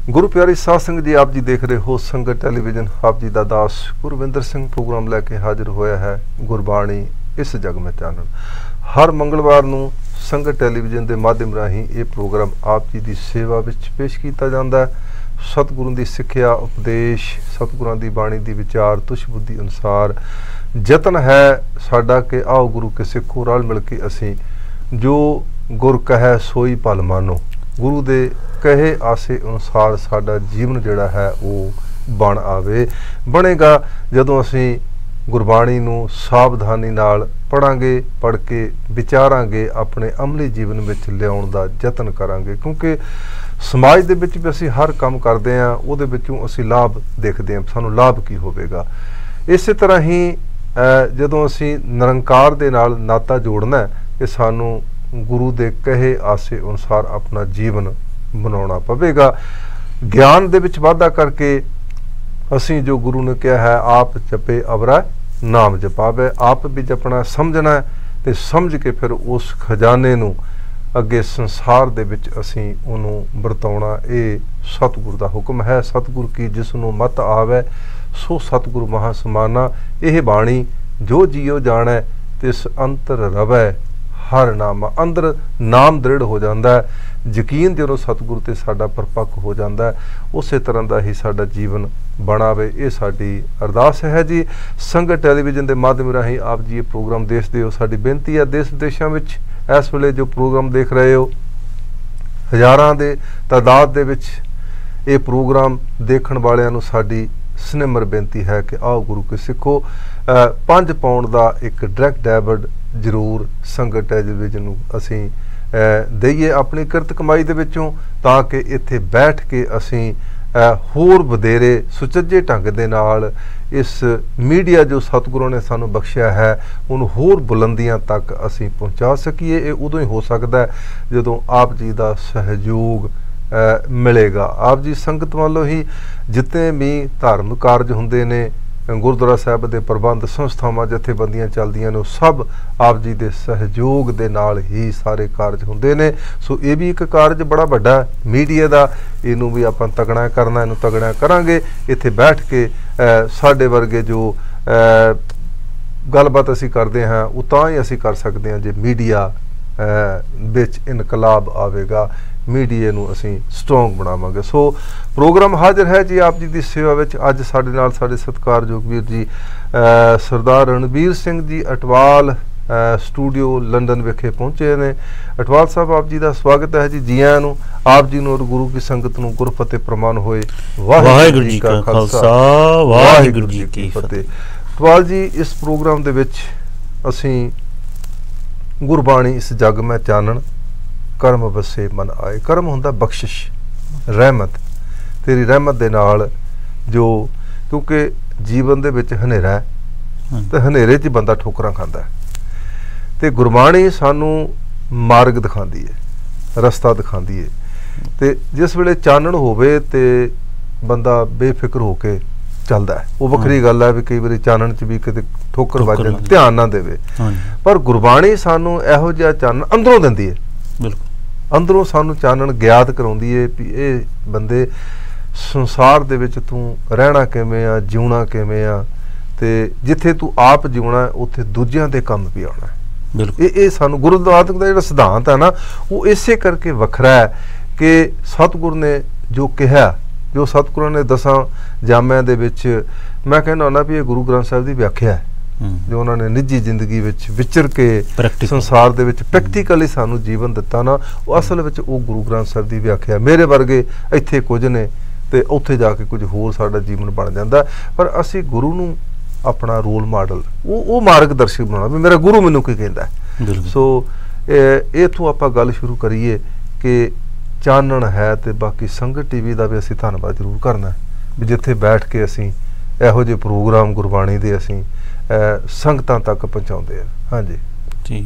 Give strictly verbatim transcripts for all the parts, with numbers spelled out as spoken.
गुरु प्यारी साध संगत जी, आप जी देख रहे हो संगत टेलीविजन। आप जी दा दास गुरविंदर सिंह प्रोग्राम लैके हाजिर होया है गुरबाणी इस जग में चानन। हर मंगलवार नूं संगत टेलीविजन के माध्यम राही ये प्रोग्राम आप जी की सेवा विच पेश किया जाता है। सतगुरू की सिक्ख्या उपदेश, सतगुरां की बाणी की विचार तुश बुद्धि अनुसार यतन है साडा कि आओ गुरु के सिखो रल मिल के असी जो गुर कहे सोई पल मानो, गुरु दे कहे आसे अनुसार साडा जीवन जिहड़ा है वो बन आवे बनेगा जदों असी गुरबाणी नूं सावधानी नाल पढ़ांगे, पढ़ के विचारांगे, अपने अमली जीवन विच लियाउण दा यतन करांगे। क्योंकि समाज दे विच भी असी हर काम करदे हां, उहदे विचों असी लाभ देखदे हां, सानूं लाभ की होवेगा। इसे तरह ही जदों असी निरंकार दे नाल नाता जोड़ना है कि सानूं गुरु दे कहे आसे अनुसार अपना जीवन बनाना पवेगा। ज्ञान दे विच वाधा करके असी जो गुरु ने कहा है आप जपे अवरा नाम जपावे, आप भी जपना समझना है ते समझ के फिर उस खजाने नूं अगे संसार दे विच असी उहनूं वरताउणा। ये सतगुरु दा हुक्म है। सतगुरु की जिसनूं मत आवे सो सतगुरु महा समाना। यह बाणी जो जियो जाने तिस अंतर रवै हर नाम। अंदर नाम दृढ़ हो जाता है, यकीन जो सतगुरु ते साडा परपक्क हो जाता है, उस तरह का ही साडा जीवन बनावे। ये साडी अरदास है जी। संगत टेलीविजन के माध्यम राही आप जी ये प्रोग्राम देखते हो। साडी बेनती है देश विदेशों में इस वेले जो प्रोग्राम देख रहे हो, हज़ारां दे तादाद दे विच ये प्रोग्राम देखण वालियां नूं साडी स्निमर बेनती है कि आओ गुरु के सिखो पांच पाउंड का एक डायरैक्ट डेबिट जरूर संगत टेलीविजन नूं असी दईए अपनी किरत कमाई दे विचों, ताकि इत्थे बैठ के असी होर वधेरे सुचज्जे ढंग दे नाल इस मीडिया जो सतगुरु ने सानू बख्शिया है उन्होंने होर बुलंदियां तक असी पहुँचा सकीए। ये उदों ही हो सकता है जदों आप जी का सहयोग मिलेगा। आप जी संगत वालों ही जितने भी धार्मिक कारज हुंदे ने, गुरुद्वारा साहब के प्रबंध संस्थावां जथेबंदियां चलदियां ने, सब आप जी के सहयोग के नाल ही सारे कारज हुंदे ने। सो ये भी एक कारज बड़ा वड्डा मीडिया का, इनू भी आपां तगड़ा करना, इनू तगड़ा करांगे। इत्थे बैठ के साडे वर्गे जो गलबात असी करते हैं वो तां ही असी कर सकते हैं जे मीडिया विच इनकलाब आवेगा, मीडिया नूं असी स्ट्रोंग बनावांगे। सो प्रोग्राम हाजिर है जी आप जी की सेवा विच। अज साडे नाल साडे सत्कारयोग वीर जी सरदार रणबीर सिंह जी अटवाल स्टूडियो लंडन विखे पहुंचे ने। अटवाल साहब आप जी का स्वागत है जी। जी आयां नूं आप जी नूं और गुरु की संगत नूं गुरफतेह प्रमाण होए। वाहिगुरू जी का खालसा, वाहिगुरू जी की फतेह। अटवाल जी, इस प्रोग्राम दे विच असी गुरबाणी इस जग में चानन करम बसे मन आए। करम हुंदा बख्शिश, रहमत, तेरी रहमत दे नाल जो, क्योंकि जीवन दे विच हनेरा है ते हनेरे च बंदा ठोकरां खांदा है, ते गुरबाणी सानू मार्ग दिखांदी है, रस्ता दिखांदी है। ते जिस वेले चानन होवे ते बंदा बेफिक्र होके चलदा है। वो वखरी गल है भी कई बार चानन च भी किते ठोकर वज जांदी, ध्यान ना देवे, पर गुरबाणी सानू इहो जिहा चानन अंदरों दिंदी है। बिल्कुल अंदरों सानू चानन ज्ञात कराउंदी है भी ये बंदे संसार दे विच तू रहना किवें आ, जीउणा किवें आ, ते जिथे तू आप जीउणा उत्थे दूजियां दे काम भी आउणा है। बिल्कुल ये ये सानू गुरुद्वारक दा जिहड़ा सिद्धांत है ना, वो इसे करके वखरा है कि सतगुरु ने जो कहा, जो सतगुरु ने दसां जामिਆਂ दे विच, मैं कहना हुंदा भी ये गुरु ग्रंथ साहिब दी व्याख्या है जो उन्होंने निजी जिंदगी विच विचर के संसार दे विच प्रैक्टिकली सानू जीवन दिता ना, वो असल विच वो गुरु ग्रंथ साहिब दी व्याख्या। मेरे वर्गे इत्थे कुछ ने ते उत्थे जाके कुछ होर साडा जीवन बन जांदा, पर असी गुरु नूं अपना रोल मॉडल, वो वो मार्गदर्शक बनाना भी मेरा गुरु मैनूं की कहंदा है। सो इत्थों आपां गल शुरू करिए कि चानन है, तो बाकी संगत टीवी का भी असी धन्नवाद जरूर करना है भी जिथे बैठ के असी इहो जिहे प्रोग्राम गुरबाणी दे असी संगतां तक पहुँचाते हैं। हाँ जी जी,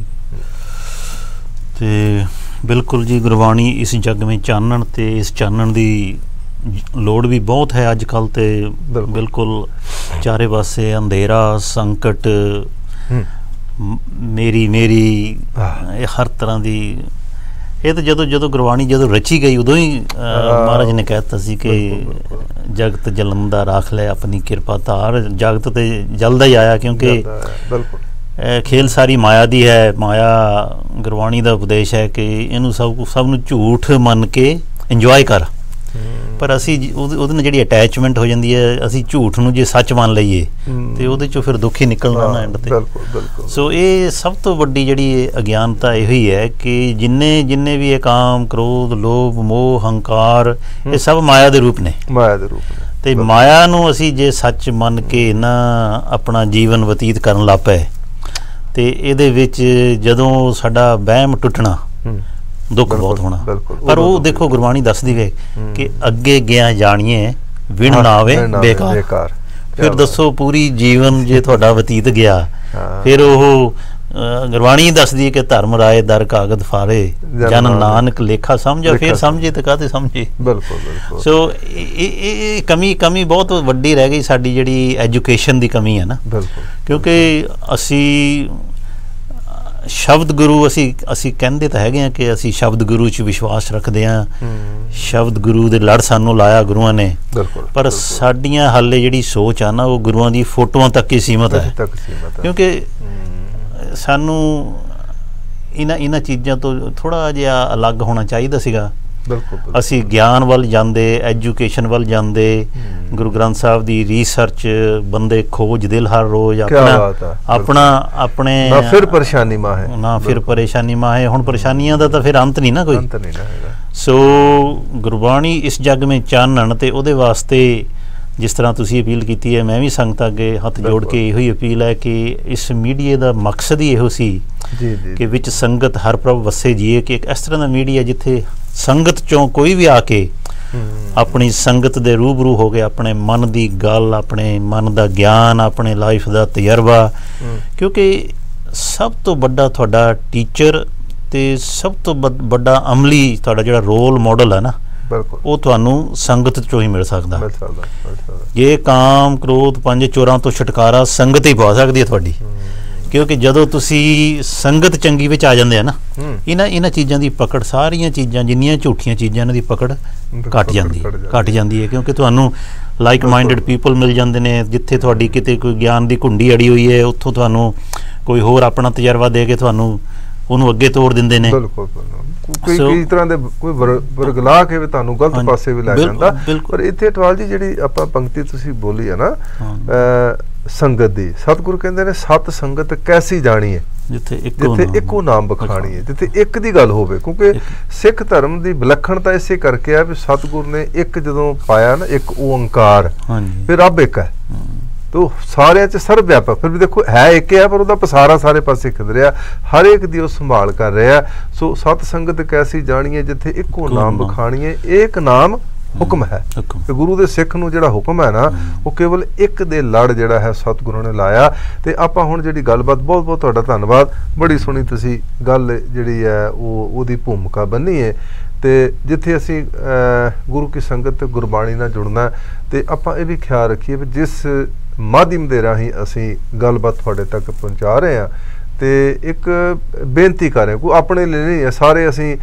ते बिल्कुल जी, गुरबाणी इस जग में चानन, ते इस चानन दी लोड़ भी बहुत है अजकल। ते बिल्कुल चारे पासे अंधेरा, संकट, मेरी मेरी हर तरह की ਇਹ ਤਾਂ ਜਦੋਂ ਜਦੋਂ ਗੁਰਬਾਣੀ ਜਦੋਂ ਰਚੀ ਗਈ ਉਦੋਂ ਹੀ ਮਹਾਰਾਜ ਨੇ ਕਹਿ ਦਿੱਤਾ ਸੀ ਕਿ ਜਗਤ ਜਲੰਦਾ ਰਾਖ ਲੈ ਆਪਣੀ ਕਿਰਪਾ ਧਾਰ। ਜਗਤ ਤੇ ਜਲਦਾ ਹੀ ਆਇਆ ਕਿਉਂਕਿ ਬਿਲਕੁਲ ਖੇਲ ਸਾਰੀ ਮਾਇਆ ਦੀ ਹੈ। ਮਾਇਆ ਗੁਰਬਾਣੀ ਦਾ ਉਪਦੇਸ਼ ਹੈ ਕਿ ਇਹਨੂੰ ਸਭ ਸਭ ਨੂੰ ਝੂਠ ਮੰਨ ਕੇ ਇੰਜੋਏ ਕਰ, ਪਰ ਅਸੀਂ ਉਹਦੇ ਨਾਲ ਜਿਹੜੀ ਅਟੈਚਮੈਂਟ ਹੋ ਜਾਂਦੀ ਹੈ, ਅਸੀਂ ਝੂਠ ਨੂੰ ਜੇ ਸੱਚ ਮੰਨ ਲਈਏ ਤੇ ਉਹਦੇ ਚੋਂ ਫਿਰ ਦੁੱਖ ਹੀ ਨਿਕਲਦਾ ਨਾ ਐਂਡ ਤੇ। ਸੋ ਇਹ ਸਭ ਤੋਂ ਵੱਡੀ ਜਿਹੜੀ ਅਗਿਆਨਤਾ ਇਹੋ ਹੀ ਹੈ ਕਿ ਜਿੰਨੇ ਜਿੰਨੇ ਵੀ ਇਹ ਕਾਮ, ਕ੍ਰੋਧ, ਲੋਭ, ਮੋਹ, ਹੰਕਾਰ, ਇਹ ਸਭ ਮਾਇਆ ਦੇ ਰੂਪ ਨੇ, ਮਾਇਆ ਦੇ ਰੂਪ ਨੇ। ਤੇ ਮਾਇਆ ਨੂੰ ਅਸੀਂ ਜੇ ਸੱਚ ਮੰਨ ਕੇ ਨਾ ਆਪਣਾ ਜੀਵਨ ਬਤੀਤ ਕਰਨ ਲੱਗ ਪਏ ਤੇ ਇਹਦੇ ਵਿੱਚ ਜਦੋਂ ਸਾਡਾ ਵਹਿਮ ਟੁੱਟਣਾ, ਦੁੱਖ ਬਹੁਤ ਹੋਣਾ। ਪਰ ਉਹ ਦੇਖੋ ਗੁਰਬਾਣੀ ਦੱਸਦੀ ਵੇ ਕਿ ਅੱਗੇ ਗਿਆ ਜਾਣੀਏ ਵਿਣ ਨਾ ਆਵੇ ਬੇਕਾਰ। ਫਿਰ ਦੱਸੋ ਪੂਰੀ ਜੀਵਨ ਜੇ ਤੁਹਾਡਾ ਬਤੀਤ ਗਿਆ, ਫਿਰ ਉਹ ਗੁਰਬਾਣੀ ਦੱਸਦੀ ਹੈ ਕਿ ਧਰਮ ਰਾਏ ਦਰ ਕਾਗਦ ਫਾਰੇ, ਜਨ ਨਾਨਕ ਲੇਖਾ ਸਮਝਾ, ਫਿਰ ਸਮਝੇ ਤੇ ਕਾਹਤੇ ਸਮਝੇ। ਬਿਲਕੁਲ ਬਿਲਕੁਲ। ਸੋ ਇਹ ਕਮੀ ਕਮੀ ਬਹੁਤ ਵੱਡੀ ਰਹਿ ਗਈ ਸਾਡੀ, ਜਿਹੜੀ ਐਜੂਕੇਸ਼ਨ ਦੀ ਕਮੀ ਹੈ ਨਾ। ਬਿਲਕੁਲ, ਕਿਉਂਕਿ ਅਸੀਂ ਸ਼ਬਦ ਗੁਰੂ ਅਸੀਂ ਅਸੀਂ ਕਹਿੰਦੇ ਤਾਂ ਹੈਗੇ ਆ ਕਿ ਅਸੀਂ ਸ਼ਬਦ ਗੁਰੂ 'ਚ ਵਿਸ਼ਵਾਸ ਰੱਖਦੇ ਹਾਂ, ਸ਼ਬਦ ਗੁਰੂ ਦੇ ਲੜ ਸਾਨੂੰ ਲਾਇਆ ਗੁਰੂਆਂ ਨੇ, ਪਰ ਸਾਡੀਆਂ ਹਾਲੇ ਜਿਹੜੀ ਸੋਚ ਆ ਨਾ ਉਹ ਗੁਰੂਆਂ ਦੀ ਫੋਟੋਆਂ ਤੱਕ ਹੀ ਸੀਮਤ ਹੈ। ਕਿਉਂਕਿ ਸਾਨੂੰ ਇਹਨਾਂ ਇਹਨਾਂ ਚੀਜ਼ਾਂ ਤੋਂ ਥੋੜ੍ਹਾ ਜਿਹਾ ਅਲੱਗ ਹੋਣਾ ਚਾਹੀਦਾ ਸੀਗਾ। ਅਸੀਂ ਗਿਆਨ ਵੱਲ ਜਾਂਦੇ, ਐਜੂਕੇਸ਼ਨ ਵੱਲ ਜਾਂਦੇ, ਗੁਰੂ ਗ੍ਰੰਥ ਸਾਹਿਬ ਦੀ ਰਿਸਰਚ, ਬੰਦੇ ਖੋਜ ਦਿਲ ਹਰ ਰੋਜ਼ ਆਪਣਾ ਆਪਣਾ ਆਪਣੇ ਨਾ ਫਿਰ ਪਰੇਸ਼ਾਨੀ ਮਾਹੇ ਨਾ ਫਿਰ ਪਰੇਸ਼ਾਨੀ ਮਾਹੇ ਹੁਣ ਪਰੇਸ਼ਾਨੀਆਂ ਦਾ ਤਾਂ ਫਿਰ ਅੰਤ ਨਹੀਂ ਨਾ ਕੋਈ। ਸੋ ਗੁਰਬਾਣੀ ਇਸ ਜੱਗ ਮੇਂ ਚਾਨਣ, ਤੇ ਉਹਦੇ ਵਾਸਤੇ ਜਿਸ ਤਰ੍ਹਾਂ ਤੁਸੀਂ ਅਪੀਲ ਕੀਤੀ ਹੈ, ਮੈਂ ਵੀ ਸੰਗਤ ਅੱਗੇ ਹੱਥ ਜੋੜ ਕੇ ਇਹੋ ਹੀ ਅਪੀਲ ਹੈ ਕਿ ਇਸ ਮੀਡੀਏ ਦਾ ਮਕਸਦ ਹੀ ਇਹੋ ਸੀ ਕਿ ਵਿੱਚ ਸੰਗਤ ਹਰ ਪ੍ਰਭ ਵਸੇ ਜੀਏ, ਕਿ ਇੱਕ ਇਸ ਤਰ੍ਹਾਂ ਦਾ ਮੀਡੀਆ ਜਿੱਥੇ ਸੰਗਤ ਚੋਂ ਕੋਈ ਵੀ ਆ ਕੇ ਆਪਣੀ ਸੰਗਤ ਦੇ ਰੂਬਰੂ ਹੋ ਕੇ ਆਪਣੇ ਮਨ ਦੀ ਗੱਲ, ਆਪਣੇ ਮਨ ਦਾ ਗਿਆਨ, ਆਪਣੇ ਲਾਈਫ ਦਾ ਤਜਰਬਾ, ਕਿਉਂਕਿ ਸਭ ਤੋਂ ਵੱਡਾ ਤੁਹਾਡਾ ਟੀਚਰ ਤੇ ਸਭ ਤੋਂ ਵੱਡਾ ਅਮਲੀ ਤੁਹਾਡਾ ਜਿਹੜਾ ਰੋਲ ਮਾਡਲ ਹੈ ਨਾ, ਉਹ ਤੁਹਾਨੂੰ ਸੰਗਤ ਚੋਂ ਹੀ ਮਿਲ ਸਕਦਾ। ਜੇ ਕਾਮ, ਕ੍ਰੋਧ, ਪੰਜ ਚੋਰਾਂ ਤੋਂ ਛੁਟਕਾਰਾ ਸੰਗਤ ਹੀ ਪਾ ਸਕਦੀ ਹੈ ਤੁਹਾਡੀ, ਕਿਉਂਕਿ ਜਦੋਂ ਤੁਸੀਂ ਸੰਗਤ ਚੰਗੀ ਵਿੱਚ ਆ ਜਾਂਦੇ ਆ ਨਾ, ਇਹਨਾਂ ਇਹਨਾਂ ਚੀਜ਼ਾਂ ਦੀ ਪਕੜ, ਸਾਰੀਆਂ ਚੀਜ਼ਾਂ ਜਿੰਨੀਆਂ ਝੂਠੀਆਂ ਚੀਜ਼ਾਂ ਇਹਨਾਂ ਦੀ ਪਕੜ ਘੱਟ ਜਾਂਦੀ ਘੱਟ ਜਾਂਦੀ ਹੈ ਕਿਉਂਕਿ ਤੁਹਾਨੂੰ ਲਾਈਕ ਮਾਈਂਡਡ ਪੀਪਲ ਮਿਲ ਜਾਂਦੇ ਨੇ। ਜਿੱਥੇ ਤੁਹਾਡੀ ਕਿਤੇ ਕੋਈ ਗਿਆਨ ਦੀ ਘੁੰਡੀ ਅੜੀ ਹੋਈ ਹੈ, ਉੱਥੋਂ ਤੁਹਾਨੂੰ ਕੋਈ ਹੋਰ ਆਪਣਾ ਤਜਰਬਾ ਦੇ ਕੇ ਤੁਹਾਨੂੰ ਉਹਨੂੰ ਅੱਗੇ ਤੋੜ ਦਿੰਦੇ ਨੇ। ਕੋਈ ਕਈ ਤਰ੍ਹਾਂ ਦੇ ਕੋਈ ਵਰਗਲਾ ਕੇ ਵੀ ਤੁਹਾਨੂੰ ਗਲਤ ਪਾਸੇ ਵੀ ਲੈ ਜਾਂਦਾ। ਪਰ ਇੱਥੇ ਅਟਵਾਲ ਜੀ ਜਿਹੜੀ ਆਪਾਂ ਪੰਕਤੀ ਤੁਸੀਂ ਬੋਲੀ ਹੈ ਨਾ ਸੰਗਤ ਦੀ, ਸਤਿਗੁਰੂ ਕਹਿੰਦੇ ਨੇ ਸਤ ਸੰਗਤ ਕੈਸੀ ਜਾਣੀ ਹੈ ਜਿੱਥੇ ਜਿੱਥੇ ਇੱਕੋ ਨਾਮ ਬਖਾਣੀ ਹੈ, ਜਿੱਥੇ ਇੱਕ ਦੀ ਗੱਲ ਹੋਵੇ। ਕਿਉਂਕਿ ਸਿੱਖ ਧਰਮ ਦੀ ਵਿਲੱਖਣਤਾ ਇਸੇ ਕਰਕੇ ਆ ਵੀ ਸਤਿਗੁਰੂ ਨੇ ਇੱਕ ਜਦੋਂ ਪਾਇਆ ਨਾ, ਇੱਕ ਓੰਕਾਰ, ਫਿਰ ਰੱਬ ਇੱਕ ਹੈ, ਤੋ ਸਾਰਿਆਂ 'ਚ ਸਰਬ ਵਿਆਪਕ। ਫਿਰ ਵੀ ਦੇਖੋ ਹੈ ਇੱਕ ਹੈ, ਪਰ ਉਹਦਾ ਪਸਾਰਾ ਸਾਰੇ ਪਾਸੇ ਖਿੱਦ ਰਿਹਾ, ਹਰ ਇੱਕ ਦੀ ਉਹ ਸੰਭਾਲ ਕਰ ਰਿਹਾ। ਸੋ ਸਤ ਸੰਗਤ ਕੈਸੀ ਜਾਣੀਏ ਜਿੱਥੇ ਇੱਕੋ ਨਾਮ ਬਖਾਣੀਏ, ਇੱਕ ਨਾਮ ਹੁਕਮ ਹੈ। ਤੇ ਗੁਰੂ ਦੇ ਸਿੱਖ ਨੂੰ ਜਿਹੜਾ ਹੁਕਮ ਹੈ ਨਾ, ਉਹ ਕੇਵਲ ਇੱਕ ਦੇ ਲੜ ਜਿਹੜਾ ਹੈ ਸਤਿਗੁਰੂ ਨੇ ਲਾਇਆ। ਤੇ ਆਪਾਂ ਹੁਣ ਜਿਹੜੀ ਗੱਲਬਾਤ, ਬਹੁਤ ਬਹੁਤ ਤੁਹਾਡਾ ਧੰਨਵਾਦ, ਬੜੀ ਸੋਹਣੀ ਤੁਸੀਂ ਗੱਲ ਜਿਹੜੀ ਹੈ ਉਹ ਉਹਦੀ ਭੂਮਿਕਾ ਬੰਨੀ ਹੈ। ਤੇ ਜਿੱਥੇ ਅਸੀਂ ਗੁਰੂ ਕੀ ਸੰਗਤ ਤੇ ਗੁਰਬਾਣੀ ਨਾਲ ਜੁੜਨਾ, ਤੇ ਆਪਾਂ ਇਹ ਵੀ ਖਿਆਲ ਰੱਖੀਏ ਵੀ ਜਿਸ ਮਾਧਿਅਮ ਦੇ ਰਾਹੀਂ ਅਸੀਂ ਗੱਲਬਾਤ ਤੁਹਾਡੇ ਤੱਕ ਪਹੁੰਚਾ ਰਹੇ ਹਾਂ, ਤੇ ਇੱਕ ਬੇਨਤੀ ਕਰ ਰਹੇ, ਕੋਈ ਆਪਣੇ ਲਈ ਨਹੀਂ ਹੈ, ਸਾਰੇ ਅਸੀਂ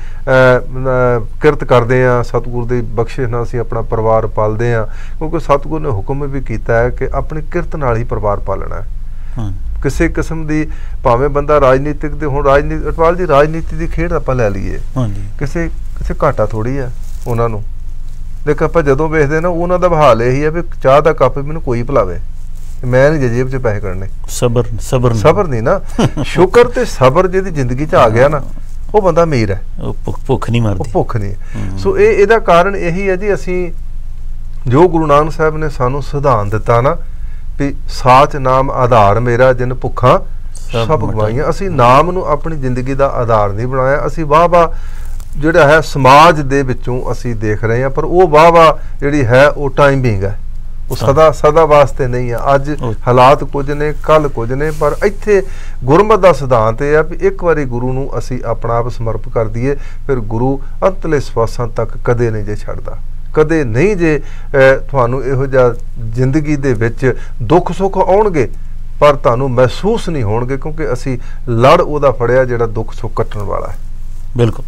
ਕਿਰਤ ਕਰਦੇ ਹਾਂ, ਸਤਿਗੁਰੂ ਦੀ ਬਖਸ਼ਿਸ਼ ਨਾਲ ਅਸੀਂ ਆਪਣਾ ਪਰਿਵਾਰ ਪਾਲਦੇ ਹਾਂ। ਕਿਉਂਕਿ ਸਤਿਗੁਰੂ ਨੇ ਹੁਕਮ ਵੀ ਕੀਤਾ ਹੈ ਕਿ ਆਪਣੀ ਕਿਰਤ ਨਾਲ ਹੀ ਪਰਿਵਾਰ ਪਾਲਣਾ ਹੈ। ਕਿਸੇ ਕਿਸਮ ਦੀ ਭਾਵੇਂ ਬੰਦਾ ਰਾਜਨੀਤਿਕ ਦੇ, ਹੁਣ ਰਾਜਨੀਤੀ ਅਟਵਾਲ ਜੀ ਰਾਜਨੀਤੀ ਦੀ ਖੇਡ ਆਪਾਂ ਲੈ ਲਈਏ, ਕਿਸੇ ਕਿਸੇ ਘਾਟਾ ਥੋੜ੍ਹੀ ਆ ਉਹਨਾਂ ਨੂੰ। ਦੇਖ ਆਪਾਂ ਜਦੋਂ ਵੇਖਦੇ ਨਾ, ਉਹਨਾਂ ਦਾ ਹਾਲ ਇਹੀ ਹੈ ਵੀ ਚਾਹ ਦਾ ਕੱਪ ਮੈਨੂੰ ਕੋਈ ਪਿਲਾਵੇ, ਮੈਂ ਨਹੀਂ ਜੇਬ 'ਚ ਪੈਸੇ ਕੱਢਣੇ। ਸਬਰ ਸਬਰ ਸਬਰ ਨਹੀਂ ਨਾ, ਸ਼ੁਕਰ ਤੇ ਸਬਰ ਜਿਹਦੀ ਜ਼ਿੰਦਗੀ 'ਚ ਆ ਗਿਆ ਨਾ, ਉਹ ਬੰਦਾ ਅਮੀਰ ਹੈ, ਭੁੱਖ ਨਹੀਂ ਮਰਦੀ, ਭੁੱਖ ਨਹੀਂ। ਸੋ ਇਹ ਇਹਦਾ ਕਾਰਨ ਇਹੀ ਹੈ ਜੀ, ਅਸੀਂ ਜੋ ਗੁਰੂ ਨਾਨਕ ਸਾਹਿਬ ਨੇ ਸਾਨੂੰ ਸਿਧਾਂਤ ਦਿੱਤਾ ਨਾ ਵੀ ਸਾਚ ਨਾਮ ਆਧਾਰ ਮੇਰਾ ਜਿਨ ਭੁੱਖਾਂ ਸਭ ਗਵਾਈਆਂ, ਅਸੀਂ ਨਾਮ ਨੂੰ ਆਪਣੀ ਜ਼ਿੰਦਗੀ ਦਾ ਆਧਾਰ ਨਹੀਂ ਬਣਾਇਆ। ਅਸੀਂ ਵਾਹ ਵਾਹ ਜਿਹੜਾ ਹੈ ਸਮਾਜ ਦੇ ਵਿੱਚੋਂ ਅਸੀਂ ਦੇਖ ਰਹੇ ਹਾਂ, ਪਰ ਉਹ ਵਾਹ ਵਾਹ ਜਿਹੜੀ ਹੈ ਉਹ ਟਾਈਮਿੰਗ ਹੈ, ਉਹ ਸਦਾ ਸਦਾ ਵਾਸਤੇ ਨਹੀਂ ਹੈ। ਅੱਜ ਹਾਲਾਤ ਕੁਝ ਨੇ, ਕੱਲ ਕੁਝ ਨੇ, ਪਰ ਇੱਥੇ ਗੁਰਮਤਿ ਦਾ ਸਿਧਾਂਤ ਇਹ ਆ ਵੀ ਇੱਕ ਵਾਰੀ ਗੁਰੂ ਨੂੰ ਅਸੀਂ ਆਪਣਾ ਆਪ ਸਮਰਪ ਕਰ ਦਈਏ, ਫਿਰ ਗੁਰੂ ਅੰਤਲੇ ਸਵਾਸਾਂ ਤੱਕ ਕਦੇ ਨਹੀਂ ਜੇ ਛੱਡਦਾ, ਕਦੇ ਨਹੀਂ ਜੇ ਤੁਹਾਨੂੰ ਇਹੋ ਜਿਹਾ ਜ਼ਿੰਦਗੀ ਦੇ ਵਿੱਚ ਦੁੱਖ ਸੁੱਖ ਆਉਣਗੇ ਪਰ ਤੁਹਾਨੂੰ ਮਹਿਸੂਸ ਨਹੀਂ ਹੋਣਗੇ, ਕਿਉਂਕਿ ਅਸੀਂ ਲੜ ਉਹਦਾ ਫੜਿਆ ਜਿਹੜਾ ਦੁੱਖ ਸੁੱਖ ਕੱਟਣ ਵਾਲਾ ਹੈ। ਬਿਲਕੁਲ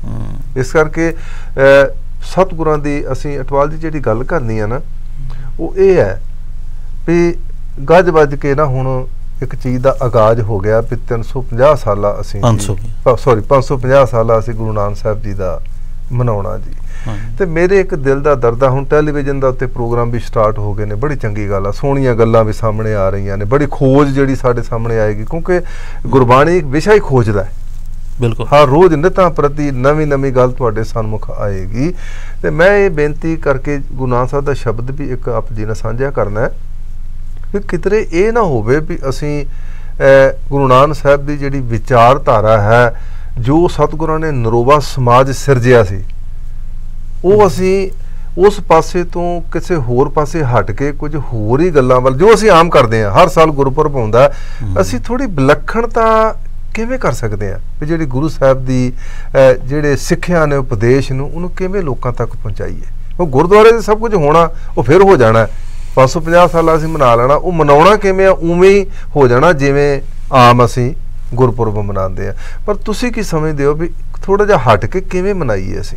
ਇਸ ਕਰਕੇ ਸਤਿਗੁਰਾਂ ਦੀ ਅਸੀਂ ਅਟਵਾਲ ਦੀ ਜਿਹੜੀ ਗੱਲ ਕਰਨੀ ਆ ਨਾ ਉਹ ਇਹ ਹੈ ਵੀ ਗੱਜ ਵੱਜ ਕੇ ਨਾ ਹੁਣ ਇੱਕ ਚੀਜ਼ ਦਾ ਆਗਾਜ਼ ਹੋ ਗਿਆ ਵੀ ਤਿੰਨ ਸੌ ਪੰਜਾਹ ਸਾਲਾ ਅਸੀਂ ਸੌਰੀ ਪੰਜ ਸੌ ਪੰਜਾਹ ਸਾਲਾ ਅਸੀਂ ਗੁਰੂ ਨਾਨਕ ਸਾਹਿਬ ਜੀ ਦਾ ਮਨਾਉਣਾ ਜੀ। ਤੇ ਮੇਰੇ ਇੱਕ ਦਿਲ ਦਾ ਦਰਦ ਆ, ਹੁਣ ਟੈਲੀਵਿਜ਼ਨ ਦਾ ਉੱਤੇ ਪ੍ਰੋਗਰਾਮ ਵੀ ਸਟਾਰਟ ਹੋ ਗਏ ਨੇ, ਬੜੀ ਚੰਗੀ ਗੱਲ ਆ, ਸੋਹਣੀਆਂ ਗੱਲਾਂ ਵੀ ਸਾਹਮਣੇ ਆ ਰਹੀਆਂ ਨੇ, ਬੜੀ ਖੋਜ ਜਿਹੜੀ ਸਾਡੇ ਸਾਹਮਣੇ ਆਏਗੀ ਕਿਉਂਕਿ ਗੁਰਬਾਣੀ ਇੱਕ ਵਿਸ਼ਾ ਹੀ ਖੋਜਦਾ ਹੈ। ਬਿਲਕੁਲ ਹਰ ਰੋਜ਼ ਨਿਤਾਂ ਪ੍ਰਤੀ ਨਵੀਂ ਨਵੀਂ ਗੱਲ ਤੁਹਾਡੇ ਸਨਮੁਖ ਆਏਗੀ। ਤੇ ਮੈਂ ਇਹ ਬੇਨਤੀ ਕਰਕੇ ਗੁਰੂ ਨਾਨਕ ਸਾਹਿਬ ਦਾ ਸ਼ਬਦ ਵੀ ਇੱਕ ਆਪ ਜੀ ਨਾਲ ਸਾਂਝਾ ਕਰਨਾ ਹੈ ਵੀ ਕਿਧਰੇ ਇਹ ਨਾ ਹੋਵੇ ਵੀ ਅਸੀਂ ਗੁਰੂ ਨਾਨਕ ਸਾਹਿਬ ਦੀ ਜਿਹੜੀ ਵਿਚਾਰਧਾਰਾ ਹੈ, ਜੋ ਸਤਿਗੁਰਾਂ ਨੇ ਨਰੋਵਾ ਸਮਾਜ ਸਿਰਜਿਆ ਸੀ, ਉਹ ਅਸੀਂ ਉਸ ਪਾਸੇ ਤੋਂ ਕਿਸੇ ਹੋਰ ਪਾਸੇ ਹਟ ਕੇ ਕੁਝ ਹੋਰ ਹੀ ਗੱਲਾਂ ਵੱਲ, ਜੋ ਅਸੀਂ ਆਮ ਕਰਦੇ ਹਾਂ, ਹਰ ਸਾਲ ਗੁਰਪੁਰਬ ਆਉਂਦਾ, ਅਸੀਂ ਥੋੜੀ ਵਿਲੱਖਣਤਾ ਕਿਵੇਂ ਕਰ ਸਕਦੇ ਹਾਂ ਵੀ ਜਿਹੜੀ ਗੁਰੂ ਸਾਹਿਬ ਦੀ ਜਿਹੜੇ ਸਿੱਖਿਆ ਨੇ ਉਪਦੇਸ਼ ਨੂੰ ਉਹਨੂੰ ਕਿਵੇਂ ਲੋਕਾਂ ਤੱਕ ਪਹੁੰਚਾਈਏ। ਉਹ ਗੁਰਦੁਆਰੇ ਦੇ ਸਭ ਕੁਝ ਹੋਣਾ ਉਹ ਫਿਰ ਹੋ ਜਾਣਾ, ਪੰਜ ਸੌ ਪੰਜਾਹ ਸਾਲਾਂ ਅਸੀਂ ਮਨਾ ਲੈਣਾ, ਉਹ ਮਨਾਉਣਾ ਕਿਵੇਂ ਆ ਉਵੇਂ ਹੀ ਹੋ ਜਾਣਾ ਜਿਵੇਂ ਆਮ ਅਸੀਂ ਗੁਰਪੁਰਬ ਮਨਾਉਂਦੇ ਆ। ਪਰ ਤੁਸੀਂ ਕੀ ਸਮਝਦੇ ਹੋ ਵੀ ਥੋੜਾ ਜਿਹਾ ਹਟ ਕੇ ਕਿਵੇਂ ਮਨਾਈਏ ਅਸੀਂ?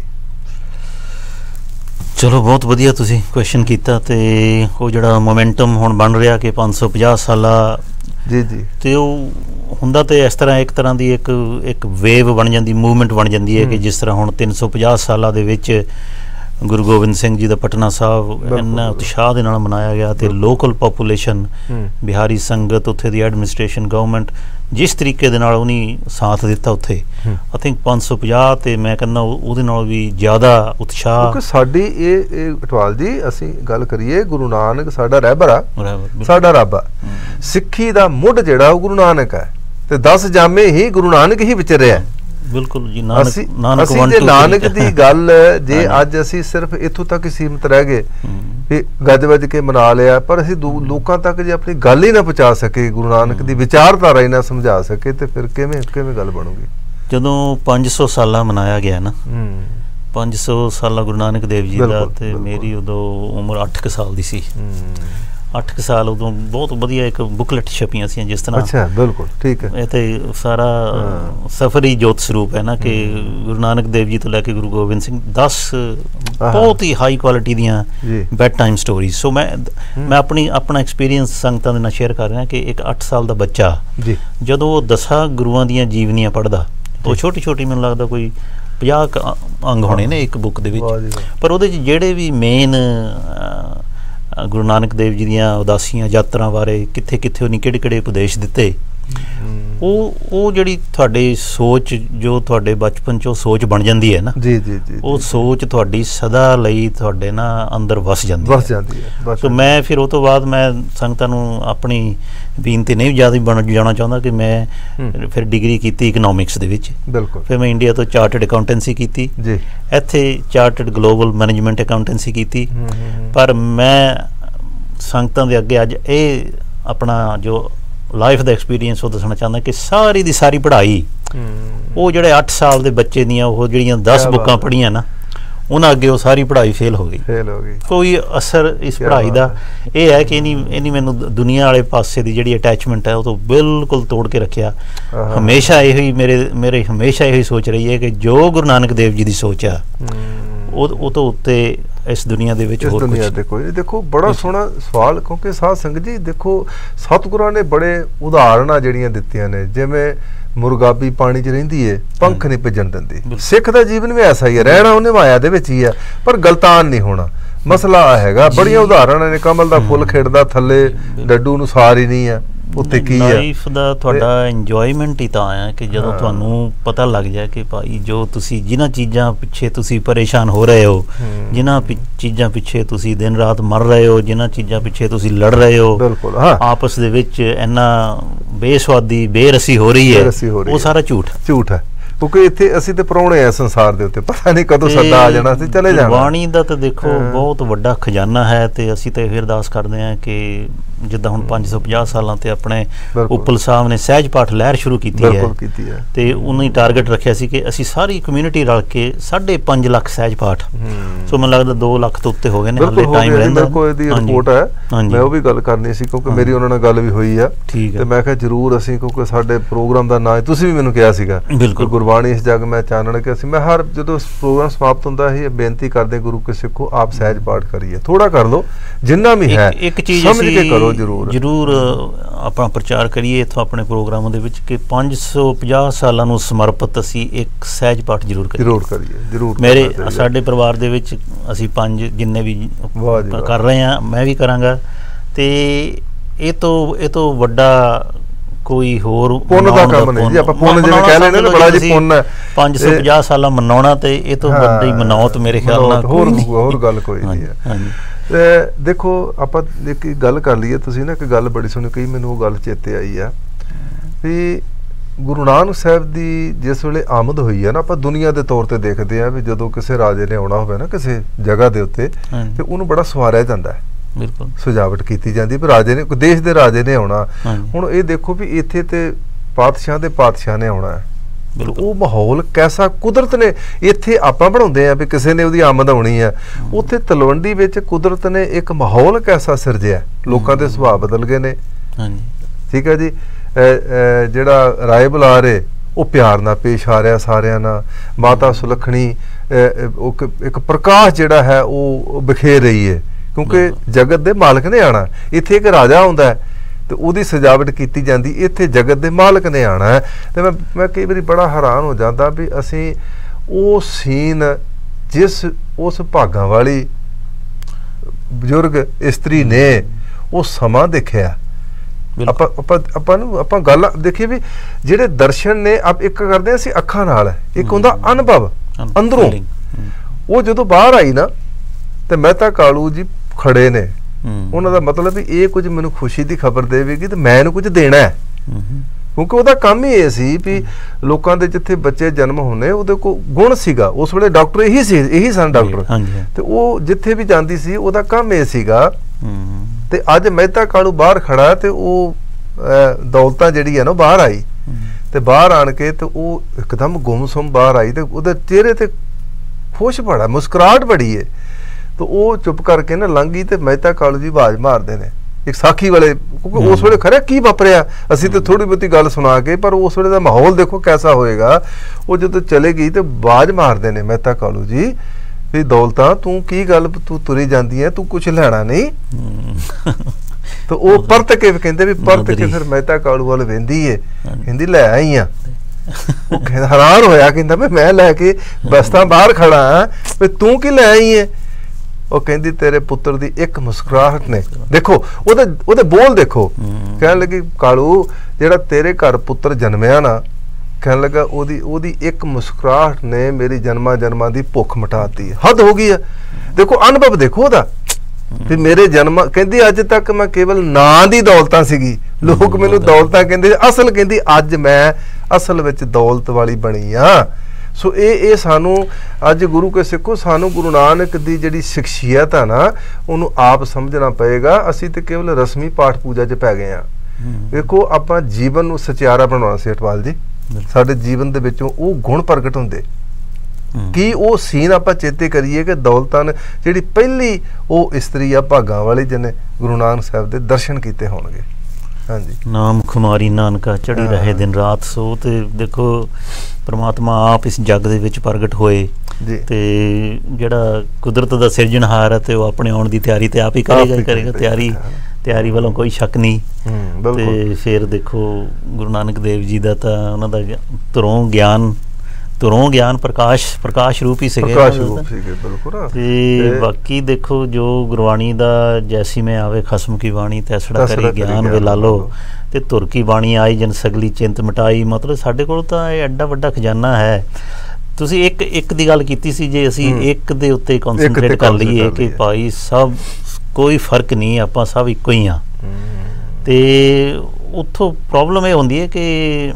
ਚਲੋ ਬਹੁਤ ਵਧੀਆ ਤੁਸੀਂ ਕੁਐਸਚਨ ਕੀਤਾ। ਤੇ ਉਹ ਜਿਹੜਾ ਮੋਮੈਂਟਮ ਹੁਣ ਬਣ ਰਿਹਾ ਕਿ ਪੰਜ ਸੌ ਪੰਜਾਹ ਸਾਲਾ ਜੀ ਜੀ ਤੇ ਉਹ ਹੁੰਦਾ ਤੇ ਇਸ ਤਰ੍ਹਾਂ ਇੱਕ ਤਰ੍ਹਾਂ ਦੀ ਇੱਕ ਇੱਕ ਵੇਵ ਬਣ ਜਾਂਦੀ, ਮੂਵਮੈਂਟ ਬਣ ਜਾਂਦੀ ਹੈ ਕਿ ਜਿਸ ਤਰ੍ਹਾਂ ਹੁਣ ਤਿੰਨ ਸੌ ਪੰਜਾਹ ਸਾਲਾਂ ਦੇ ਵਿੱਚ ਗੁਰੂ ਗੋਬਿੰਦ ਸਿੰਘ ਜੀ ਦਾ ਪਟਨਾ ਸਾਹਿਬ ਇੰਨਾ ਉਤਸ਼ਾਹ ਦੇ ਨਾਲ ਮਨਾਇਆ ਗਿਆ ਤੇ ਲੋਕਲ ਪਾਪੂਲੇਸ਼ਨ, ਬਿਹਾਰੀ ਸੰਗਤ, ਉੱਥੇ ਦੀ ਐਡਮਿਨਿਸਟ੍ਰੇਸ਼ਨ, ਗਵਰਨਮੈਂਟ ਜਿਸ ਤਰੀਕੇ ਦੇ ਨਾਲ ਉਹਨੇ ਸਾਥ ਦਿੱਤਾ ਉੱਥੇ, ਆਈ ਥਿੰਕ ਪੰਜ ਸੌ ਪੰਜਾਹ ਤੇ ਮੈਂ ਕਹਿੰਦਾ ਉਹਦੇ ਨਾਲ ਵੀ ਜ਼ਿਆਦਾ ਉਤਸ਼ਾਹ। ਕਿਉਂਕਿ ਸਾਡੀ ਇਹ ਅਟਵਾਲ ਜੀ ਅਸੀਂ ਗੱਲ ਕਰੀਏ, ਗੁਰੂ ਨਾਨਕ ਸਾਡਾ ਰਹਿਬਰ ਆ, ਸਾਡਾ ਰੱਬ ਆ। ਸਿੱਖੀ ਦਾ ਮੁੱਢ ਜਿਹੜਾ ਉਹ ਗੁਰੂ ਨਾਨਕ ਹੈ ਤੇ ਦਸ ਜਾਮੇ ਹੀ ਗੁਰੂ ਨਾਨਕ ਹੀ ਵਿਚਰਿਆ। ਬਿਲਕੁਲ ਜੀ, ਨਾਨਕ ਅਸੀਂ ਜੇ ਨਾਨਕ ਦੀ ਗੱਲ ਜੇ ਅੱਜ ਅਸੀਂ ਸਿਰਫ ਇੱਥੋਂ ਤੱਕ ਹੀ ਸੀਮਤ ਰਹਿ ਗਏ ਵੀ ਗੱਜ ਵੱਜ ਕੇ ਮਨਾ ਲਿਆ, ਪਰ ਅਸੀਂ ਲੋਕਾਂ ਤੱਕ ਜੇ ਆਪਣੀ ਗੱਲ ਹੀ ਨਾ ਪਹੁੰਚਾ ਸਕੇ, ਗੁਰੂ ਨਾਨਕ ਦੀ ਵਿਚਾਰਧਾਰਾ ਹੀ ਨਾ ਸਮਝਾ ਸਕੇ, ਤੇ ਫਿਰ ਕਿਵੇਂ ਕਿਵੇਂ ਗੱਲ ਬਣੂਗੀ? ਜਦੋਂ ਪੰਜ ਸੌ ਸਾਲਾ ਮਨਾਇਆ ਗਿਆ ਨਾ, ਪੰਜ ਸੌ ਸਾਲਾ ਗੁਰੂ ਨਾਨਕ ਦੇਵ ਜੀ ਦਾ, ਤੇ ਮੇਰੀ ਉਦੋਂ ਉਮਰ ਅੱਠ ਕੁ ਸਾਲ ਦੀ ਸੀ। ਅੱਠ ਕੁ ਸਾਲ ਉਦੋਂ ਬਹੁਤ ਵਧੀਆ ਇੱਕ ਬੁਕਲੇਟ ਛਪੀਆਂ ਸੀ ਜਿਸ ਤਰ੍ਹਾਂ। ਅੱਛਾ, ਬਿਲਕੁਲ ਠੀਕ ਹੈ। ਇਹ ਤੇ ਸਾਰਾ ਸਫਰ ਹੀ ਜੋਤ ਸਰੂਪ ਹੈ ਨਾ ਕਿ ਗੁਰੂ ਨਾਨਕ ਦੇਵ ਜੀ ਤੋਂ ਲੈ ਕੇ ਗੁਰੂ ਗੋਬਿੰਦ ਸਿੰਘ, ਦਸ ਬਹੁਤ ਹੀ ਹਾਈ ਕੁਆਲਿਟੀ ਦੀਆਂ ਬੈਡ ਟਾਈਮ ਸਟੋਰੀਜ਼। ਸੋ ਮੈਂ ਮੈਂ ਆਪਣੀ ਆਪਣਾ ਐਕਸਪੀਰੀਅੰਸ ਸੰਗਤਾਂ ਦੇ ਨਾਲ ਸ਼ੇਅਰ ਕਰ ਰਿਹਾ ਕਿ ਇੱਕ ਅੱਠ ਸਾਲ ਦਾ ਬੱਚਾ ਜਦੋਂ ਉਹ ਦਸਾਂ ਗੁਰੂਆਂ ਦੀਆਂ ਜੀਵਨੀਆਂ ਪੜ੍ਹਦਾ, ਉਹ ਛੋਟੀ ਛੋਟੀ ਮੈਨੂੰ ਲੱਗਦਾ ਕੋਈ ਪੰਜਾਹ ਅੰਗ ਹੋਣੇ ਨੇ ਇੱਕ ਬੁੱਕ ਦੇ ਵਿੱਚ, ਪਰ ਉਹਦੇ 'ਚ ਜਿਹੜੇ ਵੀ ਮੇਨ ਗੁਰੂ ਨਾਨਕ ਦੇਵ ਜੀ ਦੀਆਂ ਉਦਾਸੀਆਂ ਯਾਤਰਾ ਬਾਰੇ, ਕਿੱਥੇ ਕਿੱਥੇ ਉਹਨੇ ਕਿਹੜੇ ਕਿਹੜੇ ਉਪਦੇਸ਼ ਦਿੱਤੇ, ਉਹ ਉਹ ਜਿਹੜੀ ਤੁਹਾਡੀ ਸੋਚ, ਜੋ ਤੁਹਾਡੇ ਬਚਪਨ 'ਚ ਉਹ ਸੋਚ ਬਣ ਜਾਂਦੀ ਹੈ ਨਾ, ਜੀ ਜੀ ਜੀ, ਉਹ ਸੋਚ ਤੁਹਾਡੀ ਸਦਾ ਲਈ ਤੁਹਾਡੇ ਨਾ ਅੰਦਰ ਵਸ ਜਾਂਦੀ ਵਸ ਜਾਂਦੀ ਹੈ। ਸੋ ਮੈਂ ਫਿਰ ਉਹ ਤੋਂ ਬਾਅਦ ਮੈਂ ਸੰਗਤਾਂ ਨੂੰ ਆਪਣੀ ਬੇਨਤੀ ਨਹੀਂ ਜ਼ਿਆਦਾ ਬਣ ਜਾਣਾ ਚਾਹੁੰਦਾ ਕਿ ਮੈਂ ਫਿਰ ਡਿਗਰੀ ਕੀਤੀ ਇਕਨੋਮਿਕਸ ਦੇ ਵਿੱਚ। ਬਿਲਕੁਲ। ਫਿਰ ਮੈਂ ਇੰਡੀਆ ਤੋਂ ਚਾਰਟਰਡ ਅਕਾਊਂਟੈਂਸੀ ਕੀਤੀ ਜੀ, ਇੱਥੇ ਚਾਰਟਰਡ ਗਲੋਬਲ ਮੈਨੇਜਮੈਂਟ ਅਕਾਊਂਟੈਂਸੀ ਕੀਤੀ। ਪਰ ਮੈਂ ਸੰਗਤਾਂ ਦੇ ਅੱਗੇ ਅੱਜ ਇਹ ਆਪਣਾ ਜੋ ਲਾਈਫ ਦਾ ਐਕਸਪੀਰੀਅੰਸ ਉਹ ਦੱਸਣਾ ਚਾਹੁੰਦਾ ਕਿ ਸਾਰੀ ਦੀ ਸਾਰੀ ਪੜ੍ਹਾਈ, ਉਹ ਜਿਹੜੇ ਅੱਠ ਸਾਲ ਦੇ ਬੱਚੇ ਦੀਆਂ ਉਹ ਜਿਹੜੀਆਂ ਦਸ ਬੁੱਕਾਂ ਪੜ੍ਹੀਆਂ ਨਾ, ਉਹਨਾਂ ਅੱਗੇ ਉਹ ਸਾਰੀ ਪੜ੍ਹਾਈ ਫੇਲ ਹੋ ਗਈ ਫੇਲ ਹੋ ਗਈ ਕੋਈ ਅਸਰ ਇਸ ਪੜ੍ਹਾਈ ਦਾ ਇਹ ਹੈ ਕਿ ਇਹਨੀ ਇਹਨੀ ਮੈਨੂੰ ਦੁਨੀਆ ਵਾਲੇ ਪਾਸੇ ਦੀ ਜਿਹੜੀ ਅਟੈਚਮੈਂਟ ਹੈ ਉਹ ਤੋਂ ਬਿਲਕੁਲ ਤੋੜ ਕੇ ਰੱਖਿਆ। ਹਮੇਸ਼ਾ ਇਹੋ ਹੀ ਮੇਰੇ ਮੇਰੇ ਹਮੇਸ਼ਾ ਇਹੋ ਹੀ ਸੋਚ ਰਹੀ ਹੈ ਕਿ ਜੋ ਗੁਰੂ ਨਾਨਕ ਦੇਵ ਜੀ ਦੀ ਸੋਚ ਆ ਉਹ ਉਹ ਤੋਂ ਉੱਤੇ ਇਸ ਦੁਨੀਆ ਦੇ ਵਿੱਚ ਹੋਰ ਦੁਨੀਆ ਦੇ ਕੋਈ ਨਹੀਂ। ਦੇਖੋ ਬੜਾ ਸੋਹਣਾ ਸਵਾਲ, ਕਿਉਂਕਿ ਸਾਧ ਸੰਗਤ ਜੀ ਦੇਖੋ ਸਤਿਗੁਰਾਂ ਨੇ ਬੜੇ ਉਦਾਹਰਨਾਂ ਜਿਹੜੀਆਂ ਦਿੱਤੀਆਂ ਨੇ, ਜਿਵੇਂ ਮੁਰਗਾਬੀ ਪਾਣੀ 'ਚ ਰਹਿੰਦੀ ਏ, ਪੰਖ ਨਹੀਂ ਭਿੱਜਣ ਦਿੰਦੀ। ਸਿੱਖ ਦਾ ਜੀਵਨ ਵੀ ਐਸਾ ਹੀ ਹੈ, ਰਹਿਣਾ ਉਹਨੇ ਮਾਇਆ ਦੇ ਵਿੱਚ ਹੀ ਹੈ, ਪਰ ਗਲਤਾਨ ਨਹੀਂ ਹੋਣਾ। ਮਸਲਾ ਆ ਹੈਗਾ, ਬੜੀਆਂ ਉਦਾਹਰਨਾਂ ਨੇ, ਕਮਲ ਦਾ ਫੁੱਲ ਖਿੜਦਾ ਥੱਲੇ, ਡੱਡੂ ਨੂੰ ਸਾਰ ਹੀ ਨਹੀਂ ਹੈ, ਉੱਤੇ ਕੀ ਹੈ। ਲਾਈਫ ਦਾ ਤੁਹਾਡਾ ਇੰਜੋਇਮੈਂਟ ਹੀ ਤਾਂ ਆਇਆ ਕਿ ਜਦੋਂ ਤੁਹਾਨੂੰ ਪਤਾ ਲੱਗ ਜਾਏ ਕਿ ਭਾਈ ਜੋ ਤੁਸੀਂ ਜਿਨ੍ਹਾਂ ਚੀਜ਼ਾਂ ਪਿੱਛੇ ਤੁਸੀਂ ਪਰੇਸ਼ਾਨ ਹੋ ਰਹੇ ਹੋ, ਜਿਨ੍ਹਾਂ ਚੀਜ਼ਾਂ ਪਿੱਛੇ ਤੁਸੀਂ ਦਿਨ ਰਾਤ ਮਰ ਰਹੇ ਹੋ, ਜਿਨ੍ਹਾਂ ਚੀਜ਼ਾਂ ਪਿੱਛੇ ਤੁਸੀਂ ਲੜ ਰਹੇ ਹੋ, ਆਪਸ ਦੇ ਵਿੱਚ ਇੰਨਾ ਬੇਸਵਾਦੀ ਬੇਰਸੀ ਹੋ ਰਹੀ ਹੈ, ਉਹ ਸਾਰਾ ਝੂਠ ਝੂਠ ਹੈ। ਕਿਉਂਕਿ ਇੱਥੇ ਅਸੀਂ ਤੇ ਪ੍ਰਾਹੁਣੇ ਆ ਸੰਸਾਰ ਦੇ ਉੱਤੇ, ਪਤਾ ਨਹੀਂ ਕਦੋਂ ਸੱਦਾ ਆ ਜਾਣਾ, ਅਸੀਂ ਚਲੇ ਜਾਣਾ। ਬਾਣੀ ਦਾ ਤਾਂ ਦੇਖੋ ਬਹੁਤ ਵੱਡਾ ਖਜ਼ਾਨਾ ਹੈ, ਤੇ ਅਸੀਂ ਤਾਂ ਇਹ ਅਰਦਾਸ ਕਰਦੇ ਹਾਂ ਕਿ ਜਿੱਦਾਂ ਹੁਣ ਪੰਜ ਸੌ ਪੰਜਾਹ ਸਾਲਾਂ ਤੇ ਆਪਣੇ ਉੱਪਲ ਸਾਹਿਬ ਨੇ ਸਹਿਜ ਪਾਠ ਲਹਿਰ ਸ਼ੁਰੂ ਕੀਤੀ ਹੈ ਤੇ ਉਹਨਾਂ ਹੀ ਟਾਰਗੇਟ ਰੱਖਿਆ ਸੀ ਕਿ ਅਸੀਂ ਸਾਰੀ ਕਮਿਊਨਿਟੀ ਰਲ ਕੇ ਸਾਢੇ ਪੰਜ ਲੱਖ ਸਹਿਜ ਪਾਠ, ਸੋ ਮੈਨੂੰ ਲੱਗਦਾ ਦੋ ਲੱਖ ਤੋਂ ਉੱਤੇ ਹੋ ਗਏ ਨੇ, ਹਾਲੇ ਟਾਈਮ ਰਹਿੰਦਾ। ਕੋਈ ਇਹਦੀ ਰਿਪੋਰਟ ਹੈ, ਮੈਂ ਉਹ ਵੀ ਗੱਲ ਕਰਨੀ ਸੀ ਕਿਉਂਕਿ ਮੇਰੀ ਉਹਨਾਂ ਨਾਲ ਗੱਲ ਵੀ ਹੋਈ ਆ ਤੇ ਮੈਂ ਕਿਹਾ ਜ਼ਰੂਰ ਅਸੀਂ, ਕਿਉਂਕਿ ਸਾਡੇ ਪ੍ਰੋਗਰਾਮ ਦਾ ਨਾਂ ਤੁਸੀਂ ਵੀ ਮੈਨੂੰ ਕਿਹਾ ਸੀਗਾ ਗੁਰਬਾਣੀ ਇਸ ਜਗ ਮੈਂ ਚਾਨਣ ਕਿ ਅਸੀਂ, ਮੈਂ ਹਰ ਜਦੋਂ ਪ੍ਰੋਗਰਾਮ ਸਮਾਪਤ ਹੁੰਦਾ ਸੀ ਬੇਨਤੀ ਕਰਦੇ ਗੁਰੂ ਕੇ ਸਿੱਖੋ ਆਪ ਸਹਿਜ ਪਾਠ ਕਰੀਏ, ਥੋੜਾ ਕਰ ਲਓ ਜਿੰਨਾ ਵੀ ਹੈ, ਇੱਕ ਚੀਜ਼ ਸਮਝ ਕੇ ਕਰੋ ਜ਼ਰੂਰ ਜ਼ਰੂਰ ਆਪਣਾ ਪ੍ਰਚਾਰ ਕਰੀਏ ਇੱਥੋਂ ਆਪਣੇ ਪ੍ਰੋਗਰਾਮਾਂ ਦੇ ਵਿੱਚ ਕਿ ਪੰਜ ਸੌ ਪੰਜਾਹ ਸਾਲਾਂ ਨੂੰ ਸਮਰਪਿਤ ਅਸੀਂ ਇੱਕ ਸਹਿਜ ਪਾਠ ਜ਼ਰੂਰ ਕਰੀਏ ਜ਼ਰੂਰ ਕਰੀਏ ਜ਼ਰੂਰ ਮੇਰੇ ਸਾਡੇ ਪਰਿਵਾਰ ਦੇ ਵਿੱਚ ਅਸੀਂ ਪੰਜ ਜਿੰਨੇ ਵੀ ਕਰ ਰਹੇ ਹਾਂ, ਮੈਂ ਵੀ ਕਰਾਂਗਾ ਤੇ ਇਹ ਤੋਂ ਇਹ ਤੋਂ ਵੱਡਾ ਕੋਈ ਹੋਰ ਪੁੰਨ ਦਾ ਕੰਮ ਨਹੀਂ ਜੀ, ਆਪਾਂ ਪੁੰਨ ਜਿਵੇਂ ਕਹਿ ਲੈਂਦੇ ਨੇ ਬੜਾ ਜੀ ਪੁੰਨ ਹੈ ਪੰਜ ਸੌ ਪੰਜਾਹ ਸਾਲਾਂ ਮਨਾਉਣਾ ਤੇ ਇਹ ਤੋਂ ਵੱਡੀ ਮਨਾਉਤ ਮੇਰੇ ਖਿਆਲ ਨਾਲ ਹੋਰ ਹੋਰ ਗੱਲ ਕੋਈ ਨਹੀਂ ਹੈ। ਤੇ ਦੇਖੋ ਆਪਾਂ ਇੱਕ ਗੱਲ ਕਰ ਲਈਏ, ਤੁਸੀਂ ਨਾ ਇੱਕ ਗੱਲ ਬੜੀ ਸੁਣੀ ਕਹੀ, ਮੈਨੂੰ ਉਹ ਗੱਲ ਚੇਤੇ ਆਈ ਆ ਵੀ ਗੁਰੂ ਨਾਨਕ ਸਾਹਿਬ ਦੀ ਜਿਸ ਵੇਲੇ ਆਮਦ ਹੋਈ ਹੈ ਨਾ, ਆਪਾਂ ਦੁਨੀਆ ਦੇ ਤੌਰ ਤੇ ਦੇਖਦੇ ਆ ਵੀ ਜਦੋਂ ਕਿਸੇ ਰਾਜੇ ਨੇ ਆਉਣਾ ਹੋਵੇ ਨਾ ਕਿਸੇ ਜਗ੍ਹਾ ਦੇ ਉੱਤੇ ਤੇ ਉਹਨੂੰ ਬੜਾ ਸਵਾਰਿਆ ਜਾਂਦਾ ਹੈ, ਬਿਲਕੁਲ ਸਜਾਵਟ ਕੀਤੀ ਜਾਂਦੀ ਵੀ ਰਾਜੇ ਨੇ, ਦੇਸ਼ ਦੇ ਰਾਜੇ ਨੇ ਆਉਣਾ। ਹੁਣ ਇਹ ਦੇਖੋ ਵੀ ਇੱਥੇ ਤੇ ਪਾਤਸ਼ਾਹ ਦੇ ਪਾਤਸ਼ਾਹ ਨੇ ਆਉਣਾ ਹੈ, ਉਹ ਮਾਹੌਲ ਕੈਸਾ ਕੁਦਰਤ ਨੇ, ਇੱਥੇ ਆਪਾਂ ਬਣਾਉਂਦੇ ਆ ਵੀ ਕਿਸੇ ਨੇ ਉਹਦੀ ਆਮਦ ਆਉਣੀ ਆ, ਉੱਥੇ ਤਲਵੰਡੀ ਵਿੱਚ ਕੁਦਰਤ ਨੇ ਇੱਕ ਮਾਹੌਲ ਕੈਸਾ ਸਿਰਜਿਆ, ਲੋਕਾਂ ਦੇ ਸੁਭਾਅ ਬਦਲ ਗਏ ਨੇ। ਠੀਕ ਹੈ ਜੀ, ਜਿਹੜਾ ਰਾਏ ਬੁਲਾਰੇ ਉਹ ਪਿਆਰ ਨਾਲ ਪੇਸ਼ ਆ ਰਿਹਾ ਸਾਰਿਆਂ ਨਾਲ, ਮਾਤਾ ਸੁਲੱਖਣੀ ਇੱਕ ਪ੍ਰਕਾਸ਼ ਜਿਹੜਾ ਹੈ ਉਹ ਬਿਖੇਰ ਰਹੀ ਹੈ ਕਿਉਂਕਿ ਜਗਤ ਦੇ ਮਾਲਕ ਨੇ ਆਣਾ। ਇੱਥੇ ਇੱਕ ਰਾਜਾ ਆਉਂਦਾ ਤੇ ਉਹਦੀ ਸਜਾਵਟ ਕੀਤੀ ਜਾਂਦੀ, ਇੱਥੇ ਜਗਤ ਦੇ ਮਾਲਕ ਨੇ ਆਣਾ ਹੈ। ਤੇ ਮੈਂ ਮੈਂ ਕਈ ਵਾਰੀ ਬੜਾ ਹੈਰਾਨ ਹੋ ਜਾਂਦਾ ਵੀ ਅਸੀਂ ਉਹ ਸੀਨ ਜਿਸ ਉਸ ਭਾਗਾਂ ਵਾਲੀ ਬਜ਼ੁਰਗ ਇਸਤਰੀ ਨੇ ਉਹ ਸਮਾਂ ਦੇਖਿਆ, ਆਪਾਂ ਆਪਾਂ ਆਪਾਂ ਨੂੰ ਆਪਾਂ ਗੱਲ ਦੇਖੀਏ ਵੀ ਜਿਹੜੇ ਦਰਸ਼ਨ ਨੇ ਆਪ ਇੱਕ ਕਰਦੇ ਅਸੀਂ ਅੱਖਾਂ ਨਾਲ, ਇੱਕ ਹੁੰਦਾ ਅਨੁਭਵ ਅੰਦਰੋਂ। ਉਹ ਜਦੋਂ ਬਾਹਰ ਆਈ ਨਾ ਤੇ ਮਹਿਤਾ ਕਾਲੂ ਜੀ ਖੜੇ ਨੇ, ਉਹਨਾਂ ਦਾ ਮਤਲਬ ਵੀ ਇਹ ਕੁਝ ਮੈਨੂੰ ਖੁਸ਼ੀ ਦੀ ਖਬਰ ਦੇਵੇਗੀ ਤੇ ਮੈਂ ਇਹਨੂੰ ਕੁਝ ਦੇਣਾ ਹੈ, ਕਿਉਂਕਿ ਉਹਦਾ ਕੰਮ ਹੀ ਇਹ ਸੀ ਵੀ ਲੋਕਾਂ ਦੇ ਜਿੱਥੇ ਬੱਚੇ ਜਨਮ ਹੁੰਦੇ ਉਹਦੇ ਕੋਲ ਗੁਣ ਸੀਗਾ, ਉਸ ਵੇਲੇ ਡਾਕਟਰ ਇਹੀ ਸੀ, ਇਹੀ ਸਨ ਡਾਕਟਰ, ਤੇ ਉਹ ਜਿੱਥੇ ਵੀ ਜਾਂਦੀ ਸੀ ਉਹਦਾ ਕੰਮ ਇਹ ਸੀਗਾ। ਤੇ ਅੱਜ ਮਹਿਤਾ ਕਾਲੂ ਬਾਹਰ ਖੜਾ ਤੇ ਉਹ ਦੌਲਤਾਂ ਜਿਹੜੀ ਹੈ ਨਾ ਬਾਹਰ ਆਈ ਤੇ ਬਾਹਰ ਆਣ ਕੇ ਤੇ ਉਹ ਇੱਕਦਮ ਗੁੰਮਸੁੰਮ ਬਾਹਰ ਆਈ ਤੇ ਉਹਦੇ ਚਿਹਰੇ ਤੇ ਖੁਸ਼ ਬੜਾ ਮੁਸਕਰਾਹਟ ਬੜੀ ਹੈ, ਤੇ ਉਹ ਚੁੱਪ ਕਰਕੇ ਨਾ ਲੰਘੀ ਤੇ ਮਹਿਤਾ ਕਾਲੂ ਜੀ ਆਵਾਜ਼ ਮਾਰਦੇ ਨੇ ਇੱਕ ਸਾਖੀ ਵਾਲੇ, ਕਿਉਂਕਿ ਉਸ ਵੇਲੇ ਖਰੇ ਕੀ ਵਾਪਰਿਆ ਅਸੀਂ ਤੇ ਥੋੜੀ ਬਹੁਤੀ ਗੱਲ ਸੁਣਾ ਕੇ, ਪਰ ਉਸ ਵੇਲੇ ਦਾ ਮਾਹੌਲ ਦੇਖੋ ਕੈਸਾ ਹੋਏਗਾ। ਉਹ ਜਦੋਂ ਚਲੇ ਗਈ ਤੇ ਆਵਾਜ਼ ਮਾਰਦੇ ਨੇ ਮਹਿਤਾ ਕਾਲੂ ਜੀ ਵੀ ਦੌਲਤਾਂ ਤੂੰ ਕੀ ਗੱਲ ਤੂੰ ਤੁਰੀ ਜਾਂਦੀ ਹੈ, ਤੂੰ ਕੁਛ ਲੈਣਾ ਨਹੀਂ। ਤੇ ਉਹ ਪਰਤ ਕੇ ਕਹਿੰਦੇ ਵੀ ਪਰਤ ਕੇ ਫਿਰ ਮਹਿਤਾ ਕਾਲੂ ਵੱਲ ਵੇਂਦੀ ਏ, ਕਹਿੰਦੀ ਲੈ ਆਈ ਆ। ਉਹ ਕਹਿੰਦਾ ਹੈਰਾਨ ਹੋਇਆ, ਕਹਿੰਦਾ ਮੈਂ ਲੈ ਕੇ ਬਸਤਾਂ ਬਾਹਰ ਖੜਾ ਵੀ ਤੂੰ ਕੀ ਲੈ ਆਈ ਏ। ਉਹ ਕਹਿੰਦੀ ਤੇਰੇ ਪੁੱਤਰ ਦੀ ਇੱਕ ਮੁਸਕਰਾਹਟ ਨੇ, ਦੇਖੋ ਉਹਦੇ ਉਹਦੇ ਬੋਲ ਦੇਖੋ, ਕਹਿਣ ਲੱਗੀ ਕਾਲੂ ਜਿਹੜਾ ਤੇਰੇ ਘਰ ਪੁੱਤਰ ਜਨਮਿਆ ਨਾ, ਕਹਿਣ ਲੱਗਾ ਉਹਦੀ ਉਹਦੀ ਇੱਕ ਮੁਸਕਰਾਹਟ ਨੇ ਮੇਰੀ ਜਨਮਾਂ ਜਨਮਾਂ ਦੀ ਭੁੱਖ ਮਿਟਾਤੀ, ਹੱਦ ਹੋ ਗਈ ਆ। ਦੇਖੋ ਅਨੁਭਵ ਦੇਖੋ ਉਹਦਾ ਵੀ ਮੇਰੇ ਜਨਮ, ਕਹਿੰਦੀ ਅੱਜ ਤੱਕ ਮੈਂ ਕੇਵਲ ਨਾਂ ਦੀ ਦੌਲਤਾਂ ਸੀਗੀ, ਲੋਕ ਮੈਨੂੰ ਦੌਲਤਾਂ ਕਹਿੰਦੇ, ਅਸਲ ਕਹਿੰਦੀ ਅੱਜ ਮੈਂ ਅਸਲ ਵਿੱਚ ਦੌਲਤ ਵਾਲੀ ਬਣੀ ਆ। ਸੋ ਇਹ ਇਹ ਸਾਨੂੰ ਅੱਜ ਗੁਰੂ ਕੇ ਸਿੱਖੋ, ਸਾਨੂੰ ਗੁਰੂ ਨਾਨਕ ਦੀ ਜਿਹੜੀ ਸ਼ਖਸੀਅਤ ਆ ਨਾ ਉਹਨੂੰ ਆਪ ਸਮਝਣਾ ਪਏਗਾ। ਅਸੀਂ ਤੇ ਕੇਵਲ ਰਸਮੀ ਪਾਠ ਪੂਜਾ 'ਚ ਪੈ ਗਏ ਆ। ਵੇਖੋ ਆਪਾਂ ਜੀਵਨ ਨੂੰ ਸਚਿਆਰਾ ਬਣਾਉਣਾ ਸੀ ਅਟਵਾਲ ਜੀ, ਸਾਡੇ ਜੀਵਨ ਦੇ ਵਿੱਚੋਂ ਉਹ ਗੁਣ ਪ੍ਰਗਟ ਹੁੰਦੇ ਕੀ ਉਹ ਸੀਨ ਆਪਾਂ ਚੇਤੇ ਕਰੀਏ ਕਿ ਦੌਲਤਾਂ ਨੇ ਜਿਹੜੀ ਪਹਿਲੀ ਉਹ ਇਸਤਰੀ ਆ ਭਾਗਾਂ ਵਾਲੀ ਜਿਹਨੇ ਗੁਰੂ ਨਾਨਕ ਸਾਹਿਬ ਦੇ ਦਰਸ਼ਨ ਕੀਤੇ ਹੋਣਗੇ। ਹਾਂਜੀ, ਨਾਮ ਖੁਮਾਰੀ ਨਾਨਕਾ ਚੜੀ ਰਹੇ ਦਿਨ ਰਾਤ ਸੋ। ਤੇ ਦੇਖੋ ਪਰਮਾਤਮਾ ਆਪ ਇਸ ਜੱਗ ਦੇ ਵਿੱਚ ਪ੍ਰਗਟ ਹੋਏ ਤੇ ਜਿਹੜਾ ਕੁਦਰਤ ਦਾ ਸਿਰਜਣਹਾਰ ਹੈ ਤੇ ਉਹ ਆਪਣੇ ਆਉਣ ਦੀ ਤਿਆਰੀ ਤੇ ਆਪ ਹੀ ਕਰੇਗਾ ਹੀ ਕਰੇਗਾ, ਤਿਆਰੀ ਤਿਆਰੀ ਵੱਲੋਂ ਕੋਈ ਸ਼ੱਕ ਨਹੀਂ। ਤੇ ਫਿਰ ਦੇਖੋ ਗੁਰੂ ਨਾਨਕ ਦੇਵ ਜੀ ਦਾ ਤਾਂ ਉਹਨਾਂ ਦਾ ਧੁਰੋਂ ਗਿਆਨ ਧੁਰੋਂ ਗਿਆਨ ਪ੍ਰਕਾਸ਼ ਪ੍ਰਕਾਸ਼ ਰੂਪ ਹੀ ਸੀਗੇ। ਤੇ ਬਾਕੀ ਦੇਖੋ ਜੋ ਗੁਰਬਾਣੀ ਦਾ ਜੈਸੀ ਮੈਂ ਆਵੇ ਖਸਮ ਕੀ ਬਾਣੀ ਤੈਸੜਾ ਕਰੀ ਗਿਆਨ ਵੇ ਲਾਲੋ ਤੇ ਧੁਰ ਕੀ ਬਾਣੀ ਆਈ ਜਨ ਸਗਲੀ ਚਿੰਤ ਮਿਟਾਈ। ਮਤਲਬ ਸਾਡੇ ਕੋਲ ਤਾਂ ਇਹ ਐਡਾ ਵੱਡਾ ਖਜ਼ਾਨਾ ਹੈ। ਤੁਸੀਂ ਇੱਕ ਇੱਕ ਦੀ ਗੱਲ ਕੀਤੀ ਸੀ, ਜੇ ਅਸੀਂ ਇੱਕ ਦੇ ਉੱਤੇ ਕਨਸੈਂਟਰੇਟ ਕਰ ਲਈਏ ਕਿ ਭਾਈ ਸਭ ਕੋਈ ਫਰਕ ਨਹੀਂ, ਆਪਾਂ ਸਭ ਇੱਕੋ ਹੀ ਆ, ਤੇ ਉੱਥੋਂ ਪ੍ਰੋਬਲਮ ਇਹ ਹੁੰਦੀ ਹੈ ਕਿ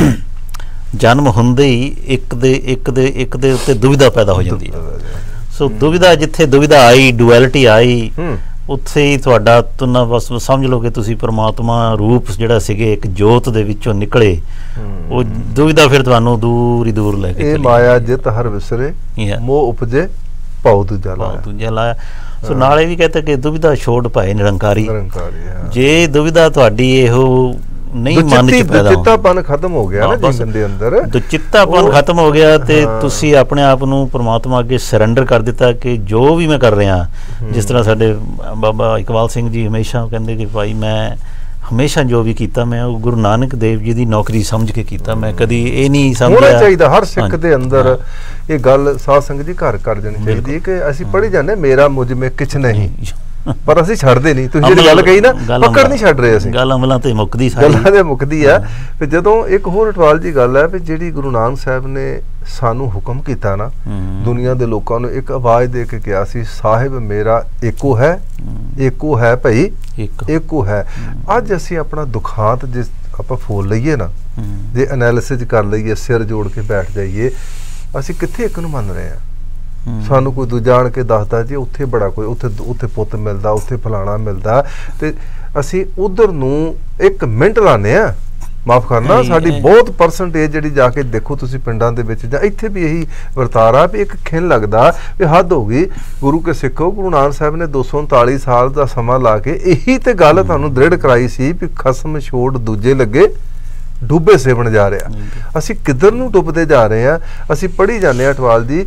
ਜਨਮ ਹੁੰਦੇ ਹੀ ਇੱਕ ਦੇ ਇੱਕ ਦੇ ਇੱਕ ਦੇ ਉੱਤੇ ਦੁਵਿਧਾ ਪੈਦਾ ਹੋ ਜਾਂਦੀ ਹੈ। ਸੋ ਦੁਵਿਧਾ ਜਿੱਥੇ ਦੁਵਿਧਾ ਆਈ, ਡੁਐਲਿਟੀ ਆਈ, ਉੱਥੇ ਹੀ ਤੁਹਾਡਾ ਤੁਨਾ ਬਸ ਸਮਝ ਲਓ ਕਿ ਤੁਸੀਂ ਪਰਮਾਤਮਾ ਰੂਪ ਜਿਹੜਾ ਸੀਗੇ ਇੱਕ ਜੋਤ ਦੇ ਵਿੱਚੋਂ ਨਿਕਲੇ, ਉਹ ਦੁਵਿਧਾ ਫਿਰ ਤੁਹਾਨੂੰ ਦੂਰ ਹੀ ਦੂਰ ਲੈ ਕੇ ਇਹ ਮਾਇਆ ਜਿਤ ਹਰ ਵਿਸਰੇ ਮੋਹ ਉਪਜੇ ਭਾਉ ਦੂਜਾ ਲਾਇਆ ਦੂਜਾ ਲਾਇਆ। ਸੋ ਨਾਲੇ ਵੀ ਕਹਿੰਦੇ ਕਿ ਦੁਵਿਧਾ ਛੋੜ ਭਾਏ ਨਿਰੰਕਾਰੀ, ਨਿਰੰਕਾਰੀ ਜੇ ਦੁਵਿਧਾ ਤੁਹਾਡੀ ਇਹੋ ਨਹੀਂ ਮਨ ਚ ਪੈਦਾ, ਦੁਚਿੱਤਾਪਨ ਖਤਮ ਹੋ ਗਿਆ ਨਾ ਜੀਵਨ ਦੇ ਅੰਦਰ, ਦੁਚਿੱਤਾਪਨ ਖਤਮ ਹੋ ਗਿਆ ਤੇ ਤੁਸੀਂ ਆਪਣੇ ਆਪ ਨੂੰ ਪਰਮਾਤਮਾ ਅੱਗੇ ਸਰੈਂਡਰ ਕਰ ਦਿੱਤਾ ਕਿ ਜੋ ਵੀ ਮੈਂ ਕਰ ਰਿਹਾ, ਜਿਸ ਤਰ੍ਹਾਂ ਸਾਡੇ ਬਾਬਾ ਇਕਬਾਲ ਸਿੰਘ ਜੀ ਹਮੇਸ਼ਾ ਕਹਿੰਦੇ ਕਿ ਭਾਈ ਮੈਂ ਹਮੇਸ਼ਾ ਜੋ ਵੀ ਕੀਤਾ ਮੈਂ ਉਹ ਗੁਰੂ ਨਾਨਕ ਦੇਵ ਜੀ ਦੀ ਨੌਕਰੀ ਸਮਝ ਕੇ ਕੀਤਾ, ਮੈਂ ਕਦੀ ਇਹ ਨਹੀਂ ਸਮਝਿਆ। ਹੋਣਾ ਚਾਹੀਦਾ ਹਰ ਸਿੱਖ ਦੇ ਅੰਦਰ ਇਹ ਗੱਲ ਸਾਧ ਸੰਗਤ ਜੀ ਘਰ ਕਰ ਜਾਣੀ ਚਾਹੀਦੀ ਹੈ ਕਿ ਅਸੀਂ ਪੜ੍ਹੀ ਜਾਂਦੇ ਮੇਰਾ ਮੁਝ ਮੇ ਕਿਛ ਨਹੀਂ, ਪਰ ਅਸੀਂ ਛੱਡਦੇ ਨਹੀਂ। ਤੁਸੀਂ ਜਿਹੜੀ ਗੱਲ ਕਹੀ ਨਾ, ਪਕੜ ਨਹੀਂ ਛੱਡ ਰਹੇ ਅਸੀਂ, ਗੱਲ ਅਮਲਾਂ ਤੇ ਮੁੱਕਦੀ ਗੱਲਾਂ ਤੇ ਮੁੱਕਦੀ ਆ। ਤੇ ਜਦੋਂ ਇੱਕ ਹੋਰ ਅਟਵਾਲ ਜੀ ਗੱਲ ਹੈ ਵੀ ਜਿਹੜੀ ਗੁਰੂ ਨਾਨਕ ਸਾਹਿਬ ਨੇ ਸਾਨੂੰ ਹੁਕਮ ਕੀਤਾ ਨਾ, ਦੁਨੀਆ ਦੇ ਲੋਕਾਂ ਨੂੰ ਇੱਕ ਆਵਾਜ਼ ਦੇ ਕੇ ਕਿਹਾ ਸੀ, ਸਾਹਿਬ ਮੇਰਾ ਏਕੋ ਹੈ, ਏਕੋ ਹੈ ਭਾਈ, ਏਕੋ ਹੈ। ਅੱਜ ਅਸੀਂ ਆਪਣਾ ਦੁਖਾਂਤ ਜੇ ਆਪਾਂ ਫੋਲ ਲਈਏ ਨਾ, ਜੇ ਐਨਾਲਿਸਿਸ ਕਰ ਲਈਏ, ਸਿਰ ਜੋੜ ਕੇ ਬੈਠ ਜਾਈਏ, ਅਸੀਂ ਕਿੱਥੇ ਇੱਕ ਨੂੰ ਮੰਨ ਰਹੇ ਹਾਂ। ਸਾਨੂੰ ਕੋਈ ਦੂਜਾ ਆਣ ਕੇ ਦੱਸਦਾ ਜੀ ਉੱਥੇ ਬੜਾ ਕੋਈ ਉੱਥੇ ਉੱਥੇ ਪੁੱਤ ਮਿਲਦਾ, ਉੱਥੇ ਫਲਾਣਾ ਮਿਲਦਾ, ਤੇ ਅਸੀਂ ਉਧਰ ਨੂੰ ਇੱਕ ਮਿੰਟ ਲਾਉਂਦੇ ਹਾਂ। ਮਾਫ ਕਰਨਾ, ਸਾਡੀ ਬਹੁਤ ਪਰਸੈਂਟੇਜ ਜਿਹੜੀ ਜਾ ਕੇ ਦੇਖੋ ਤੁਸੀਂ ਪਿੰਡਾਂ ਦੇ ਵਿੱਚ ਜਾਂ ਇੱਥੇ ਵੀ ਇਹੀ ਵਰਤਾਰਾ ਵੀ ਇੱਕ ਖਿੰਨ ਲੱਗਦਾ ਵੀ ਹੱਦ ਹੋ ਗਈ। ਗੁਰੂ ਕੇ ਸਿੱਖੋ, ਗੁਰੂ ਨਾਨਕ ਸਾਹਿਬ ਨੇ ਦੋ ਸੌ ਉਨਤਾਲੀ ਸਾਲ ਦਾ ਸਮਾਂ ਲਾ ਕੇ ਇਹੀ ਤੇ ਗੱਲ ਤੁਹਾਨੂੰ ਦ੍ਰਿੜ ਕਰਾਈ ਸੀ ਵੀ ਖਸਮ ਛੋੜ ਦੂਜੇ ਲੱਗੇ ਡੁੱਬੇ ਸੇਵਣ ਜਾ ਰਿਹਾ। ਅਸੀਂ ਕਿੱਧਰ ਨੂੰ ਡੁੱਬਦੇ ਜਾ ਰਹੇ ਹਾਂ। ਅਸੀਂ ਪੜ੍ਹੀ ਜਾਂਦੇ ਹਾਂ ਅਟਵਾਲ ਜੀ,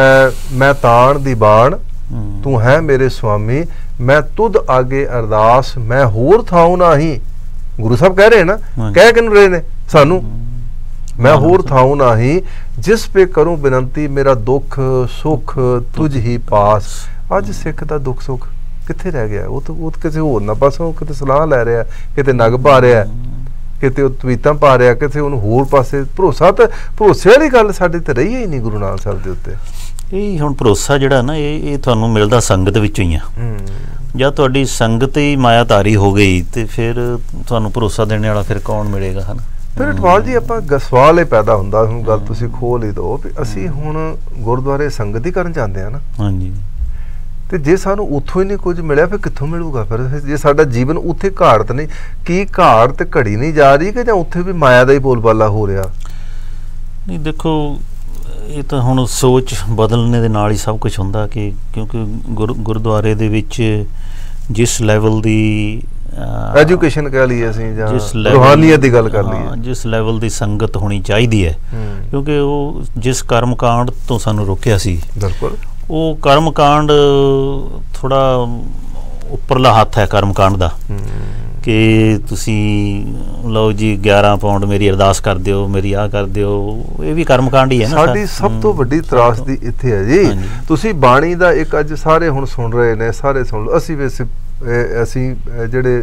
ਮੈਂ ਤਾਣ ਦੀ ਬਾਣ ਤੂੰ ਹੈ ਮੇਰੇ ਸੁਆਮੀ, ਮੈਂ ਤੁਧ ਆਗੇ ਅਰਦਾਸ ਮੈਂ ਹੋਰ ਥਾਉ ਨਾਹੀ। ਗੁਰੂ ਸਾਹਿਬ ਕਹਿ ਰਹੇ ਨਾ, ਕਹਿ ਕਿਹਨੂੰ ਰਹੇ ਨੇ ਸਾਨੂੰ, ਮੈਂ ਹੋਰ ਥਾਉ ਨਾਹੀ, ਜਿਸ ਪੇ ਕਰੂੰ ਬੇਨਤੀ ਮੇਰਾ ਦੁੱਖ ਸੁੱਖ ਤੁਝ ਹੀ ਪਾਸ। ਅੱਜ ਸਿੱਖ ਦਾ ਦੁੱਖ ਸੁੱਖ ਕਿੱਥੇ ਰਹਿ ਗਿਆ? ਉਹ ਤਾਂ ਉਹ ਕਿਸੇ ਹੋਰ ਨਾ ਪਾਸੋਂ ਕਿਤੇ ਸਲਾਹ ਲੈ ਰਿਹਾ, ਕਿਤੇ ਨਗ ਪਾ ਰਿਹਾ, ਕਿਤੇ ਉਹ ਤਵੀਤਾਂ ਪਾ ਰਿਹਾ, ਕਿਤੇ ਉਹਨੂੰ ਹੋਰ ਪਾਸੇ ਭਰੋਸਾ। ਤਾਂ ਭਰੋਸੇ ਵਾਲੀ ਗੱਲ ਸਾਡੇ ਤੇ ਰਹੀ ਹੀ ਨਹੀਂ ਗੁਰੂ ਨਾਨਕ ਸਾਹਿਬ ਦੇ ਉੱਤੇ। ਇਹ ਹੁਣ ਭਰੋਸਾ ਜਿਹੜਾ ਨਾ ਇਹ ਇਹ ਤੁਹਾਨੂੰ ਮਿਲਦਾ ਸੰਗਤ ਵਿੱਚੋਂ ਹੀ ਆ। ਜਦ ਤੁਹਾਡੀ ਸੰਗਤ ਹੀ ਮਾਇਆਧਾਰੀ ਹੋ ਗਈ ਤੇ ਫਿਰ ਤੁਹਾਨੂੰ ਭਰੋਸਾ ਦੇਣ ਵਾਲਾ ਫਿਰ ਕੌਣ ਮਿਲੇਗਾ, ਹਨਾ। ਫਿਰ ਅਟਵਾਲ ਜੀ ਆਪਾਂ ਸਵਾਲ ਇਹ ਪੈਦਾ ਹੁੰਦਾ, ਹੁਣ ਗੱਲ ਤੁਸੀਂ ਖੋਲ ਹੀ ਦਿਓ ਵੀ ਅਸੀਂ ਹੁਣ ਗੁਰਦੁਆਰੇ ਸੰਗਤ ਹੀ ਕਰਨ ਜਾਂਦੇ ਆ ਨਾ। ਹਾਂਜੀ। ਤੇ ਜੇ ਸਾਨੂੰ ਉੱਥੋਂ ਹੀ ਨਹੀਂ ਕੁਝ ਮਿਲਿਆ ਫਿਰ ਕਿੱਥੋਂ ਮਿਲੂਗਾ? ਫਿਰ ਜੇ ਸਾਡਾ ਜੀਵਨ ਉੱਥੇ ਘਾੜਤ ਨਹੀਂ, ਕੀ ਘਾੜਤ ਘੜੀ ਨਹੀਂ ਜਾ ਰਹੀ ਕਿ ਜਾਂ ਉੱਥੇ ਵੀ ਮਾਇਆ ਦਾ ਹੀ ਬੋਲਬਾਲਾ ਹੋ ਰਿਹਾ? ਨਹੀਂ ਦੇਖੋ, ਇਹ ਤਾਂ ਹੁਣ ਸੋਚ ਬਦਲਣੇ ਦੇ ਨਾਲ ਹੀ ਸਭ ਕੁਝ ਹੁੰਦਾ ਕਿ ਕਿਉਂਕਿ ਗੁਰ ਗੁਰਦੁਆਰੇ ਦੇ ਵਿੱਚ ਜਿਸ ਲੈਵਲ ਦੀ ਐਜੂਕੇਸ਼ਨ ਕਹਿ ਲਈਏ ਅਸੀਂ ਜਾਂ ਰੂਹਾਨੀਅਤ ਦੀ ਗੱਲ ਕਰ ਲਈਏ, ਜਿਸ ਲੈਵਲ ਦੀ ਸੰਗਤ ਹੋਣੀ ਚਾਹੀਦੀ ਹੈ, ਕਿਉਂਕਿ ਉਹ ਜਿਸ ਕਰਮ ਕਾਂਡ ਤੋਂ ਸਾਨੂੰ ਰੋਕਿਆ ਸੀ, ਬਿਲਕੁਲ ਉਹ ਕਰਮ ਕਾਂਡ ਥੋੜਾ ਉੱਪਰਲਾ ਹੱਥ ਹੈ ਕਰਮ ਕਾਂਡ ਦਾ, ਕਿ ਤੁਸੀਂ ਲਓ ਜੀ ਗਿਆਰਾਂ ਪਾਉਂਡ ਮੇਰੀ ਅਰਦਾਸ ਕਰ ਦਿਓ, ਮੇਰੀ ਆਹ ਕਰ ਦਿਓ, ਇਹ ਵੀ ਕਰਮ ਕਾਂਡ ਹੀ ਹੈ ਨਾ। ਸਾਡੀ ਸਭ ਤੋਂ ਵੱਡੀ ਤਰਾਸਦੀ ਇੱਥੇ ਹੈ ਜੀ। ਤੁਸੀਂ ਬਾਣੀ ਦਾ ਇੱਕ ਅੱਜ ਸਾਰੇ ਹੁਣ ਸੁਣ ਰਹੇ ਨੇ, ਸਾਰੇ ਸੁਣ ਲਓ। ਅਸੀਂ ਵੈਸੇ ਅਸੀਂ ਜਿਹੜੇ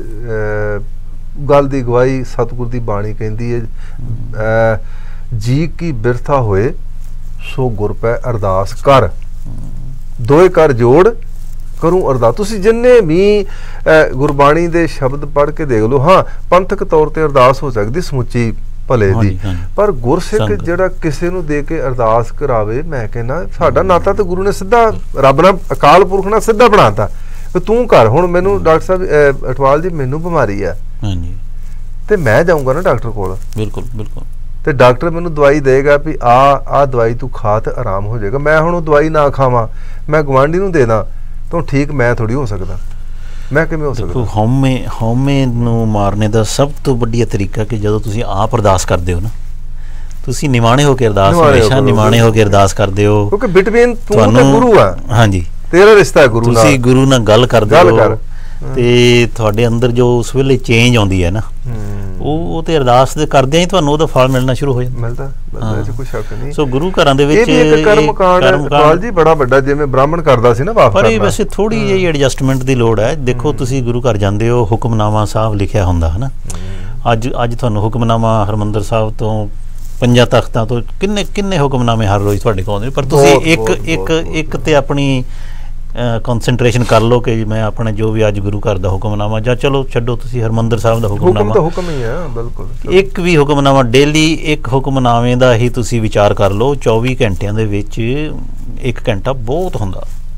ਗੱਲ ਦੀ ਗਵਾਹੀ ਸਤਿਗੁਰ ਦੀ ਬਾਣੀ ਕਹਿੰਦੀ ਹੈ, ਜੀ ਕੀ ਬਿਰਥਾ ਹੋਏ ਸੋ ਗੁਰ ਪੈ ਅਰਦਾਸ ਕਰ, ਦੋਏ ਕਰ ਜੋੜ ਕਰੂੰ ਅਰਦਾਸ। ਤੁਸੀਂ ਜਿੰਨੇ ਵੀ ਗੁਰਬਾਣੀ ਦੇ ਸ਼ਬਦ ਪੜ੍ਹ ਕੇ ਦੇਖ ਲਓ, ਹਾਂ ਪੰਥਕ ਤੌਰ ਤੇ ਅਰਦਾਸ ਹੋ ਸਕਦੀ ਸਮੁੱਚੀ ਭਲੇ ਦੀ, ਪਰ ਗੁਰਸਿੱਖ ਜਿਹੜਾ ਕਿਸੇ ਨੂੰ ਦੇ ਕੇ ਅਰਦਾਸ ਕਰਾਵੇ, ਮੈਂ ਕਹਿੰਦਾ ਸਾਡਾ ਨਾਤਾ ਤਾਂ ਗੁਰੂ ਨੇ ਸਿੱਧਾ ਰੱਬ ਨਾਲ, ਅਕਾਲ ਪੁਰਖ ਨਾਲ ਸਿੱਧਾ ਬਣਾਤਾ। ਤੂੰ ਕਰ, ਹੁਣ ਮੈਨੂੰ ਡਾਕਟਰ ਸਾਹਿਬ ਅਟਵਾਲ ਜੀ ਮੈਨੂੰ ਬਿਮਾਰੀ ਹੈ ਤੇ ਮੈਂ ਜਾਊਂਗਾ ਨਾ ਡਾਕਟਰ ਕੋਲ, ਬਿਲਕੁਲ ਬਿਲਕੁਲ, ਤੇ ਡਾਕਟਰ ਮੈਨੂੰ ਦਵਾਈ ਦੇਗਾ ਵੀ ਆ ਆ ਦਵਾਈ ਤੂੰ ਖਾ ਤੇ ਆਰਾਮ ਹੋ ਜਾਏਗਾ। ਮੈਂ ਹੁਣ ਉਹ ਦਵਾਈ ਨਾ ਖਾਵਾਂ, ਮੈਂ ਗੁਆਂਢੀ ਨੂੰ ਦੇ ਦਾਂ ਤਾਂ ਠੀਕ ਮੈਂ ਥੋੜੀ ਹੋ ਸਕਦਾ, ਮੈਂ ਕਿਵੇਂ ਹੋ ਸਕਦਾ? ਹਉਮੈ ਹਉਮੈ ਨੂੰ ਮਾਰਨੇ ਦਾ ਸਭ ਤੋਂ ਵੱਡੀਆ ਤਰੀਕਾ ਕਿ ਜਦੋਂ ਤੁਸੀਂ ਆਪ ਅਰਦਾਸ ਕਰਦੇ ਹੋ ਨਾ, ਤੁਸੀਂ ਨਿਮਾਣੇ ਹੋ ਕੇ ਅਰਦਾਸ, ਹਮੇਸ਼ਾ ਨਿਮਾਣੇ ਹੋ ਕੇ ਅਰਦਾਸ ਕਰਦੇ ਹੋ, ਕਿਉਂਕਿ ਬਿਟਵੀਨ ਤੂੰ ਤੇ ਗੁਰੂ ਆ। ਹਾਂਜੀ, ਤੇਰਾ ਰਿਸ਼ਤਾ ਹੈ ਗੁਰੂ ਨਾਲ, ਤੁਸੀਂ ਗੁਰੂ ਨਾਲ ਗੱਲ ਕਰਦੇ ਹੋ ਤੇ ਤੁਹਾਡੇ ਅੰਦਰ ਜੋ ਉਸ ਵੇਲੇ ਚੇਂਜ ਆਉਂਦੀ ਹੈ ਨਾ, ਉਹ ਉਹ ਤੇ ਅਰਦਾਸ ਦੇ ਕਰਦਿਆਂ ਹੀ ਤੁਹਾਨੂੰ ਉਹਦਾ ਫਲ ਮਿਲਣਾ ਸ਼ੁਰੂ ਹੋ ਜਾਂਦਾ। ਮਿਲਦਾ ਮਿਲਦਾ, ਇਹ ਕੋਈ ਸ਼ੱਕ ਨਹੀਂ। ਸੋ ਗੁਰੂ ਘਰਾਂ ਦੇ ਵਿੱਚ ਇਹ ਵੀ ਇੱਕ ਕਰਮ ਕਾਂਡ ਜੀ ਬੜਾ ਵੱਡਾ, ਜਿਵੇਂ ਬ੍ਰਾਹਮਣ ਕਰਦਾ ਸੀ ਨਾ ਵਾਪਸ, ਪਰ ਇਹ ਵੈਸੇ ਥੋੜੀ ਜਿਹੀ ਐਡਜਸਟਮੈਂਟ ਦੀ ਲੋੜ ਹੈ। ਦੇਖੋ ਤੁਸੀਂ ਗੁਰੂ ਘਰ ਜਾਂਦੇ ਹੋ, ਹੁਕਮਨਾਮਾ ਸਾਹਿਬ ਲਿਖਿਆ ਹੁੰਦਾ ਹੈ ਨਾ। ਅੱਜ ਅੱਜ ਤੁਹਾਨੂੰ ਹੁਕਮਨਾਮਾ ਹਰਿਮੰਦਰ ਸਾਹਿਬ ਤੋਂ, ਪੰਜਾਂ ਤਖਤਾਂ ਤੋਂ ਕਿੰਨੇ ਕਿੰਨੇ ਹੁਕਮਨਾਮੇ ਹਰ ਰੋਜ਼ ਤੁਹਾਡੇ ਕੋਲ ਆਉਂਦੇ, ਪਰ ਤੁਸੀਂ ਇੱਕ ਇੱਕ ਇੱਕ ਤੇ ਆਪਣੀ ਕਨਸੈਂਟਰੇਸ਼ਨ ਕਰ ਲਓ ਕਿ ਮੈਂ ਆਪਣੇ ਜੋ ਵੀ ਅੱਜ ਗੁਰੂ ਘਰ ਦਾ ਹੁਕਮਨਾਮਾ, ਜਾਂ ਚਲੋ ਛੱਡੋ ਤੁਸੀਂ ਹਰਿਮੰਦਰ ਸਾਹਿਬ ਦਾ ਹੁਕਮਨਾਮਾ, ਹੁਕਮ ਹੀ ਹੈ ਬਿਲਕੁਲ, ਇੱਕ ਵੀ ਹੁਕਮਨਾਮਾ ਡੇਲੀ ਇੱਕ ਹੁਕਮਨਾਮੇ ਦਾ ਹੀ ਤੁਸੀਂ ਵਿਚਾਰ ਕਰ ਲਓ। ਚੌਵੀ ਘੰਟਿਆਂ ਦੇ ਵਿੱਚ ਇੱਕ ਘੰਟਾ ਬਹੁਤ ਹੁੰਦਾ।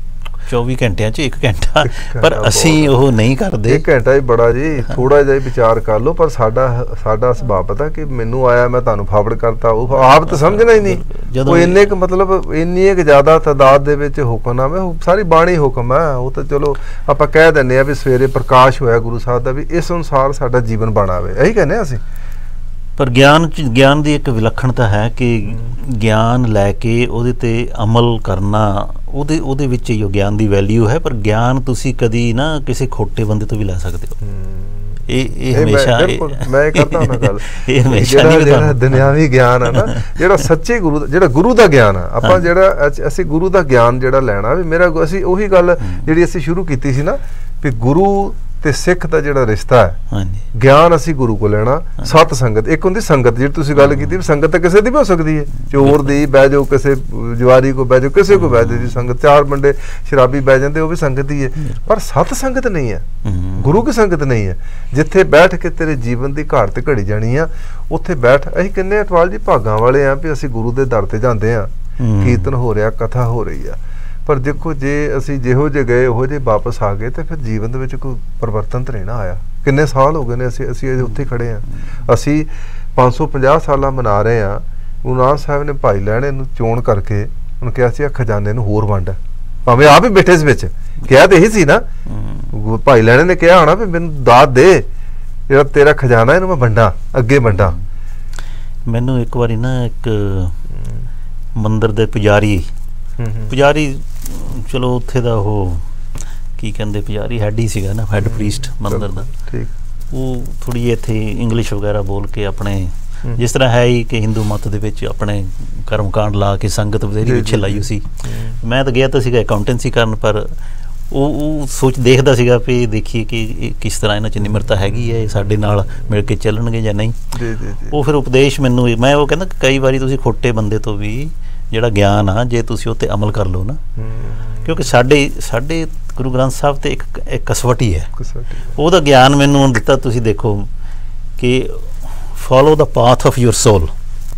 ਚੌਵੀ ਘੰਟਿਆਂ 'ਚ ਇੱਕ ਘੰਟਾ, ਪਰ ਅਸੀਂ ਉਹ ਨਹੀਂ ਕਰਦੇ। ਇੱਕ ਘੰਟਾ ਹੀ ਬੜਾ ਜੀ, ਥੋੜਾ ਜਿਹਾ ਵਿਚਾਰ ਕਰ ਲਓ। ਪਰ ਸਾਡਾ ਸਾਡਾ ਸੁਭਾਅ ਪਤਾ ਕਿ ਮੈਨੂੰ ਆਇਆ ਮੈਂ ਤੁਹਾਨੂੰ ਫਾਰਵਰਡ ਕਰਤਾ, ਉਹ ਆਪ ਤਾਂ ਸਮਝਣਾ ਹੀ ਨਹੀਂ। ਉਹ ਇੰਨੇ ਕੁ ਮਤਲਬ ਇੰਨੀ ਕੁ ਜ਼ਿਆਦਾ ਤਾਦਾਦ ਦੇ ਵਿੱਚ ਹੁਕਮਨਾਮੇ, ਸਾਰੀ ਬਾਣੀ ਹੁਕਮ ਹੈ। ਉਹ ਤਾਂ ਚਲੋ ਆਪਾਂ ਕਹਿ ਦਿੰਦੇ ਆ ਵੀ ਸਵੇਰੇ ਪ੍ਰਕਾਸ਼ ਹੋਇਆ ਗੁਰੂ ਸਾਹਿਬ ਦਾ, ਵੀ ਇਸ ਅਨੁਸਾਰ ਸਾਡਾ ਜੀਵਨ ਬਣਾਵੇ, ਇਹੀ ਕਹਿੰਦੇ ਅਸੀਂ। ਪਰ ਗਿਆਨ 'ਚ ਗਿਆਨ ਦੀ ਇੱਕ ਵਿਲੱਖਣਤਾ ਹੈ ਕਿ ਗਿਆਨ ਲੈ ਕੇ ਉਹਦੇ 'ਤੇ ਅਮਲ ਕਰਨਾ, ਉਹਦੇ ਉਹਦੇ ਵਿੱਚ ਹੀ ਉਹ ਗਿਆਨ ਦੀ ਵੈਲਿਊ ਹੈ। ਪਰ ਗਿਆਨ ਤੁਸੀਂ ਕਦੀ ਨਾ ਕਿਸੇ ਖੋਟੇ ਬੰਦੇ ਤੋਂ ਵੀ ਲੈ ਸਕਦੇ ਹੋ। ਇਹ ਇਹ ਹਮੇਸ਼ਾ ਮੈਂ ਕਰਦਾ ਹਾਂ ਗੱਲ, ਇਹ ਹਮੇਸ਼ਾ ਨਹੀਂ। ਜਿਹੜਾ ਦੁਨਿਆਵੀ ਗਿਆਨ ਹੈ ਨਾ, ਜਿਹੜਾ ਸੱਚੇ ਗੁਰੂ ਦਾ, ਜਿਹੜਾ ਗੁਰੂ ਦਾ ਗਿਆਨ ਆ, ਆਪਾਂ ਜਿਹੜਾ ਅਸੀਂ ਗੁਰੂ ਦਾ ਗਿਆਨ ਜਿਹੜਾ ਲੈਣਾ, ਵੀ ਮੇਰਾ ਅਸੀਂ ਉਹੀ ਗੱਲ ਜਿਹੜੀ ਅਸੀਂ ਸ਼ੁਰੂ ਕੀਤੀ ਸੀ ਨਾ, ਵੀ ਗੁਰੂ ਤੇ ਸਿੱਖ ਦਾ ਜਿਹੜਾ ਰਿਸ਼ਤਾ ਹੈ, ਗਿਆਨ ਅਸੀਂ ਗੁਰੂ ਕੋਲ ਲੈਣਾ। ਸਤ ਸੰਗਤ, ਇੱਕ ਹੁੰਦੀ ਸੰਗਤ ਜਿਹੜੀ ਤੁਸੀਂ ਗੱਲ ਕੀਤੀ, ਸੰਗਤ ਤਾਂ ਕਿਸੇ ਦੀ ਵੀ ਹੋ ਸਕਦੀ ਹੈ, ਚੋਰ ਦੀ ਬਹਿ ਜਾਓ, ਕਿਸੇ ਜਵਾਰੀ ਕੋ ਬਹਿ ਜਾਓ, ਕਿਸੇ ਕੋ ਬਹਿ ਜਾਓ ਜੀ ਸੰਗਤ। ਚਾਰ ਬੰਦੇ ਸ਼ਰਾਬੀ ਬਹਿ ਜਾਂਦੇ, ਉਹ ਵੀ ਸੰਗਤ ਹੀ ਹੈ। ਪਰ ਸਤ ਸੰਗਤ ਨਹੀਂ ਹੈ, ਗੁਰੂ ਕੀ ਸੰਗਤ ਨਹੀਂ ਹੈ। ਜਿੱਥੇ ਬੈਠ ਕੇ ਤੇਰੇ ਜੀਵਨ ਦੀ ਘਾਟ ਤੇ ਘੜੀ ਜਾਣੀ ਆ, ਉੱਥੇ ਬੈਠ। ਅਸੀਂ ਕਿੰਨੇ ਅਟਵਾਲ ਜੀ ਭਾਗਾਂ ਵਾਲੇ ਆ ਵੀ ਅਸੀਂ ਗੁਰੂ ਦੇ ਦਰ ਤੇ ਜਾਂਦੇ ਆ, ਕੀਰਤਨ ਹੋ ਰਿਹਾ, ਕਥਾ ਹੋ ਰਹੀ ਆ। ਪਰ ਦੇਖੋ, ਜੇ ਅਸੀਂ ਜਿਹੋ ਜਿਹੇ ਗਏ ਉਹੋ ਜਿਹੇ ਵਾਪਸ ਆ ਗਏ, ਤੇ ਫਿਰ ਜੀਵਨ ਦੇ ਵਿੱਚ ਕੋਈ ਪਰਿਵਰਤਨ ਤਾਂ ਨਹੀਂ ਨਾ ਆਇਆ। ਕਿੰਨੇ ਸਾਲ ਹੋ ਗਏ ਨੇ ਅਸੀਂ ਅਸੀਂ ਉੱਥੇ ਖੜੇ ਹਾਂ। ਅਸੀਂ ਪੰਜ ਸੌ ਪੰਜਾਹ ਸਾਲਾਂ ਮਨਾ ਰਹੇ ਹਾਂ। ਗੁਰੂ ਨਾਨਕ ਸਾਹਿਬ ਨੇ ਭਾਈ ਲਹਿਣੇ ਨੂੰ ਚੋਣ ਕਰਕੇ ਉਹਨੂੰ ਕਿਹਾ ਸੀ, ਆ ਖਜ਼ਾਨੇ ਨੂੰ ਹੋਰ ਵੰਡ, ਭਾਵੇਂ ਆਪ ਹੀ ਬੈਠੇ ਸੀ ਵਿੱਚ। ਕਿਹਾ ਤੇ ਇਹੀ ਸੀ ਨਾ, ਭਾਈ ਲਹਿਣੇ ਨੇ ਕਿਹਾ ਹੋਣਾ ਵੀ ਮੈਨੂੰ ਦਾਤ ਦੇ, ਜਿਹੜਾ ਤੇਰਾ ਖਜ਼ਾਨਾ ਇਹਨੂੰ ਮੈਂ ਵੰਡਾਂ, ਅੱਗੇ ਵੰਡਾਂ। ਮੈਨੂੰ ਇੱਕ ਵਾਰੀ ਨਾ ਇੱਕ ਮੰਦਿਰ ਦੇ ਪੁਜਾਰੀ ਪੁਜਾਰੀ ਚਲੋ ਉੱਥੇ ਦਾ ਉਹ ਕੀ ਕਹਿੰਦੇ, ਪੁਜਾਰੀ ਹੈਡ ਹੀ ਸੀਗਾ ਨਾ, ਹੈਡ ਪ੍ਰੀਸਟ ਮੰਦਿਰ ਦਾ। ਉਹ ਥੋੜ੍ਹੀ ਇੱਥੇ ਇੰਗਲਿਸ਼ ਵਗੈਰਾ ਬੋਲ ਕੇ ਆਪਣੇ, ਜਿਸ ਤਰ੍ਹਾਂ ਹੈ ਹੀ ਕਿ ਹਿੰਦੂ ਮਤ ਦੇ ਵਿੱਚ ਆਪਣੇ ਕਰਮ ਕਾਂਡ ਲਾ ਕੇ ਸੰਗਤ ਬਥੇਰੀ ਪਿੱਛੇ ਲਾਈ ਸੀ। ਮੈਂ ਤਾਂ ਗਿਆ ਤਾਂ ਸੀਗਾ ਅਕਾਊਂਟੈਂਸੀ ਕਰਨ, ਪਰ ਉਹ ਉਹ ਸੋਚ ਦੇਖਦਾ ਸੀਗਾ ਵੀ ਦੇਖੀਏ ਕਿ ਕਿਸ ਤਰ੍ਹਾਂ ਇਹਨਾਂ 'ਚ ਨਿਮਰਤਾ ਹੈਗੀ ਹੈ, ਸਾਡੇ ਨਾਲ ਮਿਲ ਕੇ ਚੱਲਣਗੇ ਜਾਂ ਨਹੀਂ। ਉਹ ਫਿਰ ਉਪਦੇਸ਼ ਮੈਨੂੰ, ਮੈਂ ਉਹ ਕਹਿੰਦਾ ਕਈ ਵਾਰੀ ਤੁਸੀਂ ਖੋਟੇ ਬੰਦੇ ਤੋਂ ਵੀ ਜਿਹੜਾ ਗਿਆਨ ਆ, ਜੇ ਤੁਸੀਂ ਉਹ 'ਤੇ ਅਮਲ ਕਰ ਲਓ ਨਾ, ਕਿਉਂਕਿ ਸਾਡੇ ਸਾਡੇ ਗੁਰੂ ਗ੍ਰੰਥ ਸਾਹਿਬ 'ਤੇ ਇੱਕ ਇੱਕ ਕਸਵਟੀ ਹੈ, ਉਹਦਾ ਗਿਆਨ ਮੈਨੂੰ ਦਿੱਤਾ। ਤੁਸੀਂ ਦੇਖੋ ਕਿ follow the path of your soul,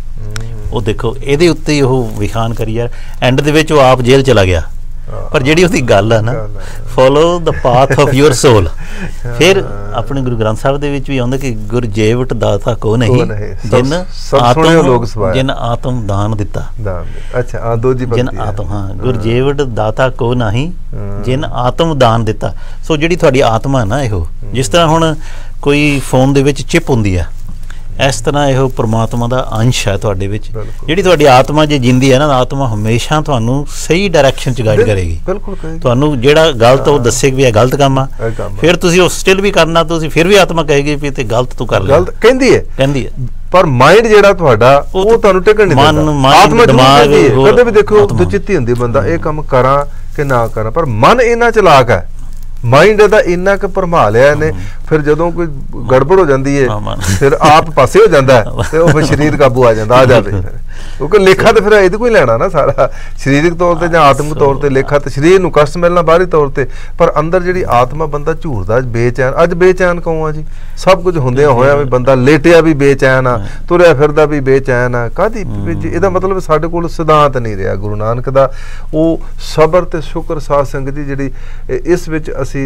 ਉਹ ਦੇਖੋ ਇਹਦੇ ਉੱਤੇ ਹੀ ਉਹ ਵਿਖਾਨ ਕਰੀ ਯਾਰ। ਐਂਡ ਦੇ ਵਿੱਚ ਉਹ ਆਪ ਜੇਲ੍ਹ ਚਲਾ ਗਿਆ, ਪਰ ਜਿਹੜੀ ਉਹਦੀ ਗੱਲ ਆ ਨਾ, follow the path of your soul. ਫਿਰ ਆਪਣੇ ਗੁਰੂ ਗ੍ਰੰਥ ਸਾਹਿਬ ਦੇ ਵਿੱਚ ਵੀ ਆਉਂਦਾ ਕਿ ਗੁਰ ਜੇਵਟ ਦਾਤਾ ਕੋ ਨਹੀਂ, ਜਿਨ ਆਤਮ ਜਿਨ ਆਤਮ ਦਾਨ ਦਿੱਤਾ। ਅੱਛਾ, ਦੋ ਜੀ ਜਿਨ ਆਤਮ, ਹਾਂ, ਗੁਰ ਜੇਵਟ ਦਾਤਾ ਕੋ ਨਹੀਂ, ਜਿਨ ਆਤਮ ਦਾਨ ਦਿੱਤਾ। ਸੋ ਜਿਹੜੀ ਤੁਹਾਡੀ ਆਤਮਾ ਨਾ, ਇਹੋ ਜਿਸ ਤਰ੍ਹਾਂ ਹੁਣ ਕੋਈ ਫੋਨ ਦੇ ਵਿੱਚ ਚਿਪ ਹੁੰਦੀ ਆ, ਇਸ ਤਰ੍ਹਾਂ ਇਹੋ ਪਰਮਾਤਮਾ ਦਾ ਅੰਸ਼ ਹੈ ਤੁਹਾਡੇ ਵਿੱਚ। ਜਿਹੜੀ ਤੁਹਾਡੀ ਆਤਮਾ ਜੇ ਜਿੰਦੀ ਹੈ ਨਾ, ਆਤਮਾ ਹਮੇਸ਼ਾ ਤੁਹਾਨੂੰ ਸਹੀ ਡਾਇਰੈਕਸ਼ਨ 'ਚ ਗਾਈਡ ਕਰੇਗੀ। ਤੁਹਾਨੂੰ ਜਿਹੜਾ ਗਲਤ ਉਹ ਦੱਸੇਗੀ ਵੀ ਇਹ ਗਲਤ ਕੰਮ ਆ, ਫਿਰ ਤੁਸੀਂ ਉਹ ਸਟਿਲ ਵੀ ਕਰਨਾ, ਤੁਸੀਂ ਫਿਰ ਵੀ ਆਤਮਾ ਕਹੇਗੀ ਵੀ ਤੇ ਗਲਤ ਤੂੰ ਕਰ ਲੈ, ਕਹਿੰਦੀ ਹੈ ਕਹਿੰਦੀ ਹੈ ਪਰ ਮਾਈਂਡ ਜਿਹੜਾ ਤੁਹਾਡਾ ਉਹ ਤੁਹਾਨੂੰ ਟਿਕਣ ਨਹੀਂ ਦਿੰਦਾ। ਆਤਮਾ ਦਿਮਾਗ ਕਦੇ ਵੀ ਦੇਖੋ ਦੁਚਿੱਤੀ ਹੁੰਦੀ ਬੰਦਾ, ਇਹ ਕੰਮ ਕਰਾਂ ਕਿ ਨਾ ਕਰਾਂ, ਪਰ ਮਨ ਇੰਨਾ ਚਲਾਕ ਹੈ, ਮਾਈਂਡ ਦਾ ਇੰਨਾ ਕੁ ਭਰਮਾ ਲਿਆ ਇਹਨੇ। ਫਿਰ ਜਦੋਂ ਕੋਈ ਗੜਬੜ ਹੋ ਜਾਂਦੀ ਹੈ, ਫਿਰ ਆਪ ਪਾਸੇ ਹੋ ਜਾਂਦਾ ਤੇ ਉਹ ਫਿਰ ਸਰੀਰ ਕਾਬੂ ਆ ਜਾਂਦਾ, ਆ ਜਾਵੇ। ਕਿਉਂਕਿ ਲੇਖਾ ਤੇ ਫਿਰ ਇਹਦੇ ਕੋਈ ਲੈਣਾ ਨਾ, ਸਾਰਾ ਸਰੀਰਕ ਤੌਰ ਤੇ ਜਾਂ ਆਤਮਿਕ ਤੌਰ ਤੇ ਲੇਖਾ ਤੇ ਸਰੀਰ ਨੂੰ ਕਸ਼ਟ ਮਿਲਣਾ ਬਾਹਰੀ ਤੌਰ ਤੇ, ਪਰ ਅੰਦਰ ਜਿਹੜੀ ਆਤਮਾ ਬੰਦਾ ਝੂਰਦਾ ਬੇਚੈਨ। ਅੱਜ ਬੇਚੈਨ ਕੌਣ ਆ ਜੀ? ਸਭ ਕੁਝ ਹੁੰਦਿਆਂ ਹੋਇਆ ਵੀ ਬੰਦਾ ਲੇਟਿਆ ਵੀ ਬੇਚੈਨ ਆ, ਤੁਰਿਆ ਫਿਰਦਾ ਵੀ ਬੇਚੈਨ ਆ। ਕਾਹਦੀ? ਇਹਦਾ ਮਤਲਬ ਸਾਡੇ ਕੋਲ ਸਿਧਾਂਤ ਨਹੀਂ ਰਿਹਾ ਗੁਰੂ ਨਾਨਕ ਦਾ। ਉਹ ਸਬਰ ਤੇ ਸ਼ੁਕਰ ਸਾਧ ਸੰਗਤ ਜੀ ਜਿਹੜੀ ਇਸ ਵਿੱਚ ਅਸੀਂ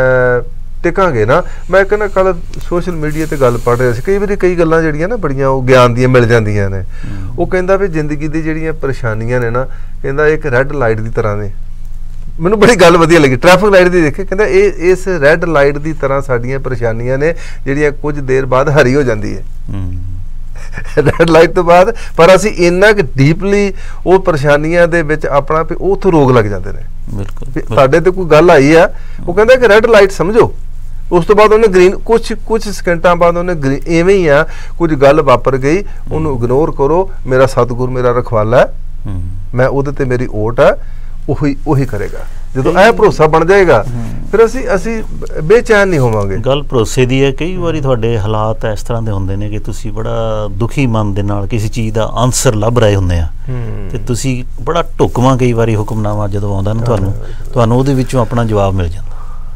ਟਿਕਾਂਗੇ ਨਾ। ਮੈਂ ਕਹਿੰਦਾ ਕੱਲ ਸੋਸ਼ਲ ਮੀਡੀਆ ਤੇ ਗੱਲ ਪੜ੍ਹ ਰਿਹਾ ਸੀ, ਕਈ ਵਾਰੀ ਕਈ ਗੱਲਾਂ ਜਿਹੜੀਆਂ ਨਾ ਬੜੀਆਂ ਉਹ ਗਿਆਨ ਦੀਆਂ ਮਿਲ ਜਾਂਦੀਆਂ ਨੇ। ਉਹ ਕਹਿੰਦਾ ਵੀ ਜ਼ਿੰਦਗੀ ਦੀ ਜਿਹੜੀਆਂ ਪਰੇਸ਼ਾਨੀਆਂ ਨੇ ਨਾ, ਕਹਿੰਦਾ ਇੱਕ ਰੈੱਡ ਲਾਈਟ ਦੀ ਤਰ੍ਹਾਂ ਨੇ। ਮੈਨੂੰ ਬੜੀ ਗੱਲ ਵਧੀਆ ਲੱਗੀ, ਟ੍ਰੈਫਿਕ ਲਾਈਟ ਦੀ ਦੇਖੇ, ਕਹਿੰਦਾ ਇਹ ਇਸ ਰੈੱਡ ਲਾਈਟ ਦੀ ਤਰ੍ਹਾਂ ਸਾਡੀਆਂ ਪਰੇਸ਼ਾਨੀਆਂ ਨੇ, ਜਿਹੜੀਆਂ ਕੁਝ ਦੇਰ ਬਾਅਦ ਹਰੀ ਹੋ ਜਾਂਦੀ ਹੈ ਰੈੱਡ ਲਾਈਟ ਤੋਂ ਬਾਅਦ। ਪਰ ਅਸੀਂ ਇੰਨਾ ਕੁ ਡੀਪਲੀ ਉਹ ਪਰੇਸ਼ਾਨੀਆਂ ਦੇ ਵਿੱਚ ਆਪਣਾ ਵੀ ਉੱਥੋਂ ਰੋਗ ਲੱਗ ਜਾਂਦੇ ਨੇ। ਬਿਲਕੁਲ ਸਾਡੇ ਤੇ ਕੋਈ ਗੱਲ ਆਈ ਆ, ਉਹ ਕਹਿੰਦਾ ਕਿ ਰੈੱਡ ਲਾਈਟ ਸਮਝੋ, ਉਸ ਤੋਂ ਬਾਅਦ ਉਹਨੇ ਗ੍ਰੀਨ, ਕੁਛ ਕੁਛ ਸਕਿੰਟਾਂ ਬਾਅਦ ਉਹਨੇ ਗ੍ਰੀਨ। ਇਵੇਂ ਹੀ ਆ, ਕੁਝ ਗੱਲ ਵਾਪਰ ਗਈ, ਉਹਨੂੰ ਇਗਨੋਰ ਕਰੋ। ਮੇਰਾ ਸਤਿਗੁਰ ਮੇਰਾ ਰਖਵਾਲਾ ਹੈ, ਮੈਂ ਉਹਦੇ ਤੇ ਮੇਰੀ ਓਟ ਹੈ, ਉਹੀ ਉਹੀ ਕਰੇਗਾ। ਜਦੋਂ ਇਹ ਭਰੋਸਾ ਬਣ ਜਾਏਗਾ, ਫਿਰ ਅਸੀਂ ਅਸੀਂ ਬੇਚੈਨ ਨਹੀਂ ਹੋਵਾਂਗੇ। ਗੱਲ ਭਰੋਸੇ ਦੀ ਹੈ। ਕਈ ਵਾਰੀ ਤੁਹਾਡੇ ਹਾਲਾਤ ਇਸ ਤਰ੍ਹਾਂ ਦੇ ਹੁੰਦੇ ਨੇ ਕਿ ਤੁਸੀਂ ਬੜਾ ਦੁਖੀ ਮਨ ਦੇ ਨਾਲ ਕਿਸੇ ਚੀਜ਼ ਦਾ ਆਨਸਰ ਲੱਭ ਰਹੇ ਹੁੰਦੇ ਆ, ਤੇ ਤੁਸੀਂ ਬੜਾ ਢੁਕਵਾਂ ਕਈ ਵਾਰੀ ਹੁਕਮਨਾਮਾ ਜਦੋਂ ਆਉਂਦਾ ਨਾ ਤੁਹਾਨੂੰ ਤੁਹਾਨੂੰ ਉਹਦੇ ਵਿੱਚੋਂ ਆਪਣਾ ਜਵਾਬ ਮਿਲ ਜਾਂਦਾ।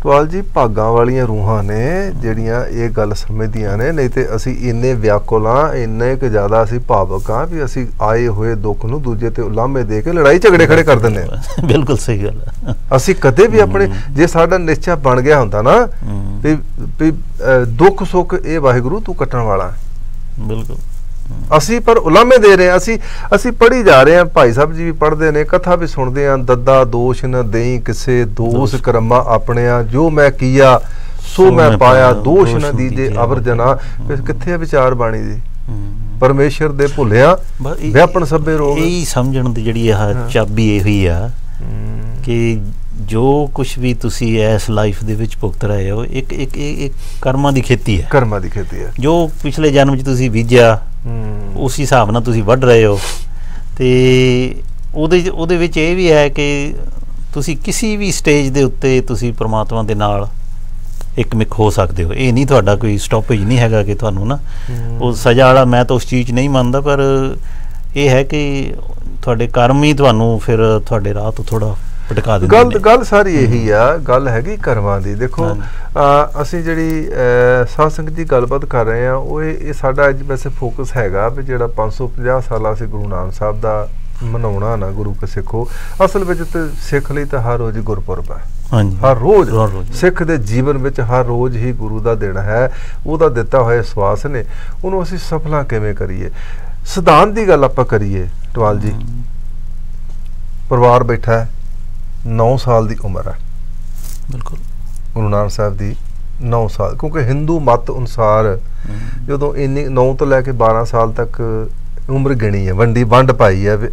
ਇਕਬਾਲ ਜੀ ਭਾਗਾਂ ਵਾਲੀਆਂ ਰੂਹਾਂ ਨੇ ਜਿਹੜੀਆਂ ਇਹ ਗੱਲ ਸਮਝਦੀਆਂ ਨੇ, ਨਹੀਂ ਤੇ ਅਸੀਂ ਇੰਨੇ ਵਿਆਕੁਲ ਹਾਂ, ਇੰਨੇ ਕੁ ਜ਼ਿਆਦਾ ਅਸੀਂ ਭਾਵਕ ਹਾਂ ਵੀ ਅਸੀਂ ਆਏ ਹੋਏ ਦੁੱਖ ਨੂੰ ਦੂਜੇ ਤੇ ਉਲਾਮੇ ਦੇ ਕੇ ਲੜਾਈ ਝਗੜੇ ਖੜੇ ਕਰ ਦਿੰਦੇ ਹਾਂ। ਬਿਲਕੁਲ ਸਹੀ ਗੱਲ ਹੈ। ਅਸੀਂ ਕਦੇ ਵੀ ਆਪਣੇ ਜੇ ਸਾਡਾ ਨਿਸ਼ਚਾ ਬਣ ਗਿਆ ਹੁੰਦਾ ਨਾ ਵੀ ਵੀ ਦੁੱਖ ਸੁੱਖ ਇਹ ਵਾਹਿਗੁਰੂ ਤੂੰ ਕੱਟਣ ਵਾਲਾ, ਬਿਲਕੁਲ ਅਸੀਂ ਪਰ ਉਲਾਮੇ ਦੇ ਰਹੇ ਹਾਂ। ਅਸੀਂ ਅਸੀਂ ਪੜ੍ਹੀ ਜਾ ਰਹੇ ਹਾਂ, ਭਾਈ ਸਾਹਿਬ ਜੀ ਵੀ ਪੜ੍ਹਦੇ ਨੇ, ਕਥਾ ਵੀ ਸੁਣਦੇ ਹਾਂ, ਦੱਦਾ ਦੋਸ਼ ਨ ਦੇਈ ਕਿਸੇ ਦੋਸ ਕਰਮਾ ਆਪਣਿਆ, ਜੋ ਮੈਂ ਕੀਆ ਸੋ ਮੈਂ ਪਾਇਆ, ਦੋਸ਼ ਨ ਦੀਜੇ ਅਵਰ ਜਨਾ। ਕਿੱਥੇ ਆ ਵਿਚਾਰ ਬਾਣੀ ਦੀ? ਪਰਮੇਸ਼ਰ ਦੇ ਭੁੱਲਿਆ ਵਿਆਪਣ ਸਭੇ ਰੋਗ। ਇਹੀ ਸਮਝਣ ਦੀ ਜਿਹੜੀ ਆ ਚਾਬੀ ਇਹੀ ਆ ਕਿ ਜੋ ਕੁਛ ਵੀ ਤੁਸੀਂ ਇਸ ਲਾਈਫ ਦੇ ਵਿੱਚ ਭੁਗਤ ਰਹੇ ਹੋ ਇੱਕ ਇੱਕ ਇੱਕ ਕਰਮਾਂ ਦੀ ਖੇਤੀ ਹੈ। ਕਰਮਾਂ ਦੀ ਖੇਤੀ ਹੈ। ਜੋ ਪਿਛਲੇ ਜਨਮ 'ਚ ਤੁਸੀਂ ਬੀਜਿਆ ਉਸ ਹਿਸਾਬ ਨਾਲ ਤੁਸੀਂ ਵੱਢ ਰਹੇ ਹੋ, ਤੇ ਉਹਦੇ ਉਹਦੇ ਵਿੱਚ ਇਹ ਵੀ ਹੈ ਕਿ ਤੁਸੀਂ ਕਿਸੇ ਵੀ ਸਟੇਜ ਦੇ ਉੱਤੇ ਤੁਸੀਂ ਪ੍ਰਮਾਤਮਾ ਦੇ ਨਾਲ ਇੱਕ ਮਿਕ ਹੋ ਸਕਦੇ ਹੋ। ਇਹ ਨਹੀਂ ਤੁਹਾਡਾ ਕੋਈ ਸਟਾਪੇਜ ਨਹੀਂ ਹੈਗਾ ਕਿ ਤੁਹਾਨੂੰ ਨਾ ਉਹ ਸਜ਼ਾ ਵਾਲਾ, ਮੈਂ ਤਾਂ ਉਸ ਚੀਜ਼ 'ਚ ਨਹੀਂ ਮੰਨਦਾ, ਪਰ ਇਹ ਹੈ ਕਿ ਤੁਹਾਡੇ ਕਰਮ ਹੀ ਤੁਹਾਨੂੰ ਫਿਰ ਤੁਹਾਡੇ ਰਾਹ ਤੋਂ ਥੋੜਾ ਭਟਕਾ ਦਿੰਦੇ ਨੇ। ਗੱਲ ਗੱਲ ਸਾਰੀ ਇਹੀ ਆ, ਗੱਲ ਹੈਗੀ ਕਰਮਾਂ ਦੀ। ਦੇਖੋ ਅਸੀਂ ਜਿਹੜੀ ਸਾਧ ਸੰਗਤ ਦੀ ਗੱਲਬਾਤ ਕਰ ਰਹੇ ਹਾਂ ਉਹ ਇਹ ਸਾਡਾ ਅੱਜ ਵੈਸੇ ਫੋਕਸ ਹੈਗਾ ਵੀ ਜਿਹੜਾ ਪੰਜ ਸੌ ਪੰਜਾਹ ਸਾਲਾ ਅਸੀਂ ਗੁਰੂ ਨਾਨਕ ਸਾਹਿਬ ਦਾ ਮਨਾਉਣਾ ਨਾ ਗੁਰੂ ਕੇ ਸਿੱਖੋ। ਅਸਲ ਵਿੱਚ ਤੇ ਸਿੱਖ ਲਈ ਤਾਂ ਹਰ ਰੋਜ਼ ਗੁਰਪੁਰਬ ਹੈ। ਹਾਂਜੀ, ਹਰ ਰੋਜ਼ ਸਿੱਖ ਦੇ ਜੀਵਨ ਵਿੱਚ ਹਰ ਰੋਜ਼ ਹੀ ਗੁਰੂ ਦਾ ਦਿਨ ਹੈ, ਉਹਦਾ ਦਿੱਤਾ ਹੋਇਆ ਸਵਾਸ ਨੇ, ਉਹਨੂੰ ਅਸੀਂ ਸਫਲਾ ਕਿਵੇਂ ਕਰੀਏ। ਸਿਧਾਂਤ ਦੀ ਗੱਲ ਆਪਾਂ ਕਰੀਏ ਟਵਾਲ ਜੀ, ਪਰਿਵਾਰ ਬੈਠਾ ਹੈ, ਨੌ ਸਾਲ ਦੀ ਉਮਰ ਹੈ। ਬਿਲਕੁਲ ਗੁਰੂ ਨਾਨਕ ਸਾਹਿਬ ਦੀ ਨੌ ਸਾਲ, ਕਿਉਂਕਿ ਹਿੰਦੂ ਮਤ ਅਨੁਸਾਰ ਜਦੋਂ ਇੰਨੀ ਨੌ ਤੋਂ ਲੈ ਕੇ ਬਾਰਾਂ ਸਾਲ ਤੱਕ ਉਮਰ ਗਿਣੀ ਹੈ, ਵੰਡੀ ਵੰਡ ਪਾਈ ਹੈ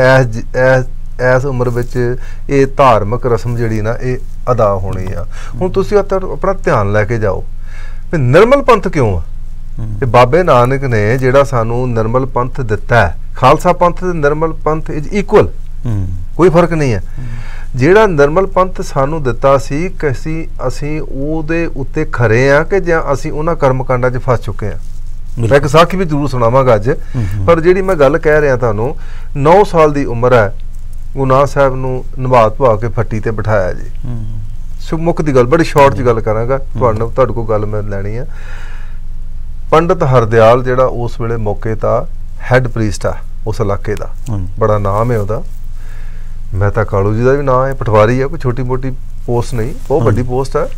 ਇਸ ਉਮਰ ਵਿੱਚ ਇਹ ਧਾਰਮਿਕ ਰਸਮ ਜਿਹੜੀ ਨਾ ਇਹ ਅਦਾ ਹੋਣੀ ਆ। ਹੁਣ ਤੁਸੀਂ ਆਪਣਾ ਧਿਆਨ ਲੈ ਕੇ ਜਾਓ ਵੀ ਨਿਰਮਲ ਪੰਥ ਕਿਉਂ ਆ? ਤੇ ਬਾਬੇ ਨਾਨਕ ਨੇ ਜਿਹੜਾ ਸਾਨੂੰ ਨਿਰਮਲ ਪੰਥ ਦਿੱਤਾ ਹੈ, ਖਾਲਸਾ ਪੰਥ ਤੇ ਨਿਰਮਲ ਪੰਥ ਇਜ਼ ਇਕੁਅਲ, ਕੋਈ ਫਰਕ ਨਹੀਂ ਹੈ। ਜਿਹੜਾ ਨਿਰਮਲ ਪੰਥ ਸਾਨੂੰ ਦਿੱਤਾ ਸੀ ਕਿ ਅਸੀਂ ਅਸੀਂ ਉਹਦੇ ਉੱਤੇ ਖਰੇ ਆ ਕਿ ਜਾਂ ਅਸੀਂ ਉਹਨਾਂ ਕਰਮ ਕਾਂਡਾਂ 'ਚ ਫਸ ਚੁੱਕੇ ਹਾਂ। ਮੈਂ ਇੱਕ ਸਾਖੀ ਵੀ ਜ਼ਰੂਰ ਸੁਣਾਵਾਂਗਾ ਅੱਜ, ਪਰ ਜਿਹੜੀ ਮੈਂ ਗੱਲ ਕਹਿ ਰਿਹਾ ਤੁਹਾਨੂੰ, ਨੌ ਸਾਲ ਦੀ ਉਮਰ ਹੈ, ਗੁਰੂ ਨਾਨਕ ਸਾਹਿਬ ਨੂੰ ਨਿਭਾ ਧਵਾ ਕੇ ਫੱਟੀ ਤੇ ਬਿਠਾਇਆ ਜੀ। ਮੁੱਖ ਦੀ ਗੱਲ ਬੜੀ ਸ਼ਾਰਟ 'ਚ ਗੱਲ ਕਰਾਂਗਾ, ਤੁਹਾਨੂੰ ਤੁਹਾਡੇ ਕੋਲ ਗੱਲ ਮੈਂ ਲੈਣੀ ਆ। ਪੰਡਤ ਹਰਦਿਆਲ ਜਿਹੜਾ ਉਸ ਵੇਲੇ ਮੌਕੇ ਦਾ ਹੈਡ ਪ੍ਰੀਸਟ ਆ ਉਸ ਇਲਾਕੇ ਦਾ, ਬੜਾ ਨਾਮ ਹੈ ਉਹਦਾ, ਮਹਿਤਾ ਕਾਲੂ ਜੀ ਦਾ ਵੀ ਨਾਂ ਹੈ, ਪਟਵਾਰੀ ਹੈ, ਕੋਈ ਛੋਟੀ ਮੋਟੀ ਪੋਸਟ ਨਹੀਂ, ਬਹੁਤ ਵੱਡੀ ਪੋਸਟ ਹੈ।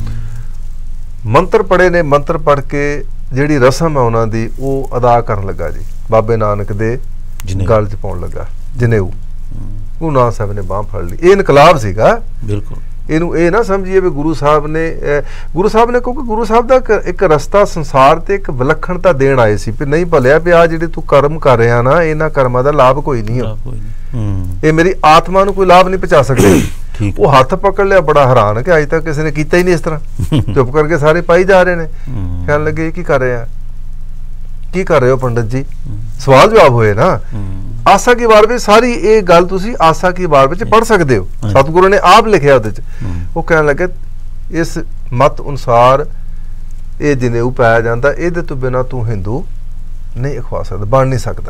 ਮੰਤਰ ਪੜ੍ਹੇ ਨੇ, ਮੰਤਰ ਪੜ੍ਹ ਕੇ ਜਿਹੜੀ ਰਸਮ ਹੈ ਉਹਨਾਂ ਦੀ ਉਹ ਅਦਾ ਕਰਨ ਲੱਗਾ ਜੀ, ਬਾਬੇ ਨਾਨਕ ਦੇ ਗਲ 'ਚ ਪਾਉਣ ਲੱਗਾ ਜਨੇਊ। ਗੁਰੂ ਨਾਨਕ ਸਾਹਿਬ ਨੇ ਬਾਂਹ ਫੜ ਲਈ। ਇਹ ਇਨਕਲਾਬ ਸੀਗਾ। ਬਿਲਕੁਲ, ਇਹਨੂੰ ਇਹ ਨਾ ਸਮਝੀਏ ਵੀ ਗੁਰੂ ਸਾਹਿਬ ਨੇ ਗੁਰੂ ਸਾਹਿਬ ਨੇ ਕਿਉਂਕਿ ਗੁਰੂ ਸਾਹਿਬ ਦਾ ਇੱਕ ਰਸਤਾ ਸੰਸਾਰ ਤੇ ਇੱਕ ਵਿਲੱਖਣਤਾ ਦੇਣ ਆਏ ਸੀ ਵੀ ਨਹੀਂ ਭਲਿਆ ਵੀ ਆ ਜਿਹੜੇ ਤੂੰ ਕਰਮ ਕਰ ਰਿਹਾ ਨਾ, ਇਹਨਾਂ ਕਰਮਾਂ ਦਾ ਲਾਭ ਕੋਈ ਨਹੀਂ ਆ, ਇਹ ਮੇਰੀ ਆਤਮਾ ਨੂੰ ਕੋਈ ਲਾਭ ਨਹੀਂ ਪਹੁੰਚਾ ਸਕਦੇ। ਉਹ ਹੱਥ ਪਕੜ ਲਿਆ, ਬੜਾ ਹੈਰਾਨ ਕਿ ਅੱਜ ਤੱਕ ਕਿਸੇ ਨੇ ਕੀਤਾ ਹੀ ਨਹੀਂ ਇਸ ਤਰ੍ਹਾਂ, ਚੁੱਪ ਕਰਕੇ ਸਾਰੇ ਪਾਈ ਜਾ ਰਹੇ ਨੇ। ਕਹਿਣ ਲੱਗੇ ਕੀ ਕਰ ਰਹੇ ਆ, ਕੀ ਕਰ ਰਹੇ ਹੋ ਪੰਡਤ ਜੀ? ਸਵਾਲ ਜਵਾਬ ਹੋਏ ਨਾ। ਆਸਾ ਕੀ ਵਾਰ ਵਿੱਚ ਸਾਰੀ ਇਹ ਗੱਲ ਤੁਸੀਂ ਆਸਾ ਕੀ ਵਾਰ ਵਿੱਚ ਪੜ੍ਹ ਸਕਦੇ ਹੋ, ਸਤਿਗੁਰੂ ਨੇ ਆਪ ਲਿਖਿਆ ਉਹਦੇ 'ਚ। ਉਹ ਕਹਿਣ ਲੱਗੇ ਇਸ ਮਤ ਅਨੁਸਾਰ ਇਹ ਜਨੇਊ ਪਾਇਆ ਜਾਂਦਾ, ਇਹਦੇ ਤੋਂ ਬਿਨਾਂ ਤੂੰ ਹਿੰਦੂ ਨਹੀਂ ਅਖਵਾ ਸਕਦਾ, ਬਣ ਨਹੀਂ ਸਕਦਾ।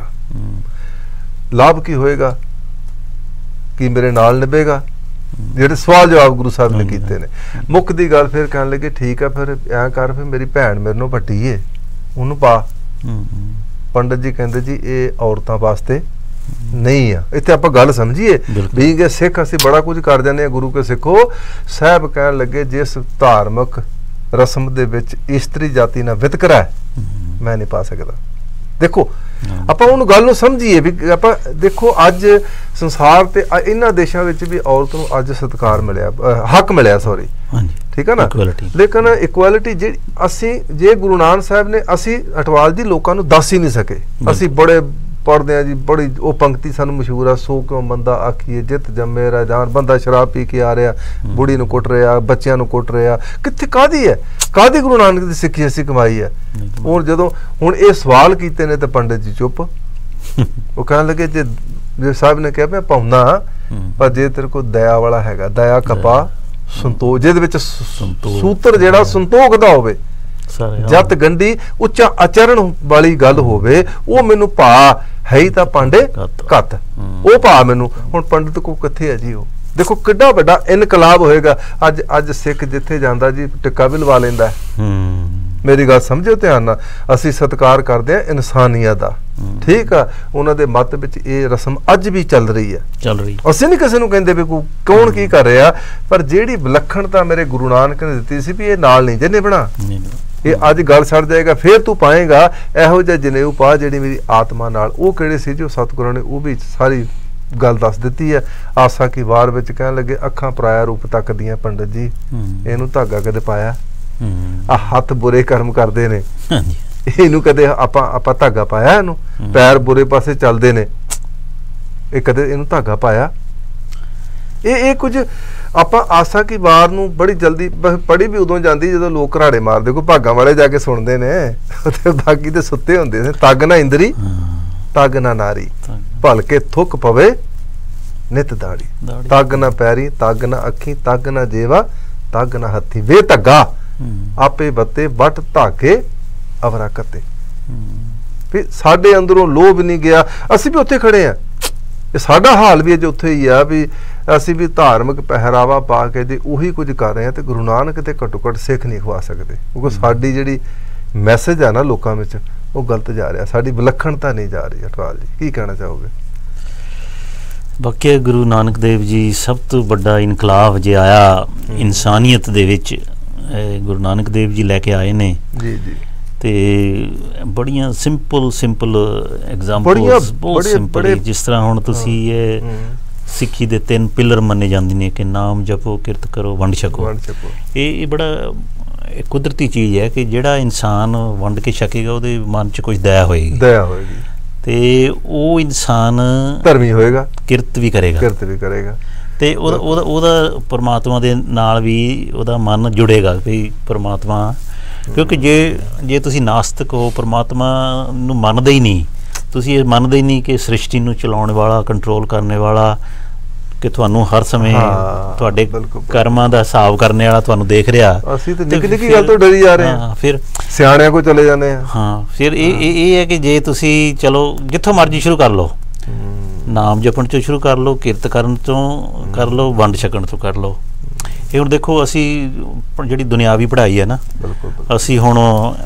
ਲਾਭ ਕੀ ਹੋਏਗਾ, ਕੀ ਮੇਰੇ ਨਾਲ ਨਿਭੇਗਾ? ਜਿਹੜੇ ਸਵਾਲ ਜਵਾਬ ਗੁਰੂ ਸਾਹਿਬ ਨੇ ਕੀਤੇ ਨੇ। ਮੁੱਖ ਦੀ ਗੱਲ ਫਿਰ ਕਹਿਣ ਲੱਗੇ ਠੀਕ ਆ, ਫਿਰ ਐਂ ਕਰ, ਫਿਰ ਮੇਰੀ ਭੈਣ ਮੇਰੇ ਨੂੰ ਵੱਡੀ ਏ, ਉਹਨੂੰ ਪਾ। ਪੰਡਤ ਜੀ ਕਹਿੰਦੇ ਜੀ ਇਹ ਔਰਤਾਂ ਵਾਸਤੇ ਨਹੀਂ ਆ। ਇੱਥੇ ਆਪਾਂ ਗੱਲ ਸਮਝੀਏ ਵੀ ਸਿੱਖ ਅਸੀਂ ਬੜਾ ਕੁਝ ਕਰ ਜਾਂਦੇ ਹਾਂ ਗੁਰੂ ਕੇ ਸਿੱਖੋ। ਸਾਹਿਬ ਕਹਿਣ ਲੱਗੇ ਜਿਸ ਧਾਰਮਿਕ ਰਸਮ ਦੇ ਵਿੱਚ ਇਸਤਰੀ ਜਾਤੀ ਨਾਲ ਵਿਤਕਰਾ ਹੈ, ਮੈਂ ਨਹੀਂ ਪਾ ਸਕਦਾ। ਦੇਖੋ ਆਪਾਂ ਉਹਨੂੰ ਗੱਲ ਨੂੰ ਸਮਝੀਏ ਵੀ ਆਪਾਂ ਦੇਖੋ ਅੱਜ ਸੰਸਾਰ ਤੇ ਇਹਨਾਂ ਦੇਸ਼ਾਂ ਵਿੱਚ ਵੀ ਔਰਤ ਨੂੰ ਅੱਜ ਸਤਿਕਾਰ ਮਿਲਿਆ, ਹੱਕ ਮਿਲਿਆ, ਸੌਰੀ, ਠੀਕ ਹੈ ਨਾ। ਲੇਕਿਨ ਇਕੁਐਲਿਟੀ ਜਿਹੜੀ ਅਸੀਂ ਜੇ ਗੁਰੂ ਨਾਨਕ ਸਾਹਿਬ ਨੇ, ਅਸੀਂ ਅਟਵਾਲ ਜੀ ਲੋਕਾਂ ਨੂੰ ਦੱਸ ਹੀ ਨਹੀਂ ਸਕੇ। ਅਸੀਂ ਬੜੇ ਪੜ੍ਹਦੇ ਹਾਂ ਜੀ, ਬੜੀ ਉਹ ਪੰਕਤੀ ਸਾਨੂੰ ਮਸ਼ਹੂਰ ਆ, ਸੋ ਕਿਉਂ ਬੰਦਾ ਆਖੀਏ ਜਿੱਤ ਜੰਮੇ ਰਾਜਾਨ। ਬੰਦਾ ਸ਼ਰਾਬ ਪੀ ਕੇ ਆ ਰਿਹਾ, ਬੁੜੀ ਨੂੰ ਕੁੱਟ ਰਿਹਾ, ਬੱਚਿਆਂ ਨੂੰ ਕੁੱਟ ਰਿਹਾ, ਕਿੱਥੇ ਕਾਹਦੀ ਹੈ, ਕਾਹਦੀ ਗੁਰੂ ਨਾਨਕ ਦੀ ਸਿੱਖੀ ਅਸੀਂ ਕਮਾਈ ਹੈ। ਹੁਣ ਜਦੋਂ ਹੁਣ ਇਹ ਸਵਾਲ ਕੀਤੇ ਨੇ ਤੇ ਪੰਡਿਤ ਜੀ ਚੁੱਪ। ਉਹ ਕਹਿਣ ਲੱਗੇ ਜੇ ਜੇ ਸਾਹਿਬ ਨੇ ਕਿਹਾ ਮੈਂ ਪਾਉਂਦਾ, ਪਰ ਜੇ ਤੇਰੇ ਕੋਲ ਦਇਆ ਵਾਲਾ ਹੈਗਾ, ਦਇਆ ਕਪਾ ਸੰਤੋਖ, ਜਿਹਦੇ ਵਿੱਚ ਸੂਤਰ ਜਿਹੜਾ ਸੰਤੋਖ ਦਾ ਹੋਵੇ, ਜਤ ਗੰਢੀ ਉੱਚਾ ਆਚਰਣ ਵਾਲੀ ਗੱਲ ਹੋਵੇ, ਉਹ ਮੈਨੂੰ ਭਾ ਹੈ ਹੀ ਤਾਂ ਪਾਂਡੇ ਘੱਤ, ਉਹ ਭਾ ਮੈਨੂੰ। ਹੁਣ ਪੰਡਿਤ ਕੋ ਕਿੱਥੇ ਹੈ ਜੀ ਉਹ? ਦੇਖੋ ਕਿੱਡਾ ਵੱਡਾ ਇਨਕਲਾਬ ਹੋਏਗਾ। ਅੱਜ ਅੱਜ ਸਿੱਖ ਜਿੱਥੇ ਜਾਂਦਾ ਜੀ ਟਿੱਕਾ ਵੀ ਲਵਾ ਲੈਂਦਾ। ਮੇਰੀ ਗੱਲ ਸਮਝਿਓ ਧਿਆਨ ਨਾਲ, ਅਸੀਂ ਸਤਿਕਾਰ ਕਰਦੇ ਹਾਂ ਇਨਸਾਨੀਅਤ ਦਾ, ਠੀਕ ਆ। ਉਹਨਾਂ ਦੇ ਮਤ ਵਿੱਚ ਇਹ ਰਸਮ ਅੱਜ ਵੀ ਚੱਲ ਰਹੀ ਹੈ, ਚੱਲ ਰਹੀ। ਅਸੀਂ ਨਹੀਂ ਕਿਸੇ ਨੂੰ ਕਹਿੰਦੇ ਵੀ ਕੋਈ ਕੌਣ ਕੀ ਕਰ ਰਿਹਾ, ਪਰ ਜਿਹੜੀ ਵਿਲੱਖਣਤਾ ਮੇਰੇ ਗੁਰੂ ਨਾਨਕ ਨੇ ਦਿੱਤੀ ਸੀ ਵੀ ਇਹ ਨਾਲ ਨਹੀਂ ਜੇ ਨਿਭਣਾ, ਇਹ ਅੱਜ ਗੱਲ ਛੱਡ ਜਾਏਗਾ, ਫਿਰ ਤੂੰ ਪਾਏਗਾ ਇਹੋ ਜਿਹਾ ਜਨੇਊ ਪਾ ਜਿਹੜੀ ਮੇਰੀ ਆਤਮਾ ਨਾਲ। ਉਹ ਕਿਹੜੇ ਸੀ ਜੋ ਸਤਿਗੁਰਾਂ ਨੇ ਉਹ ਵੀ ਸਾਰੀ ਗੱਲ ਦੱਸ ਦਿੱਤੀ ਹੈ। ਆਸਾ ਕੀ ਵਾਰ ਵਿੱਚ ਕਹਿਣ ਲੱਗੇ ਅੱਖਾਂ ਪਰਾਇਆ ਰੂਪ ਤੱਕਦੀਆਂ ਪੰਡਤ ਜੀ, ਇਹਨੂੰ ਧਾਗਾ ਕਦੇ ਪਾਇਆ? ਆ ਹੱਥ ਬੁਰੇ ਕਰਮ ਕਰਦੇ ਨੇ, ਇਹਨੂੰ ਕਦੇ ਆਪਾਂ ਆਪਾਂ ਧਾਗਾ ਪਾਇਆ? ਇਹਨੂੰ ਪੈਰ ਬੁਰੇ ਪਾਸੇ ਚੱਲਦੇ ਨੇ, ਇਹ ਕਦੇ ਇਹਨੂੰ ਧਾਗਾ ਪਾਇਆ? ਇਹ ਇਹ ਕੁਝ ਆਪਾਂ ਆਸਾ ਕੀ ਵਾਰ ਨੂੰ ਬੜੀ ਜਲਦੀ ਪੜ੍ਹੀ ਵੀ ਉਦੋਂ ਜਾਂਦੀ ਜਦੋਂ ਲੋਕ ਘਰਾੜੇ ਮਾਰਦੇ, ਕੋਈ ਭਾਗਾਂ ਵਾਲੇ ਜਾ ਕੇ ਸੁਣਦੇ ਨੇ, ਤੇ ਬਾਕੀ ਤੇ ਸੁੱਤੇ ਹੁੰਦੇ ਨੇ। ਤੱਗ ਨਾ ਇੰਦਰੀ ਤੱਗ ਨਾ ਨਾਰੀ, ਭਲਕੇ ਥੁੱਕ ਪਵੇ ਨਿਤ ਦਾੜੀ, ਤੱਗ ਨਾ ਪੈਰੀ ਤੱਗ ਨਾ ਅੱਖੀ ਤੱਗ ਨਾ ਜੇਵਾ ਤੱਗ ਨਾ ਹੱਥੀ, ਵੇ ਧੱਗਾ ਆਪੇ ਬੱਤੇ ਵੱਟ ਧਾਗੇ ਅਵਰਾ ਕੱਤੇ। ਵੀ ਸਾਡੇ ਅੰਦਰੋਂ ਲੋਭ ਨਹੀਂ ਗਿਆ, ਅਸੀਂ ਵੀ ਉੱਥੇ ਖੜੇ ਆ। ਇਹ ਸਾਡਾ ਹਾਲ ਵੀ ਅੱਜ ਉੱਥੇ ਹੀ ਆ ਵੀ ਅਸੀਂ ਵੀ ਧਾਰਮਿਕ ਪਹਿਰਾਵਾ ਪਾ ਕੇ ਜੇ ਉਹੀ ਕੁਝ ਕਰ ਰਹੇ ਹਾਂ, ਤੇ ਗੁਰੂ ਨਾਨਕ ਤੇ ਘੱਟੋ ਘੱਟ ਸਿੱਖ ਨਹੀਂ ਖਵਾ ਸਕਦੇ, ਕਿਉਂਕਿ ਸਾਡੀ ਜਿਹੜੀ ਮੈਸੇਜ ਆ ਨਾ ਲੋਕਾਂ ਵਿੱਚ ਉਹ ਗਲਤ ਜਾ ਰਿਹਾ, ਸਾਡੀ ਵਿਲੱਖਣਤਾ ਨਹੀਂ ਜਾ ਰਹੀ। ਅਟਵਾਲ ਜੀ ਕੀ ਕਹਿਣਾ ਚਾਹੋਗੇ? ਬਾਕੀ ਗੁਰੂ ਨਾਨਕ ਦੇਵ ਜੀ ਸਭ ਤੋਂ ਵੱਡਾ ਇਨਕਲਾਬ ਜੇ ਆਇਆ ਇਨਸਾਨੀਅਤ ਦੇ ਵਿੱਚ, ਗੁਰੂ ਨਾਨਕ ਦੇਵ ਜੀ ਲੈ ਕੇ ਆਏ ਨੇ ਜੀ ਜੀ। ਤੇ ਬੜੀਆਂ ਸਿੰਪਲ ਸਿੰਪਲ ਐਗਜ਼ਾਮਪਲਸ, ਬਹੁਤ ਸਿੰਪਲ, ਜਿਸ ਤਰ੍ਹਾਂ ਹੁਣ ਤੁਸੀਂ ਇਹ ਸਿੱਖੀ ਦੇ ਤਿੰਨ ਪਿਲਰ ਮੰਨੇ ਜਾਂਦੇ ਨੇ ਕਿ ਨਾਮ ਜਪੋ, ਕਿਰਤ ਕਰੋ, ਵੰਡ ਛਕੋ। ਇਹ ਇਹ ਬੜਾ ਕੁਦਰਤੀ ਚੀਜ਼ ਹੈ ਕਿ ਜਿਹੜਾ ਇਨਸਾਨ ਵੰਡ ਕੇ ਛਕੇਗਾ ਉਹਦੇ ਮਨ 'ਚ ਕੁਝ ਦਇਆ ਹੋਏਗੀ, ਦਇਆ ਹੋਏਗੀ, ਤੇ ਉਹ ਇਨਸਾਨ ਧਰਮੀ ਹੋਏਗਾ, ਕਿਰਤ ਵੀ ਕਰੇਗਾ, ਕਿਰਤ ਵੀ ਕਰੇਗਾ, ਤੇ ਉਹਦਾ ਉਹਦਾ ਉਹਦਾ ਪਰਮਾਤਮਾ ਦੇ ਨਾਲ ਵੀ ਉਹਦਾ ਮਨ ਜੁੜੇਗਾ ਵੀ ਪਰਮਾਤਮਾ। ਕਿਉਂਕਿ ਜੇ ਜੇ ਤੁਸੀਂ ਨਾਸਤਿਕ ਹੋ, ਪਰਮਾਤਮਾ ਨੂੰ ਮੰਨਦੇ ਹੀ ਨਹੀਂ, ਤੁਸੀਂ ਇਹ ਮੰਨਦੇ ਹੀ ਨਹੀਂ ਕਿ ਸ੍ਰਿਸ਼ਟੀ ਨੂੰ ਚਲਾਉਣ ਵਾਲਾ, ਕੰਟਰੋਲ ਕਰਨ ਵਾਲਾ, ਕਿ ਤੁਹਾਨੂੰ ਹਰ ਸਮੇਂ ਤੁਹਾਡੇ ਕਰਮਾਂ ਦਾ ਹਿਸਾਬ ਕਰਨ ਵਾਲਾ ਤੁਹਾਨੂੰ ਦੇਖ ਰਿਹਾ, ਅਸੀਂ ਤਾਂ ਨਿੱਕੀ ਨਿੱਕੀ ਗੱਲ ਤੋਂ ਡਰੀ ਜਾ ਰਹੇ ਹਾਂ, ਫਿਰ ਸਿਆਣਿਆਂ ਕੋਲ ਚਲੇ ਜਾਂਦੇ ਹਾਂ। ਹਾਂ, ਫਿਰ ਇਹ ਇਹ ਹੈ ਕਿ ਜੇ ਤੁਸੀਂ ਚਲੋ ਜਿੱਥੋਂ ਮਰਜ਼ੀ ਸ਼ੁਰੂ ਕਰ ਲਓ, ਨਾਮ ਜਪਣ ਤੋਂ ਸ਼ੁਰੂ ਕਰ ਲਓ, ਕਿਰਤ ਕਰਨ ਤੋਂ ਕਰ ਲਓ, ਵੰਡ ਛਕਣ ਤੋਂ ਕਰ ਲਓ। ਇਹ ਹੁਣ ਦੇਖੋ ਅਸੀਂ ਜਿਹੜੀ ਦੁਨਿਆਵੀ ਪੜ੍ਹਾਈ ਹੈ ਨਾ, ਅਸੀਂ ਹੁਣ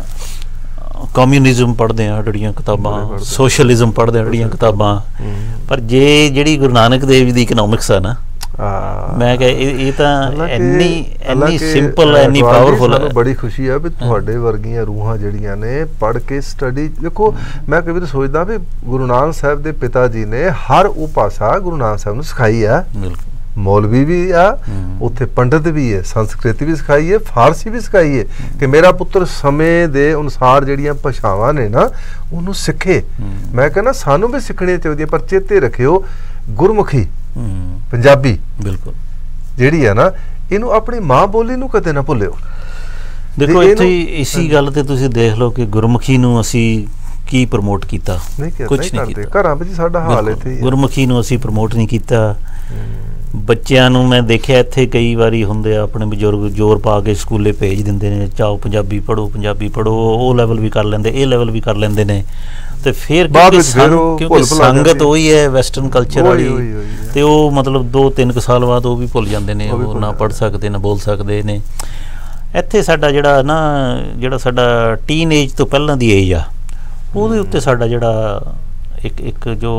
ਕਮਿਊਨਿਜ਼ਮ ਪੜ੍ਹਦੇ ਹਾਂ ਜਿਹੜੀਆਂ ਕਿਤਾਬਾਂ, ਸੋਸ਼ਲਿਜ਼ਮ ਪੜ੍ਹਦੇ ਹਾਂ ਜਿਹੜੀਆਂ ਕਿਤਾਬਾਂ, ਪਰ ਜੇ ਜਿਹੜੀ ਗੁਰੂ ਨਾਨਕ ਦੇਵ ਦੀ ਇਕਨੋਮਿਕਸ ਆ ਨਾ, ਮੈਂ ਕਿਹਾ ਇਹ ਤਾਂ ਇੰਨੀ ਇੰਨੀ ਸਿੰਪਲ, ਇੰਨੀ ਪਾਵਰਫੁਲ ਹੈ। ਬੜੀ ਖੁਸ਼ੀ ਆ ਵੀ ਤੁਹਾਡੇ ਵਰਗੀਆਂ ਰੂਹਾਂ ਜਿਹੜੀਆਂ ਨੇ ਪੜ੍ਹ ਕੇ ਸਟੱਡੀ, ਦੇਖੋ ਮੈਂ ਕਈ ਵਾਰ ਸੋਚਦਾ ਵੀ ਗੁਰੂ ਨਾਨਕ ਸਾਹਿਬ ਦੇ ਪਿਤਾ ਜੀ ਨੇ ਹਰ ਉਹ ਭਾਸ਼ਾ ਗੁਰੂ ਨਾਨਕ ਸਾਹਿਬ ਨੂੰ ਸਿਖਾਈ ਆ। ਮੌਲਵੀ ਵੀ ਆ ਉੱਥੇ, ਪੰਡਿਤ ਵੀ ਹੈ, ਸੰਸਕ੍ਰਿਤ ਵੀ ਸਿਖਾਈ ਹੈ, ਫਾਰਸੀ ਵੀ ਸਿਖਾਈ ਹੈ, ਕਿ ਮੇਰਾ ਪੁੱਤਰ ਸਮੇਂ ਦੇ ਅਨੁਸਾਰ ਜਿਹੜੀਆਂ ਭਾਸ਼ਾਵਾਂ ਨੇ ਨਾ ਉਹਨੂੰ ਸਿੱਖੇ। ਮੈਂ ਕਹਿੰਦਾ ਸਾਨੂੰ ਵੀ ਸਿੱਖਣੀਆਂ ਚਾਹੀਦੀਆਂ, ਪਰ ਚੇਤੇ ਰੱਖਿਓ ਗੁਰਮੁਖੀ ਪੰਜਾਬੀ ਬਿਲਕੁਲ ਜਿਹੜੀ ਆ ਨਾ, ਇਹਨੂੰ ਆਪਣੀ ਮਾਂ ਬੋਲੀ ਨੂੰ ਕਦੇ ਨਾ ਭੁੱਲਿਓ। ਦੇਖੋ ਇੱਥੇ ਇਸੀ ਗੱਲ ਤੇ ਤੁਸੀਂ ਦੇਖ ਲਓ ਕਿ ਗੁਰਮੁਖੀ ਨੂੰ ਅਸੀਂ ਕੀ ਪ੍ਰਮੋਟ ਕੀਤਾ, ਕੁਝ ਨਹੀਂ ਕੀਤਾ। ਘਰਾਂ ਵਿੱਚ ਸਾਡਾ ਹਾਲ ਇੱਥੇ ਗੁਰਮੁਖੀ ਨੂੰ ਅਸੀਂ ਪ੍ਰਮੋਟ ਨਹੀਂ ਕੀਤਾ। ਬੱਚਿਆਂ ਨੂੰ ਮੈਂ ਦੇਖਿਆ ਇੱਥੇ ਕਈ ਵਾਰੀ ਹੁੰਦੇ ਆ, ਆਪਣੇ ਬਜ਼ੁਰਗ ਜ਼ੋਰ ਪਾ ਕੇ ਸਕੂਲੇ ਭੇਜ ਦਿੰਦੇ ਨੇ, ਚਾਹੋ ਪੰਜਾਬੀ ਪੜ੍ਹੋ, ਪੰਜਾਬੀ ਪੜ੍ਹੋ, ਉਹ ਲੈਵਲ ਵੀ ਕਰ ਲੈਂਦੇ, ਇਹ ਲੈਵਲ ਵੀ ਕਰ ਲੈਂਦੇ ਨੇ, ਤੇ ਫਿਰ ਕਿਉਂਕਿ ਸੰਗਤ ਉਹੀ ਹੈ ਵੈਸਟਰਨ ਕਲਚਰ ਵਾਲੀ, ਤੇ ਉਹ ਮਤਲਬ ਦੋ ਤਿੰਨ ਕੁ ਸਾਲ ਬਾਅਦ ਉਹ ਵੀ ਭੁੱਲ ਜਾਂਦੇ ਨੇ, ਉਹ ਨਾ ਪੜ੍ਹ ਸਕਦੇ ਨਾ ਬੋਲ ਸਕਦੇ ਨੇ। ਇੱਥੇ ਸਾਡਾ ਜਿਹੜਾ ਨਾ ਜਿਹੜਾ ਸਾਡਾ ਟੀਨ ਏਜ ਤੋਂ ਪਹਿਲਾਂ ਦੀ ਏਜ ਆ, ਉਹਦੇ ਉੱਤੇ ਸਾਡਾ ਜਿਹੜਾ ਇੱਕ ਇੱਕ ਜੋ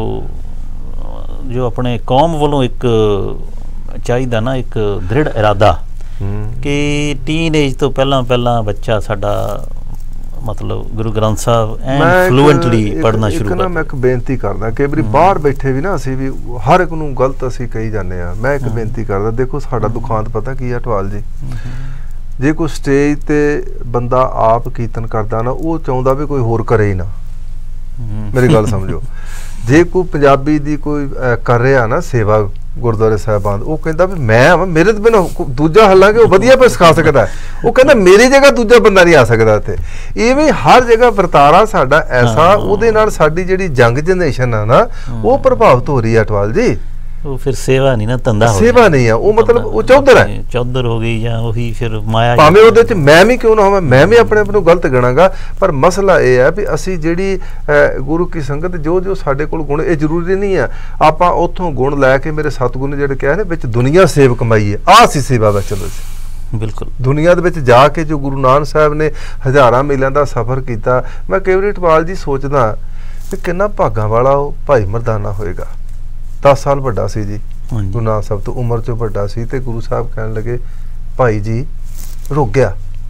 ਜੋ ਆਪਣੇ ਕੌਮ ਵੱਲੋਂ ਇੱਕ ਚਾਹੀਦਾ ਨਾ, ਇੱਕ ਦ੍ਰਿੜ ਇਰਾਦਾ ਕਿ ਟੀਨ ਏਜ ਤੋਂ ਪਹਿਲਾਂ ਪਹਿਲਾਂ ਬੱਚਾ ਸਾਡਾ ਮਤਲਬ ਗੁਰੂ ਗ੍ਰੰਥ ਸਾਹਿਬ ਐਨ ਫਲੂਐਂਟਲੀ ਪੜ੍ਹਨਾ ਸ਼ੁਰੂ ਕਰ। ਮੈਂ ਇੱਕ ਬੇਨਤੀ ਕਰਦਾ, ਕਈ ਵਾਰੀ ਬਾਹਰ ਬੈਠੇ ਵੀ ਨਾ ਅਸੀਂ ਵੀ ਹਰ ਇੱਕ ਨੂੰ ਗਲਤ ਅਸੀਂ ਕਹੀ ਜਾਂਦੇ ਆ। ਮੈਂ ਇੱਕ ਬੇਨਤੀ ਕਰਦਾ, ਦੇਖੋ ਸਾਡਾ ਦੁਖਾਂਤ ਪਤਾ ਕੀ ਆ ਅਟਵਾਲ ਜੀ, ਜੇ ਕੋਈ ਸਟੇਜ ਤੇ ਬੰਦਾ ਆਪ ਕੀਰਤਨ ਕਰਦਾ ਨਾ, ਉਹ ਚਾਹੁੰਦਾ ਵੀ ਕੋਈ ਹੋਰ ਕਰੇ ਹੀ ਨਾ। ਮੇਰੀ ਗੱਲ ਸਮਝੋ, ਜੇ ਕੋਈ ਪੰਜਾਬੀ ਦੀ ਕੋਈ ਕਰ ਰਿਹਾ ਨਾ ਸੇਵਾ ਗੁਰਦੁਆਰੇ ਸਾਹਿਬਾਨ, ਉਹ ਕਹਿੰਦਾ ਵੀ ਮੈਂ ਮੇਰੇ ਤੋਂ ਬਿਨਾਂ ਦੂਜਾ ਹਾਲਾਂਕਿ ਉਹ ਵਧੀਆ ਪਰ ਸਿਖਾ ਸਕਦਾ, ਉਹ ਕਹਿੰਦਾ ਮੇਰੀ ਜਗ੍ਹਾ ਦੂਜਾ ਬੰਦਾ ਨਹੀਂ ਆ ਸਕਦਾ ਇੱਥੇ। ਇਵੇਂ ਹਰ ਜਗ੍ਹਾ ਵਰਤਾਰਾ ਸਾਡਾ ਐਸਾ, ਉਹਦੇ ਨਾਲ ਸਾਡੀ ਜਿਹੜੀ ਯੰਗ ਜਨਰੇਸ਼ਨ ਆ ਨਾ ਉਹ ਪ੍ਰਭਾਵਿਤ ਹੋ ਰਹੀ ਹੈ ਅਟਵਾਲ ਜੀ। ਉਹ ਫਿਰ ਸੇਵਾ ਨਹੀਂ ਨਾ, ਧੰਦਾ ਹੋ ਸੇਵਾ ਨਹੀਂ ਆ ਉਹ, ਮਤਲਬ ਉਹ ਚੌਧਰ ਹੈ, ਚੌਧਰ ਹੋ ਗਈ ਜਾਂ ਉਹੀ ਫਿਰ ਮਾਇਆ। ਭਾਵੇਂ ਉਹਦੇ ਚ ਮੈਂ ਵੀ ਕਿਉਂ ਨਾ ਹੋਵਾਂ, ਮੈਂ ਵੀ ਆਪਣੇ ਆਪ ਨੂੰ ਗਲਤ ਗਣਾਂਗਾ, ਪਰ ਮਸਲਾ ਇਹ ਹੈ ਵੀ ਅਸੀਂ ਜਿਹੜੀ ਗੁਰੂ ਕੀ ਸੰਗਤ ਜੋ ਜੋ ਸਾਡੇ ਕੋਲ ਗੁਣ, ਇਹ ਜ਼ਰੂਰੀ ਨਹੀਂ ਆ ਆਪਾਂ ਉੱਥੋਂ ਗੁਣ ਲੈ ਕੇ ਮੇਰੇ ਸਤਿਗੁਰੂ ਨੇ ਜਿਹੜੇ ਕਿਹਾ ਨੇ ਵਿੱਚ ਦੁਨੀਆ ਸੇਵ ਕਮਾਈਏ, ਆਹ ਸੀ ਸੇਵਾ ਵਿੱਚ। ਚਲੋ ਜੀ ਬਿਲਕੁਲ ਦੁਨੀਆ ਦੇ ਵਿੱਚ ਜਾ ਕੇ ਜੋ ਗੁਰੂ ਨਾਨਕ ਸਾਹਿਬ ਨੇ ਹਜ਼ਾਰਾਂ ਮੀਲਾਂ ਦਾ ਸਫ਼ਰ ਕੀਤਾ, ਮੈਂ ਕਈ ਵਾਰੀ ਇਕਬਾਲ ਜੀ ਸੋਚਦਾ ਵੀ ਕਿੰਨਾ ਭਾਗਾਂ ਵਾਲਾ ਉਹ ਭਾਈ ਮਰਦਾਨਾ ਹੋਏਗਾ। ਦਸ ਸਾਲ ਵੱਡਾ ਸੀ ਜੀ ਗੁਰੂ ਨਾਨਕ ਸਾਹਿਬ ਤੋਂ, ਉਮਰ ਚੋਂ ਵੱਡਾ ਸੀ, ਤੇ ਗੁਰੂ ਸਾਹਿਬ ਕਹਿਣ ਲੱਗੇ ਭਾਈ ਜੀ ਰੁਕ ਗਿਆ,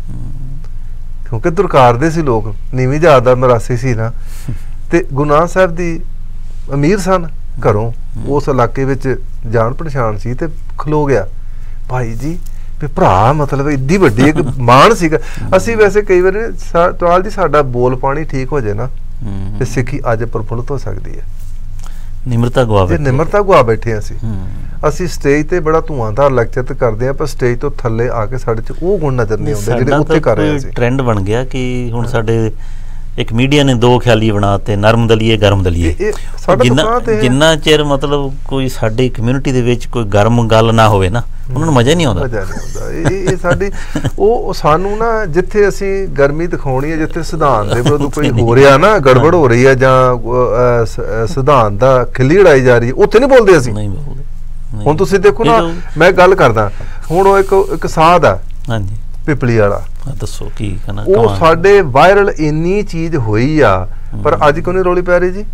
ਕਿਉਂਕਿ ਦੁਰਕਾਰਦੇ ਸੀ ਲੋਕ, ਨੀਵੀਂ ਜਾਤ ਦਾ ਮਰਾਸੀ ਸੀ ਨਾ, ਤੇ ਗੁਰੂ ਨਾਨਕ ਸਾਹਿਬ ਦੀ ਅਮੀਰ ਸਨ ਘਰੋਂ, ਉਸ ਇਲਾਕੇ ਵਿੱਚ ਜਾਣ ਪਛਾਣ ਸੀ, ਤੇ ਖਲੋ ਗਿਆ ਭਾਈ ਜੀ ਵੀ ਭਰਾ, ਮਤਲਬ ਇੱਡੀ ਵੱਡੀ ਇੱਕ ਮਾਣ ਸੀਗਾ। ਅਸੀਂ ਵੈਸੇ ਕਈ ਵਾਰੀ ਟਵਾਲ ਜੀ ਸਾਡਾ ਬੋਲ ਪਾਣੀ ਠੀਕ ਹੋ ਜਾਏ ਨਾ ਤੇ ਸਿੱਖੀ ਅੱਜ ਪ੍ਰਫੁੱਲਤ ਹੋ ਸਕਦੀ ਹੈ। ਨਿਮਰਤਾ ਗਵਾ ਬੈਠੇ, ਨਿਮਰਤਾ ਗਵਾ ਬੈਠੇ ਅਸੀਂ ਅਸੀਂ ਸਟੇਜ ਤੇ ਬੜਾ ਧੂਆਂਧਾਰ ਲੈਕਚਰ ਤੇ ਕਰਦੇ ਆ, ਪਰ ਸਟੇਜ ਤੋਂ ਥੱਲੇ ਆ ਕੇ ਸਾਡੇ ਚ ਉਹ ਗੁਣ ਨਜ਼ਰ ਨਹੀਂ ਆਉਂਦੇ ਜਿਹੜੇ ਉੱਤੇ ਕਰ ਰਹੇ ਸੀ। ਟ੍ਰੈਂਡ ਬਣ ਗਿਆ ਕਿ ਹੁਣ ਸਾਡੇ ਇੱਕ ਮੀਡੀਆ ਨੇ ਦੋ ਖਿਆਲੀ ਬਣਾਤੇ, ਨਰਮ ਦਲੀਏ ਗਰਮ ਦਲੀਏ। ਜਿੰਨਾ ਜਿੰਨਾ ਚਿਰ ਮਤਲਬ ਕੋਈ ਸਾਡੀ ਕਮਿਊਨਿਟੀ ਦੇ ਵਿੱਚ ਕੋਈ ਗਰਮ ਗੱਲ ਨਾ ਹੋਵੇ ਨਾ, ਉਹਨਾਂ ਨੂੰ ਮਜ਼ਾ ਨਹੀਂ ਆਉਂਦਾ। ਮਜ਼ਾ ਨਹੀਂ ਆਉਂਦਾ। ਇਹ ਇਹ ਸਾਡੀ ਉਹ ਸਾਨੂੰ ਨਾ, ਜਿੱਥੇ ਅਸੀਂ ਗਰਮੀ ਦਿਖਾਉਣੀ ਹੈ, ਜਿੱਥੇ ਸਿਧਾਂਤ ਦੇ ਵਿਰੁੱਧ ਕੋਈ ਹੋ ਰਿਹਾ ਨਾ, ਗੜਬੜ ਹੋ ਰਹੀ ਹੈ, ਜਾਂ ਸਿਧਾਂਤ ਦਾ ਖਿੱਲੀ ਉਡਾਈ ਜਾ ਰਹੀ ਹੈ, ਉੱਥੇ ਨਹੀਂ ਬੋਲਦੇ ਅਸੀਂ। ਨਹੀਂ ਬੋਲਦੇ। ਹੁਣ ਤੁਸੀਂ ਦੇਖੋ ਨਾ, ਮੈਂ ਗੱਲ ਕਰਦਾ, ਹੁਣ ਉਹ ਇੱਕ ਇੱਕ ਸਾਧ ਆ ਹਾਂਜੀ ਪਿਪਲੀ ਵਾਲਾ, ਦੱਸੋ ਕੀ ਕਹਿਣਾ, ਉਹ ਸਾਡੇ ਵਾਇਰਲ ਇੰਨੀ ਚੀਜ਼ ਹੋਈ ਆ, ਪਰ ਅੱਜ ਕਿਉਂ ਨਹੀਂ ਰੌਲੀ ਪੈ ਰਹੀ ਜੀ?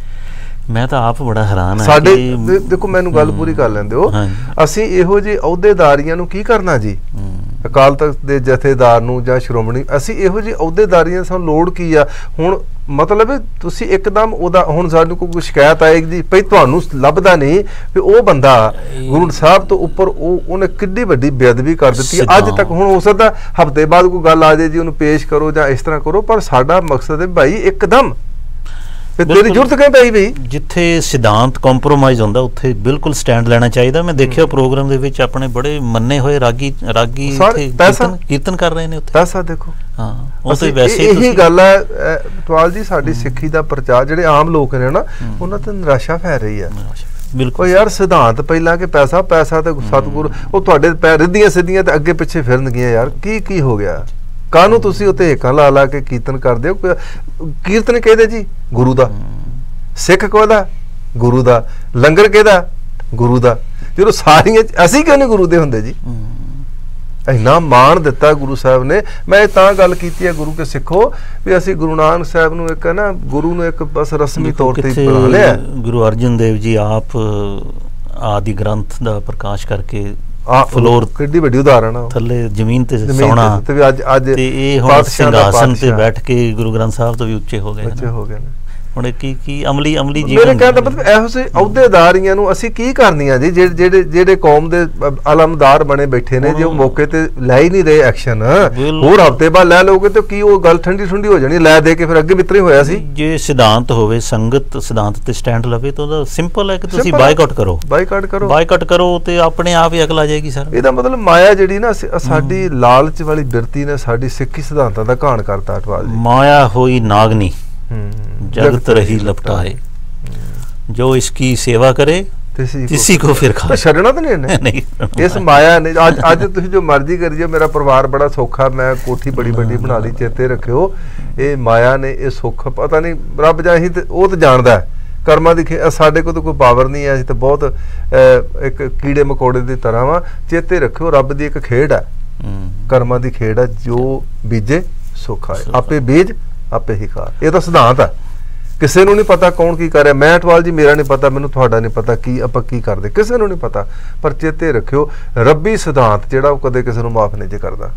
ਮੈਂ ਤਾਂ ਆਪ ਬੜਾ ਹੈਰਾਨ ਹਾਂ ਸਾਡੇ। ਦੇਖੋ ਮੈਨੂੰ ਗੱਲ ਪੂਰੀ ਕਰ ਲੈਂਦੇ ਹੋ, ਅਸੀਂ ਇਹੋ ਜਿਹੇ ਅਹੁਦੇਦਾਰੀਆਂ ਨੂੰ ਕੀ ਕਰਨਾ ਜੀ, ਅਕਾਲ ਤਖਤ ਦੇ ਜਥੇਦਾਰ ਨੂੰ ਜਾਂ ਸ਼੍ਰੋਮਣੀ, ਅਸੀਂ ਇਹੋ ਜਿਹੀ ਅਹੁਦੇਦਾਰੀਆਂ ਸਾਨੂੰ ਲੋੜ ਕੀ ਆ? ਹੁਣ ਮਤਲਬ ਤੁਸੀਂ ਇੱਕਦਮ ਉਹਦਾ, ਹੁਣ ਸਾਨੂੰ ਕੋਈ ਸ਼ਿਕਾਇਤ ਆਏਗੀ ਜੀ ਭਈ ਤੁਹਾਨੂੰ ਲੱਭਦਾ ਨਹੀਂ ਵੀ ਉਹ ਬੰਦਾ ਗੁਰੂ ਸਾਹਿਬ ਤੋਂ ਉੱਪਰ ਉਹ ਉਹਨੇ ਕਿੱਡੀ ਵੱਡੀ ਬੇਅਦਬੀ ਕਰ ਦਿੱਤੀ ਅੱਜ ਤੱਕ। ਹੁਣ ਹੋ ਸਕਦਾ ਹਫ਼ਤੇ ਬਾਅਦ ਕੋਈ ਗੱਲ ਆ ਜਾਏ ਜੀ, ਉਹਨੂੰ ਪੇਸ਼ ਕਰੋ ਜਾਂ ਇਸ ਤਰ੍ਹਾਂ ਕਰੋ, ਪਰ ਸਾਡਾ ਮਕਸਦ ਹੈ ਭਾਈ ਇੱਕਦਮ ਤੇਰੀ ਜ਼ਰੂਰਤ ਕਿਉਂ ਪਈ ਬਈ? ਜਿੱਥੇ ਸਿਧਾਂਤ ਕੰਪਰੋਮਾਈਜ਼ ਹੁੰਦਾ ਉੱਥੇ ਬਿਲਕੁਲ ਸਟੈਂਡ ਲੈਣਾ ਚਾਹੀਦਾ। ਮੈਂ ਦੇਖਿਆ ਪ੍ਰੋਗਰਾਮ ਦੇ ਵਿੱਚ ਆਪਣੇ ਬੜੇ ਮੰਨੇ ਹੋਏ ਰਾਗੀ ਰਾਗੀ ਕੀਰਤਨ ਕੀਰਤਨ ਕਰ ਰਹੇ ਨੇ ਉੱਥੇ। ਪੈਸਾ ਦੇਖੋ, ਹਾਂ ਉਹ ਤੇ ਵੈਸੇ ਇਹੀ ਗੱਲ ਹੈ ਟਵਾਲ ਜੀ, ਸਾਡੀ ਸਿੱਖੀ ਦਾ ਪ੍ਰਚਾਰ ਜਿਹੜੇ ਆਮ ਲੋਕ ਨੇ ਨਾ, ਉਹਨਾਂ ਤੇ ਨਿਰਾਸ਼ਾ ਫੈਲ ਰਹੀ ਹੈ। ਬਿਲਕੁਲ ਯਾਰ, ਸਿਧਾਂਤ ਪਹਿਲਾਂ ਕਿ ਪੈਸਾ, ਪੈਸਾ ਤੇ ਸਤਿਗੁਰ, ਉਹ ਤੁਹਾਡੇ ਪੈਰ ਰਿੱਧੀਆਂ ਸਿੱਧੀਆਂ ਤੇ ਅੱਗੇ ਪਿੱਛੇ ਫਿਰਨਗੀਆਂ। ਯਾਰ ਕੀ ਕੀ ਹੋ ਗਿਆ? ਕਾਹਨੂੰ ਤੁਸੀਂ ਉੱਤੇ ਹੇਕਾਂ ਲਾ ਲਾ ਕੇ ਕੀਰਤਨ ਕਰਦੇ ਹੋ? ਕੀਰਤਨ ਕਿਹਦੇ ਜੀ? ਗੁਰੂ ਦਾ। ਸਿੱਖ ਕੋਹਦਾ? ਗੁਰੂ ਦਾ। ਲੰਗਰ ਕਿਹਦਾ? ਗੁਰੂ ਦਾ। ਜਦੋਂ ਸਾਰੀਆਂ ਅਸੀਂ ਕਿਉਂ ਨਹੀਂ ਗੁਰੂ ਦੇ ਹੁੰਦੇ ਜੀ? ਇੰਨਾ ਮਾਣ ਦਿੱਤਾ ਗੁਰੂ ਸਾਹਿਬ ਨੇ। ਮੈਂ ਤਾਂ ਗੱਲ ਕੀਤੀ ਹੈ ਗੁਰੂ ਕੇ ਸਿੱਖੋ ਵੀ ਅਸੀਂ ਗੁਰੂ ਨਾਨਕ ਸਾਹਿਬ ਨੂੰ ਇੱਕ ਨਾ, ਗੁਰੂ ਨੂੰ ਇੱਕ ਬਸ ਰਸਮੀ ਤੌਰ ਤੇ ਬਣਾ ਲਿਆ। ਗੁਰੂ ਅਰਜਨ ਦੇਵ ਜੀ ਆਪ ਆਦਿ ਗ੍ਰੰਥ ਦਾ ਪ੍ਰਕਾਸ਼ ਕਰਕੇ ਫਲੋਰ ਕਿੱਡੀ ਵੱਡੀ ਉਦਾਹਰਣ ਆ, ਥੱਲੇ ਜ਼ਮੀਨ ਤੇ ਸੌਣਾ, ਤੇ ਅੱਜ ਅੱਜ ਤੇ ਇਹ ਹੁਣ ਸਿੰਘਾਸਨ ਤੇ ਬੈਠ ਕੇ ਗੁਰੂ ਗ੍ਰੰਥ ਸਾਹਿਬ ਤੋਂ ਵੀ ਉੱਚੇ ਹੋ ਗਏ ਉੱਚੇ ਹੋ ਗਏ ਨੇ। ਹੁਣ ਕੀ ਕੀ ਅਮਲੀ ਅਮਲੀ ਜੀਵਨ, ਮੇਰੇ ਕਹਿਣ ਦਾ ਮਤਲਬ ਇਹੋ ਜਿਹੇ ਅਹੁਦੇਦਾਰੀਆਂ ਨੂੰ ਅਸੀਂ ਕੀ ਕਰਨੀਆਂ ਜੀ? ਜਿਹੜੇ ਜਿਹੜੇ ਕੌਮ ਦੇ ਆਲਮਦਾਰ ਬਣੇ ਬੈਠੇ ਨੇ, ਜੇ ਉਹ ਮੌਕੇ ਤੇ ਲੈ ਹੀ ਨਹੀਂ ਰਹੇ ਐਕਸ਼ਨ, ਹੋਰ ਹਫ਼ਤੇ ਬਾਅਦ ਲੈ ਲਓਗੇ ਤੇ ਕੀ ਉਹ ਗੱਲ ਠੰਡੀ ਠੰਡੀ ਹੋ ਜਾਣੀ? ਲੈ ਦੇ ਕੇ ਫਿਰ ਅੱਗੇ ਮਿੱਤਰੇ ਹੋਇਆ ਸੀ। ਜੇ ਸਿਧਾਂਤ ਹੋਵੇ, ਸੰਗਤ ਸਿਧਾਂਤ ਤੇ ਸਟੈਂਡ ਲਵੇ, ਤਾਂ ਉਹਦਾ ਸਿੰਪਲ ਹੈ ਕਿ ਤੁਸੀਂ ਬਾਈਕਾਟ ਕਰੋ, ਬਾਈਕਾਟ ਕਰੋ ਬਾਈਕਾਟ ਕਰੋ ਤੇ ਆਪਣੇ ਆਪ ਹੀ ਅਕਲ ਆ ਜਾਏਗੀ। ਸਰ ਇਹਦਾ ਮਤਲਬ ਮਾਇਆ ਜਿਹੜੀ ਨਾ ਸਾਡੀ ਲਾਲਚ ਵਾਲੀ ਬਿਰਤੀ ਨੇ ਸਾਡੀ ਸਿੱਖੀ ਸਿਧਾਂਤਾਂ ਦਾ ਘਾਣ ਕਰਤਾ। ਅਟਵਾਲ ਜੀ, ਮਾਇਆ ਹੋਈ ਨਾਗਨੀ जगत रही लपटाए, जो इसकी सेवा करे किसी को फिर खा। छड़ना तो नहीं, नहीं इस माया ने। आज आज तुम जो मर्जी करिए, मेरा परिवार बड़ा सौखा, मैं कोठी बड़ी बड़ी बना ली, चेते रखियो ये माया ने ये सुख पता नहीं रब जाही ते वो तो जानदा है। कर्मा दी साडे को तो कोई पावर नहीं है, असीं तो बहुत एक कीड़े मकोड़े की तरह वा। चेते रखियो रब दी एक खेड है, कर्मा दी खेड है, जो बीजे सुख आए, आपे बीज आपे ही खा। ये तो सिद्धांत है, किसी को नहीं पता कौन की कर रहा। मैं अटवाल जी मेरा नहीं पता, मैनू तुहाडा नहीं पता की आपां की करदे, किसी को नहीं पता। पर चेते रखियो रब्बी सिद्धांत जिहड़ा वो कदे किसी को माफ नहीं जे करदा।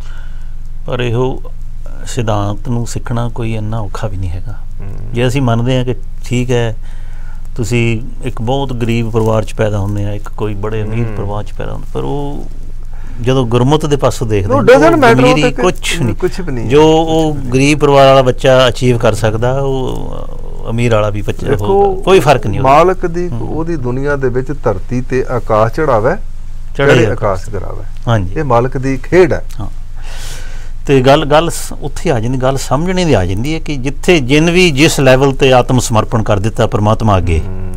पर इहो सिद्धांत नूं सिੱਖਣਾ कोई इन्ना औखा भी नहीं हैगा। जे असीं मनदे हां कि ठीक है तुसीं एक बहुत गरीब परिवार च पैदा होंदे आ, एक कोई बड़े अमीर परिवार च पैदा होंदे, पर वो ਜਦੋਂ ਗੁਰਮਤ ਦੇ ਪਾਸੋਂ ਦੇਖਦੇ ਅਮੀਰੀ ਕੁਛ ਨਹੀਂ, ਕੁਛ ਵੀ ਨਹੀਂ। ਜੋ ਉਹ ਗਰੀਬ ਪਰਿਵਾਰ ਵਾਲਾ ਬੱਚਾ ਅਚੀਵ ਕਰ ਸਕਦਾ, ਉਹ ਅਮੀਰ ਵਾਲਾ ਵੀ ਬੱਚਾ ਹੋਊਗਾ, ਕੋਈ ਫਰਕ ਨਹੀਂ। ਮਾਲਕ ਦੀ ਉਹਦੀ ਦੁਨੀਆ ਦੇ ਵਿੱਚ ਧਰਤੀ ਤੇ ਆਕਾਸ਼ ਚੜਾਵੇ, ਚੜੇ ਆਕਾਸ਼ ਕਰਾਵੇ। ਹਾਂਜੀ, ਇਹ ਮਾਲਕ ਦੀ ਖੇਡ ਹੈ। ਹਾਂ, ਤੇ ਗੱਲ ਗੱਲ ਉੱਥੇ ਆ ਜਾਂਦੀ, ਗੱਲ ਸਮਝਣੇ ਦੀ ਆ ਜਾਂਦੀ ਹੈ ਕਿ ਜਿੱਥੇ ਜਿਨ ਵੀ ਜਿਸ ਲੈਵਲ ਤੇ ਆਤਮ ਸਮਰਪਣ ਕਰ ਦਿੱਤਾ ਪਰਮਾਤਮਾ ਅੱਗੇ,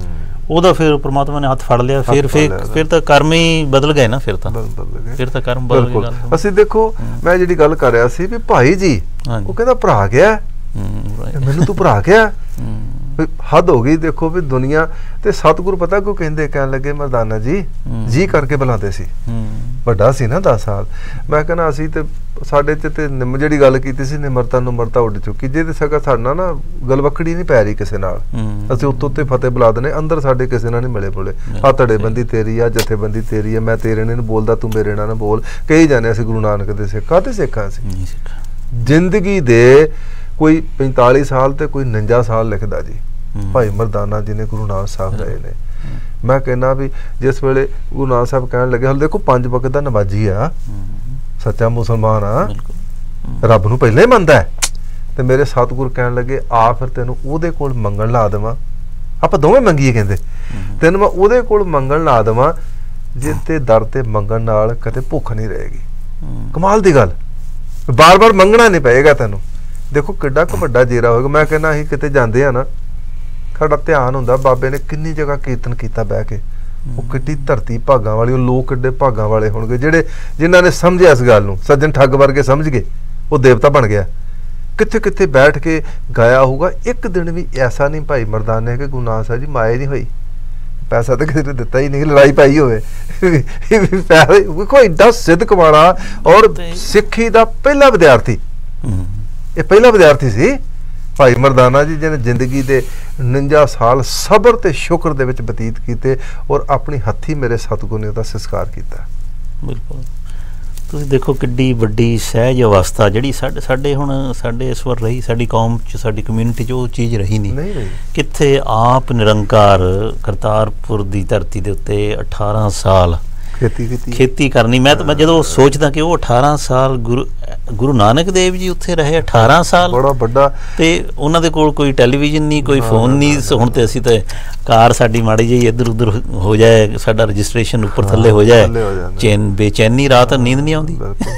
ਉਹਦਾ ਫਿਰ ਪ੍ਰਮਾਤਮਾ ਨੇ ਹੱਥ ਫੜ ਲਿਆ, ਫਿਰ ਫਿਰ ਫਿਰ ਤਾਂ ਕਰਮ ਹੀ ਬਦਲ ਗਏ ਨਾ, ਫਿਰ ਤਾਂ ਬਦਲ ਗਏ, ਫਿਰ ਤਾਂ ਕਰਮ ਬਦਲ ਗਏ। ਗੱਲ ਅਸੀਂ ਦੇਖੋ ਮੈਂ ਜਿਹੜੀ ਗੱਲ ਕਰ ਰਿਹਾ ਸੀ ਵੀ ਭਾਈ ਜੀ ਉਹ ਕਹਿੰਦਾ ਭਰਾ ਗਿਆ, ਮੈਨੂੰ ਤੂੰ ਭਰਾ ਗਿਆ, ਹੱਦ ਹੋ ਗਈ। ਦੇਖੋ ਵੀ ਦੁਨੀਆ ਤੇ ਸਤਿਗੁਰੂ ਪਤਾ ਕਿਉਂ ਕਹਿੰਦੇ, ਕਹਿਣ ਲੱਗੇ ਮਰਦਾਨਾ ਜੀ ਜੀ ਕਰਕੇ ਬੁਲਾਉਂਦੇ ਸੀ, ਵੱਡਾ ਸੀ ਨਾ ਦਸ ਸਾਲ। ਮੈਂ ਕਹਿੰਦਾ ਅਸੀਂ ਤੇ ਸਾਡੇ ਚ ਤੇ ਜਿਹੜੀ ਗੱਲ ਕੀਤੀ ਸੀ ਨਿਮਰਤਾ ਨਿਮਰਤਾ ਉੱਡ ਚੁੱਕੀ, ਜੇ ਤੇ ਸਗਾ ਸਾਡਾ ਨਾ ਗਲਵੱਕੜੀ ਨਹੀਂ ਪੈ ਰਹੀ ਕਿਸੇ ਨਾਲ, ਅਸੀਂ ਉੱਤੋਂ ਉੱਤੇ ਫਤਿਹ ਬੁਲਾ ਦਿੰਦੇ, ਅੰਦਰ ਸਾਡੇ ਕਿਸੇ ਨਾਲ ਨਹੀਂ ਮਿਲੇ ਬੋਲੇ, ਆ ਧੜੇ ਬੰਦੀ ਤੇਰੀ ਆ, ਜਥੇਬੰਦੀ ਤੇਰੀ ਆ, ਮੈਂ ਤੇਰੇ ਨਾਲ ਬੋਲਦਾ ਤੂੰ ਮੇਰੇ ਨਾਲ ਨਾ ਬੋਲ, ਕਹੀ ਜਾਂਦੇ ਅਸੀਂ ਗੁਰੂ ਨਾਨਕ ਦੇ ਸਿੱਖ। ਕਾਹਦੇ ਸਿੱਖਾਂ ਸੀ? ਜ਼ਿੰਦਗੀ ਦੇ ਕੋਈ ਪੈਂਤਾਲੀ ਸਾਲ ਤੇ ਕੋਈ ਉਣੰਜਾ ਸਾਲ ਲਿਖਦਾ ਜੀ ਭਾਈ ਮਰਦਾਨਾ ਜੀ ਨੇ ਗੁਰੂ ਨਾਨਕ ਸਾਹਿਬ ਰਹੇ ਨੇ। ਮੈਂ ਕਹਿੰਦਾ ਵੀ ਜਿਸ ਵੇਲੇ ਗੁਰੂ ਨਾਨਕ ਸਾਹਿਬ ਕਹਿਣ ਲੱਗੇ, ਹਲ ਦੇਖੋ ਪੰਜ ਵਕਤ ਦਾ ਨਮਾਜ਼ੀ ਆ, ਸੱਚਾ ਮੁਸਲਮਾਨ ਆ, ਰੱਬ ਨੂੰ ਪਹਿਲਾਂ ਹੀ ਮੰਨਦਾ ਹੈ, ਤੇ ਮੇਰੇ ਸਤਿਗੁਰ ਕਹਿਣ ਲੱਗੇ ਆ ਫਿਰ ਤੈਨੂੰ ਉਹਦੇ ਕੋਲ ਮੰਗਣ ਲਾ ਦੇਵਾਂ, ਆਪਾਂ ਦੋਵੇਂ ਮੰਗੀਏ, ਕਹਿੰਦੇ ਤੈਨੂੰ ਮੈਂ ਉਹਦੇ ਕੋਲ ਮੰਗਣ ਲਾ ਦੇਵਾਂ ਜਿਸ ਤੇ ਦਰ ਤੇ ਮੰਗਣ ਨਾਲ ਕਦੇ ਭੁੱਖ ਨਹੀਂ ਰਹੇਗੀ। ਕਮਾਲ ਦੀ ਗੱਲ, ਬਾਰ ਬਾਰ ਮੰਗਣਾ ਨਹੀਂ ਪਏਗਾ ਤੈਨੂੰ। ਦੇਖੋ ਕਿੱਡਾ ਕੁ ਵੱਡਾ ਜੇਰਾ ਹੋਏਗਾ। ਮੈਂ ਕਹਿੰਦਾ ਅਸੀਂ ਕਿਤੇ ਜਾਂਦੇ ਆ ਨਾ, ਸਾਡਾ ਧਿਆਨ ਹੁੰਦਾ ਬਾਬੇ ਨੇ ਕਿੰਨੀ ਜਗ੍ਹਾ ਕੀਰਤਨ ਕੀਤਾ ਬਹਿ ਕੇ, ਉਹ ਕਿੱਡੀ ਧਰਤੀ ਭਾਗਾਂ ਵਾਲੀ, ਉਹ ਲੋਕ ਕਿੱਡੇ ਭਾਗਾਂ ਵਾਲੇ ਹੋਣਗੇ ਜਿਹੜੇ ਜਿਨ੍ਹਾਂ ਨੇ ਸਮਝਿਆ ਇਸ ਗੱਲ ਨੂੰ। ਸੱਜਣ ਠੱਗ ਵਰਗੇ ਸਮਝ ਗਏ, ਉਹ ਦੇਵਤਾ ਬਣ ਗਿਆ। ਕਿੱਥੇ ਕਿੱਥੇ ਬੈਠ ਕੇ ਗਾਇਆ ਹੋਊਗਾ। ਇੱਕ ਦਿਨ ਵੀ ਐਸਾ ਨਹੀਂ ਭਾਈ ਮਰਦਾਨੇ ਕਿ ਗੁਰੂ ਨਾਨਕ ਸਾਹਿਬ ਜੀ ਮਾਇਆ ਨਹੀਂ ਹੋਈ, ਪੈਸਾ ਤਾਂ ਕਿਸੇ ਨੇ ਦਿੱਤਾ ਹੀ ਨਹੀਂ, ਲੜਾਈ ਪਾਈ ਹੋਵੇ। ਕੋਈ ਏਡਾ ਸਿੱਧਕ ਵਾਲਾ ਔਰ ਸਿੱਖੀ ਦਾ ਪਹਿਲਾ ਵਿਦਿਆਰਥੀ, ਇਹ ਪਹਿਲਾ ਵਿਦਿਆਰਥੀ ਸੀ ਭਾਈ ਮਰਦਾਨਾ ਜੀ, ਜਿਹਨੇ ਜ਼ਿੰਦਗੀ ਦੇ ਉਣੰਜਾ ਸਾਲ ਸਬਰ ਤੇ ਸ਼ੁਕਰ ਦੇ ਵਿੱਚ ਬਤੀਤ ਕੀਤੇ ਔਰ ਆਪਣੀ ਹੱਥੀ ਮੇਰੇ ਸਤਿਗੁਰ ਨੇ ਉਹਦਾ ਸੰਸਕਾਰ ਕੀਤਾ। ਬਿਲਕੁਲ ਤੁਸੀਂ ਦੇਖੋ ਕਿੱਡੀ ਵੱਡੀ ਸਹਿਜ ਅਵਸਥਾ ਜਿਹੜੀ ਸਾਡੇ ਸਾਡੇ ਹੁਣ ਸਾਡੇ ਇਸ ਵਾਰ ਰਹੀ, ਸਾਡੀ ਕੌਮ 'ਚ ਸਾਡੀ ਕਮਿਊਨਿਟੀ 'ਚ ਉਹ ਚੀਜ਼ ਰਹੀ ਨਹੀਂ। ਕਿੱਥੇ ਆਪ ਨਿਰੰਕਾਰ ਕਰਤਾਰਪੁਰ ਦੀ ਧਰਤੀ ਦੇ ਉੱਤੇ ਅਠਾਰਾਂ ਸਾਲ ਖੇਤੀ ਕੀਤੀ ਖੇਤੀ ਕਰਨੀ। ਮੈਂ ਤਾਂ ਮੈਂ ਜਦੋਂ ਸੋਚਦਾ ਕਿ ਉਹ ਅਠਾਰਾਂ ਸਾਲ ਗੁਰੂ ਗੁਰੂ ਨਾਨਕ ਦੇਵ ਜੀ ਉੱਥੇ ਰਹੇ ਅਠਾਰਾਂ ਸਾਲ, ਬੜਾ ਵੱਡਾ, ਤੇ ਉਹਨਾਂ ਦੇ ਕੋਲ ਕੋਈ ਟੈਲੀਵਿਜ਼ਨ ਨਹੀਂ, ਕੋਈ ਫੋਨ ਨਹੀਂ। ਹੁਣ ਤੇ ਅਸੀਂ ਤੇ ਕਾਰ ਸਾਡੀ ਮਾੜੀ ਜਿਹੀ ਇੱਧਰ ਉੱਧਰ ਹੋ ਜਾਏ, ਸਾਡਾ ਰਜਿਸਟ੍ਰੇਸ਼ਨ ਉੱਪਰ ਥੱਲੇ ਹੋ ਜਾਏ, ਚੈਨ ਬੇਚੈਨੀ, ਰਾਤ ਨੀਂਦ ਨਹੀਂ ਆਉਂਦੀ।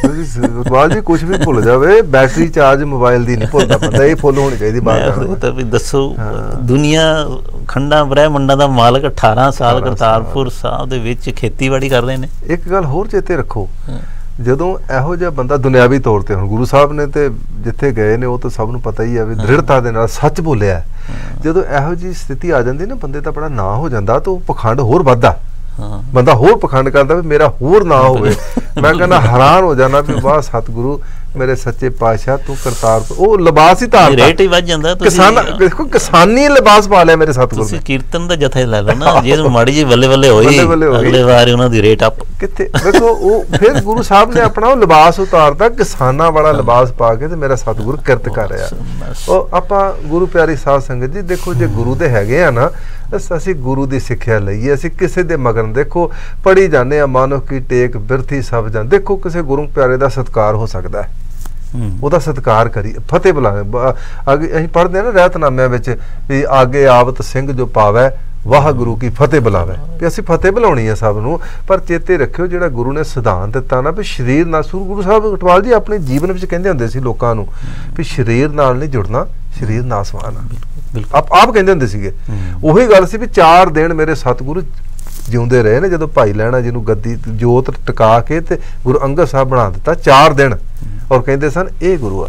ਜੀ ਕੁਛ ਵੀ ਭੁੱਲ ਜਾਵੇ, ਬੈਟਰੀ ਚਾਰਜ ਮੋਬਾਈਲ ਦੀ ਨਹੀਂ ਭੁੱਲਦਾ ਬੰਦਾ, ਇਹ ਫੁੱਲ ਹੋਣੀ ਚਾਹੀਦੀ ਬਾਤ। ਵੀ ਦੱਸੋ ਦੁਨੀਆ ਖੰਡਾਂ ਬ੍ਰਹਿਮੰਡਾਂ ਦਾ ਮਾਲਕ ਅਠਾਰਾਂ ਸਾਲ ਕਰਤਾਰਪੁਰ ਸਾਹਿਬ ਦੇ ਵਿੱਚ ਖੇਤੀਬਾੜੀ ਕਰ ਰਹੇ ਨੇ। ਇੱਕ ਗੱਲ ਹੋਰ ਚੇਤੇ ਰੱਖੋ, ਜਦੋਂ ਇਹੋ ਜਿਹਾ ਬੰਦਾ ਦੁਨਿਆਵੀ ਤੌਰ ਤੇ, ਹੁਣ ਗੁਰੂ ਸਾਹਿਬ ਨੇ ਤੇ ਜਿੱਥੇ ਗਏ ਨੇ ਉਹ ਤਾਂ ਸਭ ਨੂੰ ਪਤਾ ਹੀ ਹੈ ਵੀ ਦ੍ਰਿੜਤਾ ਦੇ ਨਾਲ ਸੱਚ ਬੋਲਿਆ। ਜਦੋਂ ਇਹੋ ਜਿਹੀ ਸਥਿਤੀ ਆ ਜਾਂਦੀ ਨਾ, ਬੰਦੇ ਦਾ ਬੜਾ ਨਾਂ ਹੋ ਜਾਂਦਾ, ਤਾਂ ਉਹ ਪਖੰਡ ਹੋਰ ਵੱਧਦਾ, ਬੰਦਾ ਹੋਰ ਪਖੰਡ ਕਰਦਾ ਵੀ ਮੇਰਾ ਹੋਰ ਨਾ ਹੋਵੇ। ਮੈਂ ਕਹਿੰਦਾ ਹੈਰਾਨ ਹੋ ਜਾਣਾ ਵੀ ਵਾਹ ਸਤਿਗੁਰੂ ਮੇਰੇ ਸੱਚੇ ਪਾਤਸ਼ਾਹ ਤੂੰ ਕਰਤਾਰਪੁਰ, ਉਹ ਲਿਬਾਸ ਹੀ ਧਾਰ ਰੇਟ ਹੀ ਵੱਧ ਜਾਂਦਾ। ਕਿਸਾਨ ਦੇਖੋ ਕਿਸਾਨੀ ਲਿਬਾਸ ਪਾ ਲਿਆ ਮੇਰੇ ਸਤਿਗੁਰੂ ਨੇ। ਤੁਸੀਂ ਕੀਰਤਨ ਦਾ ਜਥੇ ਲੈ ਲਓ ਨਾ, ਜੇ ਮਾੜੀ ਜੀ ਬੱਲੇ ਬੱਲੇ ਹੋਈ ਅਗਲੇ ਵਾਰ ਉਹਨਾਂ ਦੀ ਰੇਟ ਅਪ ਕਿੱਥੇ। ਦੇਖੋ ਉਹ ਫਿਰ ਗੁਰੂ ਸਾਹਿਬ ਨੇ ਆਪਣਾ ਉਹ ਲਿਬਾਸ ਉਤਾਰਤਾ, ਕਿਸਾਨਾਂ ਵਾਲਾ ਲਿਬਾਸ ਪਾ ਕੇ, ਤੇ ਮੇਰਾ ਸਤਿਗੁਰੂ ਕਿਰਤ ਕਰ ਰਿਹਾ। ਉਹ ਆਪਾਂ ਗੁਰੂ ਪਿਆਰੀ ਸਾਧ ਸੰਗਤ ਜੀ ਦੇਖੋ, ਜੇ ਗੁਰੂ ਦੇ ਹੈਗੇ ਆ ਨਾ, ਅਸੀਂ ਗੁਰੂ ਦੀ ਸਿੱਖਿਆ ਲਈਏ, ਅਸੀਂ ਕਿਸੇ ਦੇ ਮਗਰ ਦੇਖੋ ਪੜੀ ਜਾਂਦੇ ਆ, ਮਾਨੋ ਕੀ ਟੇਕ ਬਿਰਥੀ ਸਭ ਜਾਣ। ਦੇਖੋ ਕਿਸੇ ਗੁਰੂ ਪਿਆਰੇ ਦਾ ਸਤਿਕਾਰ ਹੋ ਸਕਦਾ ਹੈ, ਉਹਦਾ ਸਤਿਕਾਰ ਕਰੀ, ਫਤਿਹ ਬੁਲਾ। ਅੱਗੇ ਅਸੀਂ ਪੜ੍ਹਦੇ ਹਾਂ ਨਾ ਰਹਿਤਨਾਮਿਆਂ ਵਿੱਚ ਵੀ ਆਗੇ ਆਵਤ ਸਿੰਘ ਜੋ ਪਾਵੈ ਵਾਹਿਗੁਰੂ ਕੀ ਫਤਿਹ ਬੁਲਾਵੇ, ਵੀ ਅਸੀਂ ਫਤਿਹ ਬੁਲਾਉਣੀ ਹੈ ਸਭ ਨੂੰ। ਪਰ ਚੇਤੇ ਰੱਖਿਓ ਜਿਹੜਾ ਗੁਰੂ ਨੇ ਸਿਧਾਂਤ ਦਿੱਤਾ ਨਾ ਵੀ ਸਰੀਰ ਨਾਲ, ਸੂਰ ਗੁਰੂ ਸਾਹਿਬ ਅਟਵਾਲ ਜੀ ਆਪਣੇ ਜੀਵਨ ਵਿੱਚ ਕਹਿੰਦੇ ਹੁੰਦੇ ਸੀ ਲੋਕਾਂ ਨੂੰ ਵੀ ਸਰੀਰ ਨਾਲ ਨਹੀਂ ਜੁੜਨਾ, ਸਰੀਰ ਨਾਸਵਾਨ ਆ। ਆਪ ਆਪ ਕਹਿੰਦੇ ਹੁੰਦੇ ਸੀਗੇ। ਉਹੀ ਗੱਲ ਸੀ ਵੀ ਚਾਰ ਦਿਨ ਮੇਰੇ ਸਤਿਗੁਰੂ ਜਿਉਂਦੇ ਰਹੇ ਨੇ, ਜਦੋਂ ਭਾਈ ਲਹਿਣਾ ਜੀ ਨੂੰ ਗੱਦੀ ਜੋਤ ਟਿਕਾ ਕੇ ਤੇ ਗੁਰੂ ਅੰਗਦ ਸਾਹਿਬ ਬਣਾ ਦਿੱਤਾ ਚਾਰ ਦਿਨ, ਔਰ ਕਹਿੰਦੇ ਸਨ ਇਹ ਗੁਰੂ ਆ।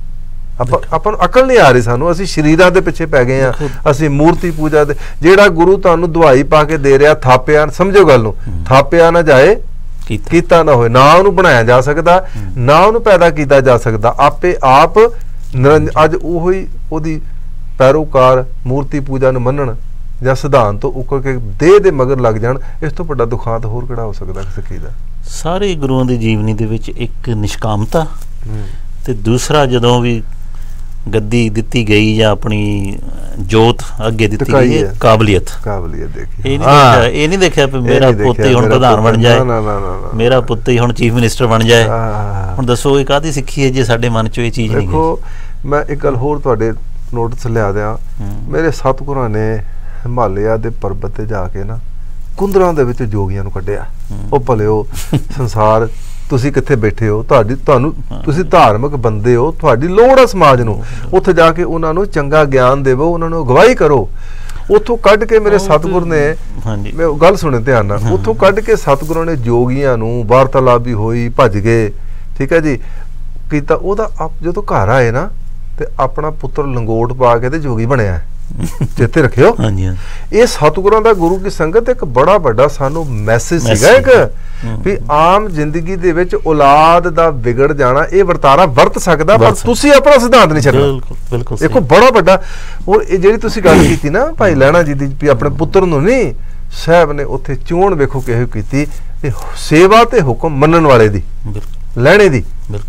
ਆਪਾਂ ਆਪਾਂ ਨੂੰ ਅਕਲ ਨਹੀਂ ਆ ਰਹੀ ਸਾਨੂੰ, ਅਸੀਂ ਸਰੀਰਾਂ ਦੇ ਪਿੱਛੇ ਪੈ ਗਏ ਆ, ਅਸੀਂ ਮੂਰਤੀ ਪੂਜਾ ਦੇ। ਜਿਹੜਾ ਗੁਰੂ ਤੁਹਾਨੂੰ ਦਵਾਈ ਪਾ ਕੇ ਦੇ ਰਿਹਾ, ਥਾਪਿਆ, ਸਮਝੋ ਗੱਲ ਨੂੰ, ਥਾਪਿਆ ਨਾ ਜਾਏ ਕੀਤਾ ਨਾ ਹੋਏ, ਨਾ ਉਹਨੂੰ ਬਣਾਇਆ ਜਾ ਸਕਦਾ, ਨਾ ਉਹਨੂੰ ਪੈਦਾ ਕੀਤਾ ਜਾ ਸਕਦਾ, ਆਪੇ ਆਪ ਅੱਜ ਉਹੀ ਉਹਦੀ ਪੈਰੋਕਾਰ ਮੂਰਤੀ ਪੂਜਾ ਨੂੰ ਮੰਨਣ ਜਾਂ ਸਿਧਾਂਤ ਤੋਂ ਉੱਕਰ ਕੇ ਦੇਹ ਦੇ ਮਗਰ ਲੱਗ ਜਾਣ, ਇਸ ਤੋਂ ਵੱਡਾ ਦੁਖਾਂਤ ਹੋਰ ਕਿਹੜਾ ਹੋ ਸਕਦਾ ਸਿੱਖੀ ਦਾ। ਸਾਰੇ ਗੁਰੂਆਂ ਦੀ ਜੀਵਨੀ ਦੇ ਵਿੱਚ ਇੱਕ ਨਿਸ਼ਕਾਮਤਾ, ਤੇ ਦੂਸਰਾ ਜਦੋਂ ਵੀ ਗੱਦੀ ਦਿੱਤੀ ਗਈ ਜਾਂ ਆਪਣੀ ਜੋਤ ਅੱਗੇ ਦਿੱਤੀ ਗਈ ਹੈ, ਕਾਬਲੀਅਤ ਕਾਬਲੀਅਤ ਦੇਖੀ। ਇਹ ਨਹੀਂ ਦੇਖਿਆ ਇਹ ਨਹੀਂ ਦੇਖਿਆ ਵੀ ਮੇਰਾ ਪੁੱਤ ਹੀ ਹੁਣ ਪ੍ਰਧਾਨ ਬਣ ਜਾਏ, ਮੇਰਾ ਪੁੱਤ ਹੀ ਹੁਣ ਚੀਫ ਮਿਨਿਸਟਰ ਬਣ ਜਾਏ। ਹੁਣ ਦੱਸੋ ਇਹ ਕਾਹਦੀ ਸਿੱਖੀ ਹੈ ਜੇ ਸਾਡੇ ਮਨ ਚੋਂ ਇਹ ਚੀਜ਼ ਨਹੀਂ ਗਈ। ਦੇਖੋ ਮੈਂ ਇੱਕ ਗੱਲ ਹੋਰ ਤੁਹਾਡੇ ਨੋਟਿਸ ਲਿਆ ਦਿਆਂ, ਮੇਰੇ ਸਤਿਗੁਰਾਂ ਨੇ ਹਿਮਾਲਿਆ ਦੇ ਪਰਬਤ ਤੇ ਜਾ ਕੇ ਨਾ ਕੁੰਦਰਾਂ ਦੇ ਵਿੱਚ ਜੋਗੀਆਂ ਨੂੰ ਕੱਢਿਆ। ਉਹ ਭਲਿਓ ਸੰਸਾਰ ਤੁਸੀਂ ਕਿੱਥੇ ਬੈਠੇ ਹੋ, ਤੁਹਾਡੀ ਤੁਹਾਨੂੰ ਤੁਸੀਂ ਧਾਰਮਿਕ ਬੰਦੇ ਹੋ, ਤੁਹਾਡੀ ਲੋੜ ਹੈ ਸਮਾਜ ਨੂੰ, ਉੱਥੇ ਜਾ ਕੇ ਉਹਨਾਂ ਨੂੰ ਚੰਗਾ ਗਿਆਨ ਦੇਵੋ, ਉਹਨਾਂ ਨੂੰ ਅਗਵਾਈ ਕਰੋ। ਉੱਥੋਂ ਕੱਢ ਕੇ ਮੇਰੇ ਸਤਿਗੁਰ ਨੇ, ਮੈਂ ਗੱਲ ਸੁਣੇ ਧਿਆਨ ਨਾਲ, ਉੱਥੋਂ ਕੱਢ ਕੇ ਸਤਿਗੁਰਾਂ ਨੇ ਜੋਗੀਆਂ ਨੂੰ ਵਾਰਤਾਲਾਪ ਵੀ ਹੋਈ, ਭੱਜ ਗਏ, ਠੀਕ ਹੈ ਜੀ, ਕੀਤਾ। ਉਹਦਾ ਜਦੋਂ ਘਰ ਆਏ ਨਾ ਤੇ ਆਪਣਾ ਪੁੱਤਰ ਲੰਗੋਟ ਪਾ ਕੇ ਤੇ ਜੋਗੀ ਬਣਿਆ, ਚੇਤੇ ਰੱਖਿਓ। ਇਹ ਸਤਿਗੁਰਾਂ ਦਾ ਗੁਰੂ ਕੀ ਸੰਗਤ ਇੱਕ ਬੜਾ ਵੱਡਾ ਸਾਨੂੰ ਮੈਸੇਜ ਸੀਗਾ ਇੱਕ, ਵੀ ਆਮ ਜ਼ਿੰਦਗੀ ਦੇ ਵਿੱਚ ਔਲਾਦ ਦਾ ਵਿਗੜ ਜਾਣਾ ਇਹ ਵਰਤਾਰਾ ਵਰਤ ਸਕਦਾ, ਪਰ ਤੁਸੀਂ ਆਪਣਾ ਸਿਧਾਂਤ ਨਹੀਂ ਛੱਡਣਾ। ਦੇਖੋ ਬੜਾ ਵੱਡਾ। ਔਰ ਇਹ ਜਿਹੜੀ ਤੁਸੀਂ ਗੱਲ ਕੀਤੀ ਨਾ ਭਾਈ ਲਹਿਣਾ ਜੀ ਦੀ, ਵੀ ਆਪਣੇ ਪੁੱਤਰ ਨੂੰ ਨਹੀਂ, ਸਾਹਿਬ ਨੇ ਉੱਥੇ ਚੋਣ ਵੇਖੋ ਕਿਹੋ ਕੀਤੀ, ਸੇਵਾ ਤੇ ਹੁਕਮ ਮੰਨਣ ਵਾਲੇ ਦੀ, ਲੈਣੇ ਦੀ।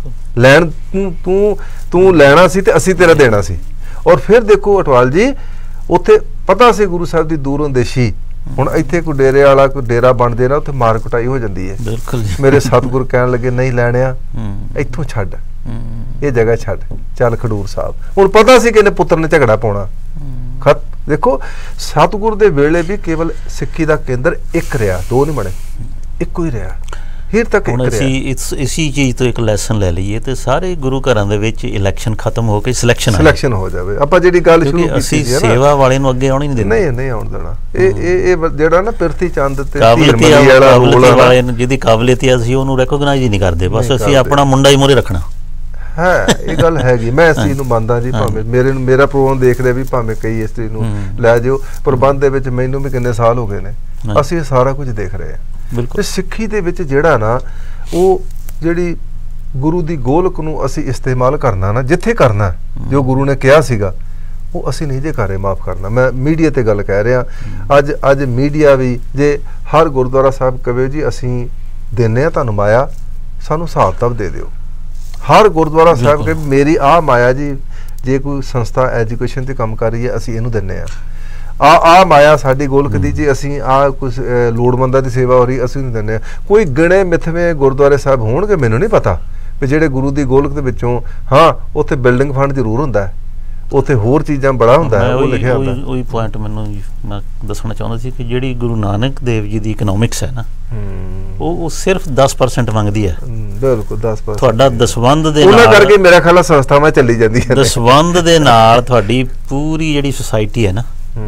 ਲੈਣ ਤੂੰ ਤੂੰ ਲੈਣਾ ਸੀ ਤੇ ਅਸੀਂ ਤੇਰਾ ਦੇਣਾ ਸੀ। ਔਰ ਫਿਰ ਦੇਖੋ ਅਟਵਾਲ ਜੀ, ਉੱਥੇ ਪਤਾ ਸੀ ਗੁਰੂ ਸਾਹਿਬ ਦੀ ਦੂਰੋਂ ਦੇਸ਼ੀ, ਹੁਣ ਇੱਥੇ ਕੋਈ ਡੇਰੇ ਵਾਲਾ ਕੋਈ ਡੇਰਾ ਬਣਦੇ ਨਾ, ਉੱਥੇ ਮਾਰ ਕੁਟਾਈ ਹੋ ਜਾਂਦੀ ਹੈ। ਮੇਰੇ ਸਤਿਗੁਰ ਕਹਿਣ ਲੱਗੇ ਨਹੀਂ ਲੈਣਿਆ, ਇੱਥੋਂ ਛੱਡ, ਇਹ ਜਗ੍ਹਾ ਛੱਡ, ਚੱਲ ਖਡੂਰ ਸਾਹਿਬ। ਹੁਣ ਪਤਾ ਸੀ ਕਿ ਇਹਨੇ ਪੁੱਤਰ ਨੇ ਝਗੜਾ ਪਾਉਣਾ। ਖਤ ਦੇਖੋ ਸਤਿਗੁਰ ਦੇ ਵੇਲੇ ਵੀ ਕੇਵਲ ਸਿੱਖੀ ਦਾ ਕੇਂਦਰ ਇੱਕ ਰਿਹਾ, ਦੋ ਨਹੀਂ ਬਣੇ, ਇੱਕੋ ਹੀ ਰਿਹਾ। ਫਿਰ ਤੱਕ ਹੁਣ ਅਸੀਂ ਇਸ ਇਸੀ ਚੀਜ਼ ਤੋਂ ਇੱਕ ਲੈਸਨ ਲੈ ਲਈਏ ਤੇ ਸਾਰੇ ਗੁਰੂ ਘਰਾਂ ਦੇ ਵਿੱਚ ਇਲੈਕਸ਼ਨ ਖਤਮ ਹੋ ਕੇ ਸਿਲੈਕਸ਼ਨ ਸਿਲੈਕਸ਼ਨ ਹੋ ਜਾਵੇ। ਆਪਾਂ ਜਿਹੜੀ ਗੱਲ ਸ਼ੁਰੂ ਕੀਤੀ ਅਸੀਂ ਸੇਵਾ ਵਾਲੇ ਨੂੰ ਅੱਗੇ ਆਉਣ ਹੀ ਨਹੀਂ ਦਿੰਦੇ। ਨਹੀਂ ਨਹੀਂ ਆਉਣ ਦੇਣਾ। ਇਹ ਇਹ ਇਹ ਜਿਹੜਾ ਨਾ ਪਿਰਥੀ ਚੰਦ ਤੇ ਕਾਬਲੀਅਤ ਵਾਲੇ ਨੂੰ, ਜਿਹਦੀ ਕਾਬਲੀਅਤ ਹੈ ਅਸੀਂ ਉਹਨੂੰ ਰੈਕੋਗਨਾਈਜ਼ ਹੀ ਨਹੀਂ ਕਰਦੇ, ਬਸ ਅਸੀਂ ਆਪਣਾ ਮੁੰਡਾ ਹੀ ਮੂਹਰੇ ਰੱਖਣਾ ਹੈ। ਇਹ ਗੱਲ ਹੈਗੀ, ਮੈਂ ਇਸ ਚੀਜ਼ ਨੂੰ ਮੰਨਦਾ ਜੀ। ਭਾਵੇਂ ਮੇਰੇ ਮੇਰਾ ਪ੍ਰੋਗਰਾਮ ਦੇਖਦੇ ਵੀ ਭਾਵੇਂ ਕਈ ਇਸ ਚੀਜ਼ ਨੂੰ ਲੈ ਜਾਓ, ਪ੍ਰਬੰਧ ਦੇ ਵਿੱਚ ਮੈਨੂੰ ਵੀ ਕਿੰਨੇ ਸਾਲ ਹੋ ਗਏ ਨੇ, ਅਸੀਂ ਇਹ ਸਾਰਾ ਕੁਝ ਦੇਖ ਰਹੇ ਹਾਂ। ਤੇ ਸਿੱਖੀ ਦੇ ਵਿੱਚ ਜਿਹੜਾ ਨਾ ਉਹ ਜਿਹੜੀ ਗੁਰੂ ਦੀ ਗੋਲਕ ਨੂੰ ਅਸੀਂ ਇਸਤੇਮਾਲ ਕਰਨਾ ਨਾ, ਜਿੱਥੇ ਕਰਨਾ ਜੋ ਗੁਰੂ ਨੇ ਕਿਹਾ ਸੀਗਾ, ਉਹ ਅਸੀਂ ਨਹੀਂ ਜੇ ਕਰ ਰਹੇ। ਮਾਫ ਕਰਨਾ, ਮੈਂ ਮੀਡੀਆ ਤੇ ਗੱਲ ਕਹਿ ਰਿਹਾ। ਅੱਜ ਅੱਜ ਮੀਡੀਆ ਵੀ ਜੇ ਹਰ ਗੁਰਦੁਆਰਾ ਸਾਹਿਬ ਕਵੇ ਜੀ ਅਸੀਂ ਦਿੰਨੇ ਆ ਤੁਹਾਨੂੰ ਮਾਇਆ, ਸਾਨੂੰ ਹਿਸਾਬ ਕਿਤਾਬ ਦੇ ਦਿਓ। ਹਰ ਗੁਰਦੁਆਰਾ ਸਾਹਿਬ ਕਹੇ ਮੇਰੀ ਆਹ ਮਾਇਆ ਜੀ, ਜੇ ਕੋਈ ਸੰਸਥਾ ਐਜੂਕੇਸ਼ਨ ਤੇ ਕੰਮ ਕਰ ਰਹੀ ਹੈ ਅਸੀਂ ਇਹਨੂੰ ਦਿੰਨੇ ਆ। ਆ ਆ ਮਾਇਆ ਸਾਡੀ ਗੋਲਕ ਦੀ ਜੀ, ਅਸੀਂ ਆ ਕੁਛ ਲੋੜਵੰਦਾਂ ਦੀ ਸੇਵਾ ਹੋ ਰਹੀ ਅਸੀਂ ਨਹੀਂ ਦਿੰਦੇ। ਕੋਈ ਗਿਣੇ ਮਿਥਵੇਂ ਗੁਰਦੁਆਰੇ ਸਾਹਿਬ ਹੋਣਗੇ, ਮੈਨੂੰ ਨਹੀਂ ਪਤਾ ਵੀ ਜਿਹੜੇ ਗੁਰੂ ਦੀ ਗੋਲਕ ਦੇ ਵਿੱਚੋਂ, ਹਾਂ ਉੱਥੇ ਬਿਲਡਿੰਗ ਫੰਡ ਜ਼ਰੂਰ ਹੁੰਦਾ, ਉੱਥੇ ਹੋਰ ਚੀਜ਼ਾਂ ਬੜਾ ਹੁੰਦਾ ਹੈ, ਉਹ ਲਿਖਿਆ ਹੁੰਦਾ। ਉਹੀ ਪੁਆਇੰਟ ਮੈਨੂੰ ਮੈਂ ਦੱਸਣਾ ਚਾਹੁੰਦਾ ਸੀ ਕਿ ਜਿਹੜੀ ਗੁਰੂ ਨਾਨਕ ਦੇਵ ਜੀ ਦੀ ਇਕਨੋਮਿਕਸ ਹੈ ਨਾ, ਉਹ ਉਹ ਸਿਰਫ ਦਸ ਪਰਸੈਂਟ ਮੰਗਦੀ ਹੈ। ਬਿਲਕੁਲ ਦਸ ਪਰਸੈਂਟ ਤੁਹਾਡਾ ਦਸਵੰਧ ਦੇ ਨਾਲ, ਉਹਨਾਂ ਕਰਕੇ ਮੇਰਾ ਖਿਆਲ ਸੰਸਥਾਵਾਂ ਚੱਲੀ ਜਾਂਦੀਆਂ। ਦਸਵੰਧ ਦੇ ਨਾਲ ਤੁਹਾਡੀ ਪੂਰੀ ਜਿਹੜੀ ਸੁਸਾਇਟੀ ਹੈ ਨਾ,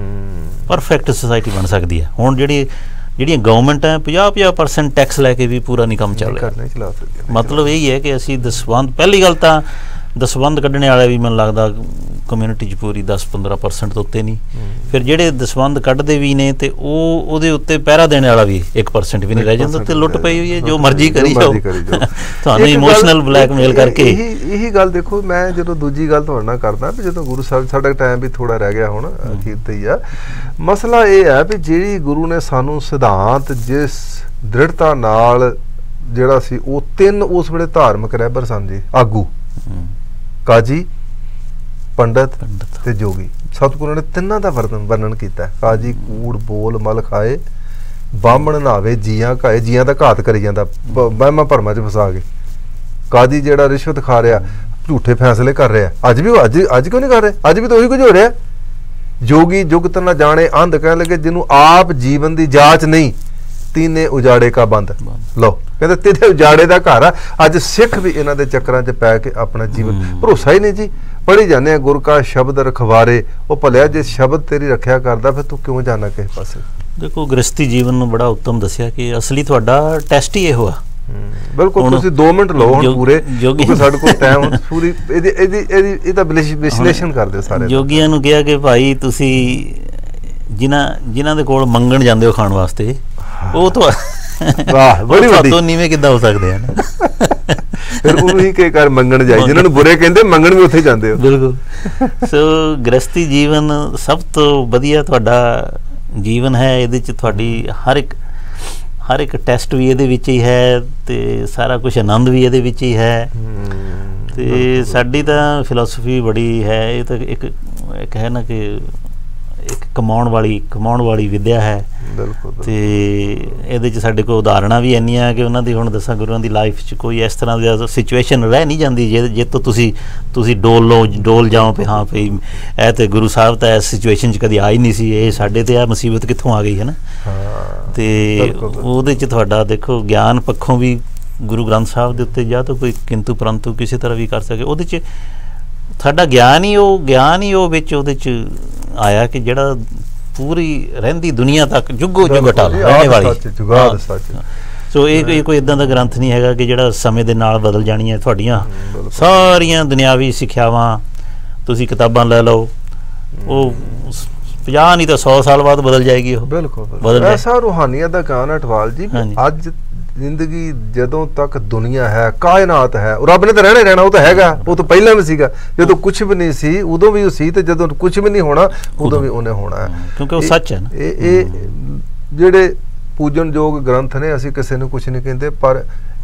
ਪਰਫੈਕਟ ਸੁਸਾਇਟੀ ਬਣ ਸਕਦੀ ਹੈ। ਹੁਣ ਜਿਹੜੀ ਜਿਹੜੀਆਂ ਗਵਰਨਮੈਂਟ ਹੈ ਪੰਜਾਹ ਪੰਜਾਹ ਪਰਸੈਂਟ ਟੈਕਸ ਲੈ ਕੇ ਵੀ ਪੂਰਾ ਨਹੀਂ ਕੰਮ ਚੱਲ ਰਿਹਾ। ਮਤਲਬ ਇਹੀ ਹੈ ਕਿ ਅਸੀਂ ਦਸਵੰਧ, ਪਹਿਲੀ ਗੱਲ ਤਾਂ ਦਸਵੰਧ ਕੱਢਣੇ ਵਾਲੇ ਵੀ ਮੈਨੂੰ ਲੱਗਦਾ ਕਮਿਊਨਿਟੀ 'ਚ ਪੂਰੀ ਦਸ ਪੰਦਰਾਂ ਪਰਸੈਂਟ ਤੋਂ ਉੱਤੇ ਨਹੀਂ। ਫਿਰ ਜਿਹੜੇ ਦਸਵੰਧ ਕੱਢਦੇ ਵੀ ਨੇ ਤੇ ਉਹ ਉਹਦੇ ਉੱਤੇ ਪਹਿਰਾ ਦੇਣ ਵਾਲਾ ਵੀ ਇੱਕ ਪਰਸੈਂਟ ਵੀ ਨਹੀਂ ਰਹਿ ਜਾਂਦਾ, ਤੇ ਲੁੱਟ ਪਈ ਹੋਈ ਹੈ, ਜੋ ਮਰਜ਼ੀ ਕਰੀ ਜਾਓ ਤੁਹਾਨੂੰ ਇਮੋਸ਼ਨਲ ਬਲੈਕਮੇਲ ਕਰਕੇ। ਇਹੀ ਗੱਲ ਦੇਖੋ, ਮੈਂ ਜਦੋਂ ਦੂਜੀ ਗੱਲ ਤੁਹਾਡੇ ਨਾਲ ਕਰਦਾ ਵੀ ਜਦੋਂ ਗੁਰੂ ਸਾਹਿਬ, ਸਾਡਾ ਟਾਈਮ ਵੀ ਥੋੜਾ ਰਹਿ ਗਿਆ ਹੁਣ ਅਖੀਰ ਤੇ ਹੀ ਆ, ਮਸਲਾ ਇਹ ਹੈ ਵੀ ਜਿਹੜੀ ਗੁਰੂ ਨੇ ਸਾਨੂੰ ਸਿਧਾਂਤ ਜਿਸ ਦ੍ਰਿੜਤਾ ਨਾਲ ਜਿਹੜਾ ਸੀ, ਉਹ ਤਿੰਨ ਉਸ ਵੇਲੇ ਧਾਰਮਿਕ ਰਹਿਬਰ ਸਨ ਜੀ, ਆਗੂ, ਕਾਜੀ, ਪੰਡਤ ਤੇ ਜੋਗੀ। ਸਤਿਗੁਰਾਂ ਨੇ ਤਿੰਨਾਂ ਦਾ ਵਰਣਨ ਵਰਣਨ ਕੀਤਾ। ਕਾਜੀ ਕੂੜ ਬੋਲ ਮਲ ਖਾਏ, ਬਾਹਮਣ ਨਾਵੇ ਜੀਆਂ ਖਾਏ, ਜੀਆਂ ਦਾ ਘਾਤ ਕਰੀ ਜਾਂਦਾ ਵਹਿਮਾਂ ਭਰਮਾਂ 'ਚ ਫਸਾ ਕੇ। ਕਾਜੀ ਜਿਹੜਾ ਰਿਸ਼ਵਤ ਖਾ ਰਿਹਾ, ਝੂਠੇ ਫੈਸਲੇ ਕਰ ਰਿਹਾ, ਅੱਜ ਵੀ ਅੱਜ ਅੱਜ ਕਿਉਂ ਨਹੀਂ ਕਰ ਰਿਹਾ? ਅੱਜ ਵੀ ਤਾਂ ਉਹੀ ਕੁਝ ਹੋ ਰਿਹਾ। ਜੋਗੀ ਜੁਗਤ ਨਾ ਜਾਣੇ ਅੰਧ, ਕਹਿਣ ਲੱਗੇ ਜਿਹਨੂੰ ਆਪ ਜੀਵਨ ਦੀ ਜਾਂਚ ਨਹੀਂ, ਤੀਨੇ ਉਜਾੜੇ ਕਾ ਬੰਦ। ਲਓ ਕਹਿੰਦੇ ਤੇਰੇ ਉਜਾੜੇ ਦਾ ਘਰ ਆ। ਅੱਜ ਸਿੱਖ ਵੀ ਇਹਨਾਂ ਦੇ ਚੱਕਰਾਂ 'ਚ ਪੈ ਕੇ ਆਪਣਾ ਜੀਵਨ, ਭਰੋਸਾ ਹੀ ਨਹੀਂ ਜੀ। ਪੜ੍ਹੀ ਜਾਂਦੇ ਆ ਗੁਰ ਕਾ ਸ਼ਬਦ ਰਖਵਾਰੇ, ਉਹ ਭਲਿਆ ਜੇ ਸ਼ਬਦ ਤੇਰੀ ਰੱਖਿਆ ਕਰਦਾ ਫਿਰ ਤੂੰ ਕਿਉਂ ਜਾਣਾ ਕਿਸੇ ਪਾਸੇ। ਦੇਖੋ ਗ੍ਰਸਤੀ ਜੀਵਨ ਨੂੰ ਬੜਾ ਉੱਤਮ ਦੱਸਿਆ ਕਿ ਅਸਲੀ ਤੁਹਾਡਾ ਟੈਸਟ ਹੀ ਇਹੋ ਆ। ਬਿਲਕੁਲ, ਤੁਸੀਂ ਦੋ ਮਿੰਟ ਲਓ ਹੁਣ ਪੂਰੇ, ਕਿਉਂਕਿ ਸਾਡੇ ਕੋਲ ਟਾਈਮ ਪੂਰੀ ਇਹਦੀ ਇਹਦੀ ਇਹਦੀ ਇਹਦਾ ਵਿਸ਼ਲੇਸ਼ਣ ਕਰਦੇ ਸਾਰੇ। ਜੋਗੀਆਂ ਨੂੰ ਕਿਹਾ ਕਿ ਭਾਈ ਤੁਸੀਂ ਜਿਨ੍ਹਾਂ ਜਿਨ੍ਹਾਂ ਦੇ ਕੋਲ ਮੰਗਣ ਜਾਂਦੇ ਹੋ ਖਾਣ ਵਾਸਤੇ, ਉਹ ਤਾਂ ਵਾਹ ਬੜੀ ਵੱਡੀ ਨੀਵੇਂ ਕਿੱਦਾਂ ਹੋ ਸਕਦੇ ਆ। ਫਿਰ ਉਹਨੂੰ ਹੀ ਕਿ ਕਰ ਮੰਗਣ ਜਾਈ, ਜਿਹਨਾਂ ਨੂੰ ਬੁਰੇ ਕਹਿੰਦੇ ਮੰਗਣ ਵੀ ਉੱਥੇ ਜਾਂਦੇ ਹੋ। ਬਿਲਕੁਲ। ਸੋ ਗ੍ਰਸਤੀ ਜੀਵਨ ਸਭ ਤੋਂ ਵਧੀਆ ਤੁਹਾਡਾ ਜੀਵਨ ਹੈ। ਇਹਦੇ 'ਚ ਤੁਹਾਡੀ ਹਰ ਇੱਕ ਹਰ ਇੱਕ ਟੈਸਟ ਵੀ ਇਹਦੇ ਵਿੱਚ ਹੀ ਹੈ, ਤੇ ਸਾਰਾ ਕੁਛ ਆਨੰਦ ਵੀ ਇਹਦੇ ਵਿੱਚ ਹੀ ਹੈ। ਤੇ ਸਾਡੀ ਤਾਂ ਫਿਲਾਸਫੀ ਬੜੀ ਹੈ, ਇਹ ਤਾਂ ਇੱਕ ਇੱਕ ਹੈ ਨਾ ਕਿ ਇੱਕ ਕਮਾਉਣ ਵਾਲੀ ਕਮਾਉਣ ਵਾਲੀ ਵਿੱਦਿਆ ਹੈ। ਬਿਲਕੁਲ। ਤੇ ਇਹਦੇ 'ਚ ਸਾਡੇ ਕੋਲ ਉਦਾਹਰਣਾਂ ਵੀ ਇੰਨੀਆਂ ਕਿ ਉਹਨਾਂ ਦੀ, ਹੁਣ ਦੱਸਾਂ ਗੁਰੂਆਂ ਦੀ ਲਾਈਫ 'ਚ ਕੋਈ ਇਸ ਤਰ੍ਹਾਂ ਦੀ ਸਿਚੁਏਸ਼ਨ ਰਹਿ ਨਹੀਂ ਜਾਂਦੀ ਜੇ ਜੇ ਤੋਂ ਤੁਸੀਂ ਤੁਸੀਂ ਡੋਲ ਲਓ ਡੋਲ ਜਾਓ ਵੀ ਹਾਂ ਭਈ ਇਹ ਤੇ ਗੁਰੂ ਸਾਹਿਬ ਤਾਂ ਇਸ ਸਿਚੁਏਸ਼ਨ 'ਚ ਕਦੀ ਆਈ ਨਹੀਂ ਸੀ, ਇਹ ਸਾਡੇ ਤੇ ਆ ਮੁਸੀਬਤ ਕਿੱਥੋਂ ਆ ਗਈ ਹੈ ਨਾ। ਤੇ ਉਹਦੇ 'ਚ ਤੁਹਾਡਾ ਦੇਖੋ ਗਿਆਨ ਪੱਖੋਂ ਵੀ ਗੁਰੂ ਗ੍ਰੰਥ ਸਾਹਿਬ ਦੇ ਉੱਤੇ ਜਾਂ ਤਾਂ ਕੋਈ ਕਿੰਤੂ ਪਰੰਤੂ ਕਿਸੇ ਤਰ੍ਹਾਂ ਵੀ ਕਰ ਸਕੇ। ਉਹਦੇ 'ਚ ਸਾਡਾ ਗਿਆਨ ਹੀ ਉਹ ਗਿਆਨ ਹੀ ਉਹ ਵਿੱਚ ਉਹਦੇ 'ਚ ਆਇਆ ਕਿ ਜਿਹੜਾ ਪੂਰੀ ਰਹਿੰਦੀ ਦੁਨੀਆ ਤੱਕ ਜੁਗੋ ਜੁਗ ਅਟਲ ਰਹਿਣੇ ਵਾਲੀ ਜੁਗਾਦ ਸੱਚ। ਸੋ ਇਹ ਇਹ ਕੋਈ ਇਦਾਂ ਦਾ ਗ੍ਰੰਥ ਨਹੀਂ ਹੈਗਾ ਕਿ ਜਿਹੜਾ ਸਮੇਂ ਦੇ ਨਾਲ ਬਦਲ ਜਾਣੀਆਂ ਤੁਹਾਡੀਆਂ ਸਾਰੀਆਂ ਦੁਨਿਆਵੀ ਸਿੱਖਿਆਵਾਂ ਤੁਸੀਂ ਕਿਤਾਬਾਂ ਲੈ ਲਓ, ਉਹ ਪੰਜਾਹ ਨਹੀਂ ਤਾਂ ਸੌ ਸਾਲ ਬਾਅਦ ਬਦਲ ਜਾਏਗੀ ਉਹ। ਬਿਲਕੁਲ ਐਸਾ ਰੂਹਾਨੀਅਤ ਦਾ ਕਾਨ ਹੈ ਅਟਵਾਲ ਜੀ। ਅੱਜ ਜ਼ਿੰਦਗੀ ਜਦੋਂ ਤੱਕ ਦੁਨੀਆ ਹੈ, ਕਾਇਨਾਤ ਹੈ, ਰੱਬ ਨੇ ਤਾਂ ਰਹਿਣਾ ਰਹਿਣਾ, ਉਹ ਤਾਂ ਹੈਗਾ, ਉਹ ਤਾਂ ਪਹਿਲਾਂ ਵੀ ਸੀਗਾ। ਜਦੋਂ ਕੁਝ ਵੀ ਨਹੀਂ ਸੀ ਉਦੋਂ ਵੀ ਉਹ ਸੀ, ਤੇ ਜਦੋਂ ਕੁਝ ਵੀ ਨਹੀਂ ਹੋਣਾ ਉਦੋਂ ਵੀ ਉਹਨੇ ਹੋਣਾ ਹੈ, ਕਿਉਂਕਿ ਉਹ ਸੱਚ ਹੈ ਨਾ। ਇਹ ਇਹ ਜਿਹੜੇ ਪੂਜਨਯੋਗ ਗ੍ਰੰਥ ਨੇ, ਅਸੀਂ ਕਿਸੇ ਨੂੰ ਕੁਝ ਨਹੀਂ ਕਹਿੰਦੇ, ਪਰ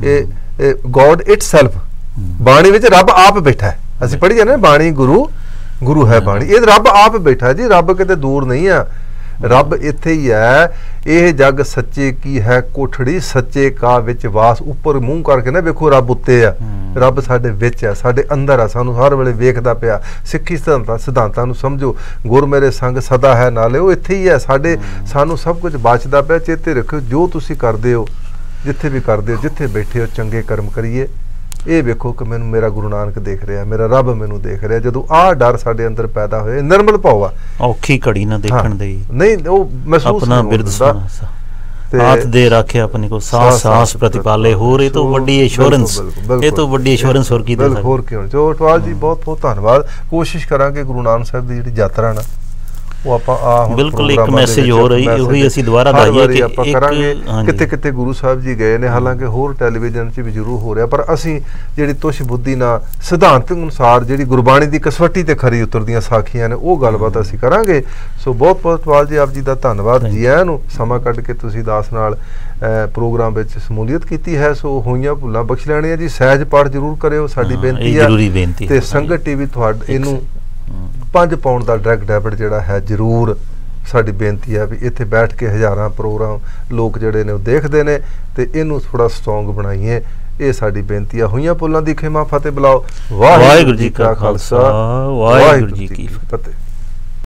ਇਹ ਗੋਡ ਇਟਸੈਲਫ, ਬਾਣੀ ਵਿੱਚ ਰੱਬ ਆਪ ਬੈਠਾ ਹੈ। ਅਸੀਂ ਪੜ੍ਹੀ ਜਾਂਦੇ ਬਾਣੀ, ਗੁਰੂ ਗੁਰੂ ਹੈ ਬਾਣੀ, ਇਹ ਰੱਬ ਆਪ ਬੈਠਾ ਜੀ। ਰੱਬ ਕਿਤੇ ਦੂਰ ਨਹੀਂ ਆ, ਰੱਬ ਇੱਥੇ ਹੀ ਹੈ। ਇਹ ਜੱਗ ਸੱਚੇ ਕੀ ਹੈ ਕੋਠੜੀ, ਸੱਚੇ ਕਾ ਵਿੱਚ ਵਾਸ। ਉੱਪਰ ਮੂੰਹ ਕਰਕੇ ਨਾ ਵੇਖੋ, ਰੱਬ ਉੱਤੇ ਆ, ਰੱਬ ਸਾਡੇ ਵਿੱਚ ਆ, ਸਾਡੇ ਅੰਦਰ ਆ, ਸਾਨੂੰ ਹਰ ਵੇਲੇ ਵੇਖਦਾ ਪਿਆ। ਸਿੱਖੀ ਸਿਧਾਂਤਾਂ ਸਿਧਾਂਤਾਂ ਨੂੰ ਸਮਝੋ, ਗੁਰ ਮੇਰੇ ਸੰਗ ਸਦਾ ਹੈ ਨਾਲੇ, ਉਹ ਇੱਥੇ ਹੀ ਹੈ ਸਾਡੇ, ਸਾਨੂੰ ਸਭ ਕੁਝ ਬਚਦਾ ਪਿਆ। ਚੇਤੇ ਰੱਖਿਓ, ਜੋ ਤੁਸੀਂ ਕਰਦੇ ਹੋ, ਜਿੱਥੇ ਵੀ ਕਰਦੇ ਹੋ, ਜਿੱਥੇ ਬੈਠੇ ਹੋ, ਚੰਗੇ ਕਰਮ ਕਰੀਏ। ਇਹ ਵੇਖੋ ਕਿ ਮੈਨੂੰ ਮੇਰਾ ਗੁਰੂ ਨਾਨਕ ਦੇਖ ਰਿਹਾ, ਮੇਰਾ ਰੱਬ ਮੈਨੂੰ ਦੇਖ ਰਿਹਾ। ਜਦੋਂ ਆਹ ਡਰ ਸਾਡੇ ਅੰਦਰ ਪੈਦਾ ਹੋਏ, ਨਿਰਮਲ ਭਾਵ ਆ, ਔਖੀ ਘੜੀ ਨਾ ਦੇਖਣ ਦੇ ਨਹੀਂ, ਉਹ ਮਹਿਸੂਸ ਆਪਣਾ ਬਿਰਦ ਸੁਣਾ ਹਾਥ ਦੇ ਰੱਖਿਆ ਆਪਣੇ ਕੋ, ਸਾਹ ਸਾਹ ਪ੍ਰਤੀਪਾਲੇ। ਹੋਰ ਇਹ ਤੋਂ ਵੱਡੀ ਇੰਸ਼ੋਰੈਂਸ, ਇਹ ਤੋਂ ਵੱਡੀ ਇੰਸ਼ੋਰੈਂਸ ਹੋਰ ਕੀ ਦੇ ਸਕਦੇ? ਹੋਰ ਕਿਉਂ? ਜੋ ਅਟਵਾਲ ਜੀ ਬਹੁਤ ਬਹੁਤ ਧੰਨਵਾਦ। ਕੋਸ਼ਿਸ਼ ਕਰਾਂਗੇ ਗੁਰੂ ਨਾਨਕ ਸਾਹਿਬ ਦੀ ਜਿਹੜੀ ਯਾਤਰਾ ਨਾ, ਉਹ ਆਪਾਂ ਆ ਬਿਲਕੁਲ ਇੱਕ ਮੈਸੇਜ ਹੋ ਰਹੀ, ਉਹੀ ਅਸੀਂ ਦੁਬਾਰਾ ਦਾਈਏ ਕਿ ਆਪਾਂ ਕਰਾਂਗੇ। ਕਿਤੇ ਕਿਤੇ ਗੁਰੂ ਸਾਹਿਬ ਜੀ ਗਏ ਨੇ, ਹਾਲਾਂਕਿ ਹੋਰ ਟੈਲੀਵਿਜ਼ਨ 'ਚ ਵੀ ਜ਼ਰੂਰ ਹੋ ਰਿਹਾ, ਪਰ ਅਸੀਂ ਜਿਹੜੀ ਤੁਸ਼ ਬੁੱਧੀ ਨਾਲ ਸਿਧਾਂਤ ਅਨੁਸਾਰ ਜਿਹੜੀ ਗੁਰਬਾਣੀ ਦੀ ਕਸਵੱਟੀ ਤੇ ਖਰੀ ਉਤਰਦੀਆਂ ਸਾਖੀਆਂ ਨੇ, ਉਹ ਗੱਲਬਾਤ ਅਸੀਂ ਕਰਾਂਗੇ। ਸੋ ਬਹੁਤ ਬਹੁਤ ਅਟਵਾਲ ਜੀ, ਆਪ ਜੀ ਦਾ ਧੰਨਵਾਦ। ਜੀ ਆਇਆਂ ਨੂੰ, ਸਮਾਂ ਕੱਢ ਕੇ ਤੁਸੀਂ ਦਾਸ ਨਾਲ ਪ੍ਰੋਗਰਾਮ ਵਿੱਚ ਸ਼ਮੂਲੀਅਤ ਕੀਤੀ ਹੈ। ਸੋ ਹੋਈਆਂ ਭੁੱਲਾਂ ਬਖਸ਼ ਲੈਣੀਆਂ ਜੀ। ਸਹਿਜ ਪਾਠ ਜ਼ਰੂਰ ਕਰਿਓ, ਸਾਡੀ ਬੇਨਤੀ ਹੈ। ਤੇ ਸੰਗਤ ਟੀਵੀ ਤੁਹਾਡੇ ਇਹਨੂੰ ਪੰਜ ਪਾਉਣ ਦਾ ਡਾਇਰੈਕਟ ਡੈਬਿਟ ਜਿਹੜਾ ਹੈ, ਜ਼ਰੂਰ ਸਾਡੀ ਬੇਨਤੀ ਹੈ ਵੀ ਇੱਥੇ ਬੈਠ ਕੇ ਹਜ਼ਾਰਾਂ ਪ੍ਰੋਗਰਾਮ ਲੋਕ ਜਿਹੜੇ ਨੇ ਉਹ ਦੇਖਦੇ ਨੇ, ਤੇ ਇਹਨੂੰ ਥੋੜਾ ਸਟਰੋਂਗ ਬਣਾਈਏ। ਇਹ ਸਾਡੀ ਬੇਨਤੀ ਆ। ਹੋਈਆਂ ਭੁੱਲਾਂ ਦੀ ਖਿਮਾ ਫਤਿਹ ਬੁਲਾਓ। ਵਾਹਿਗੁਰੂ ਜੀ ਕਾ ਖਾਲਸਾ, ਵਾਹਿਗੁਰੂ ਜੀ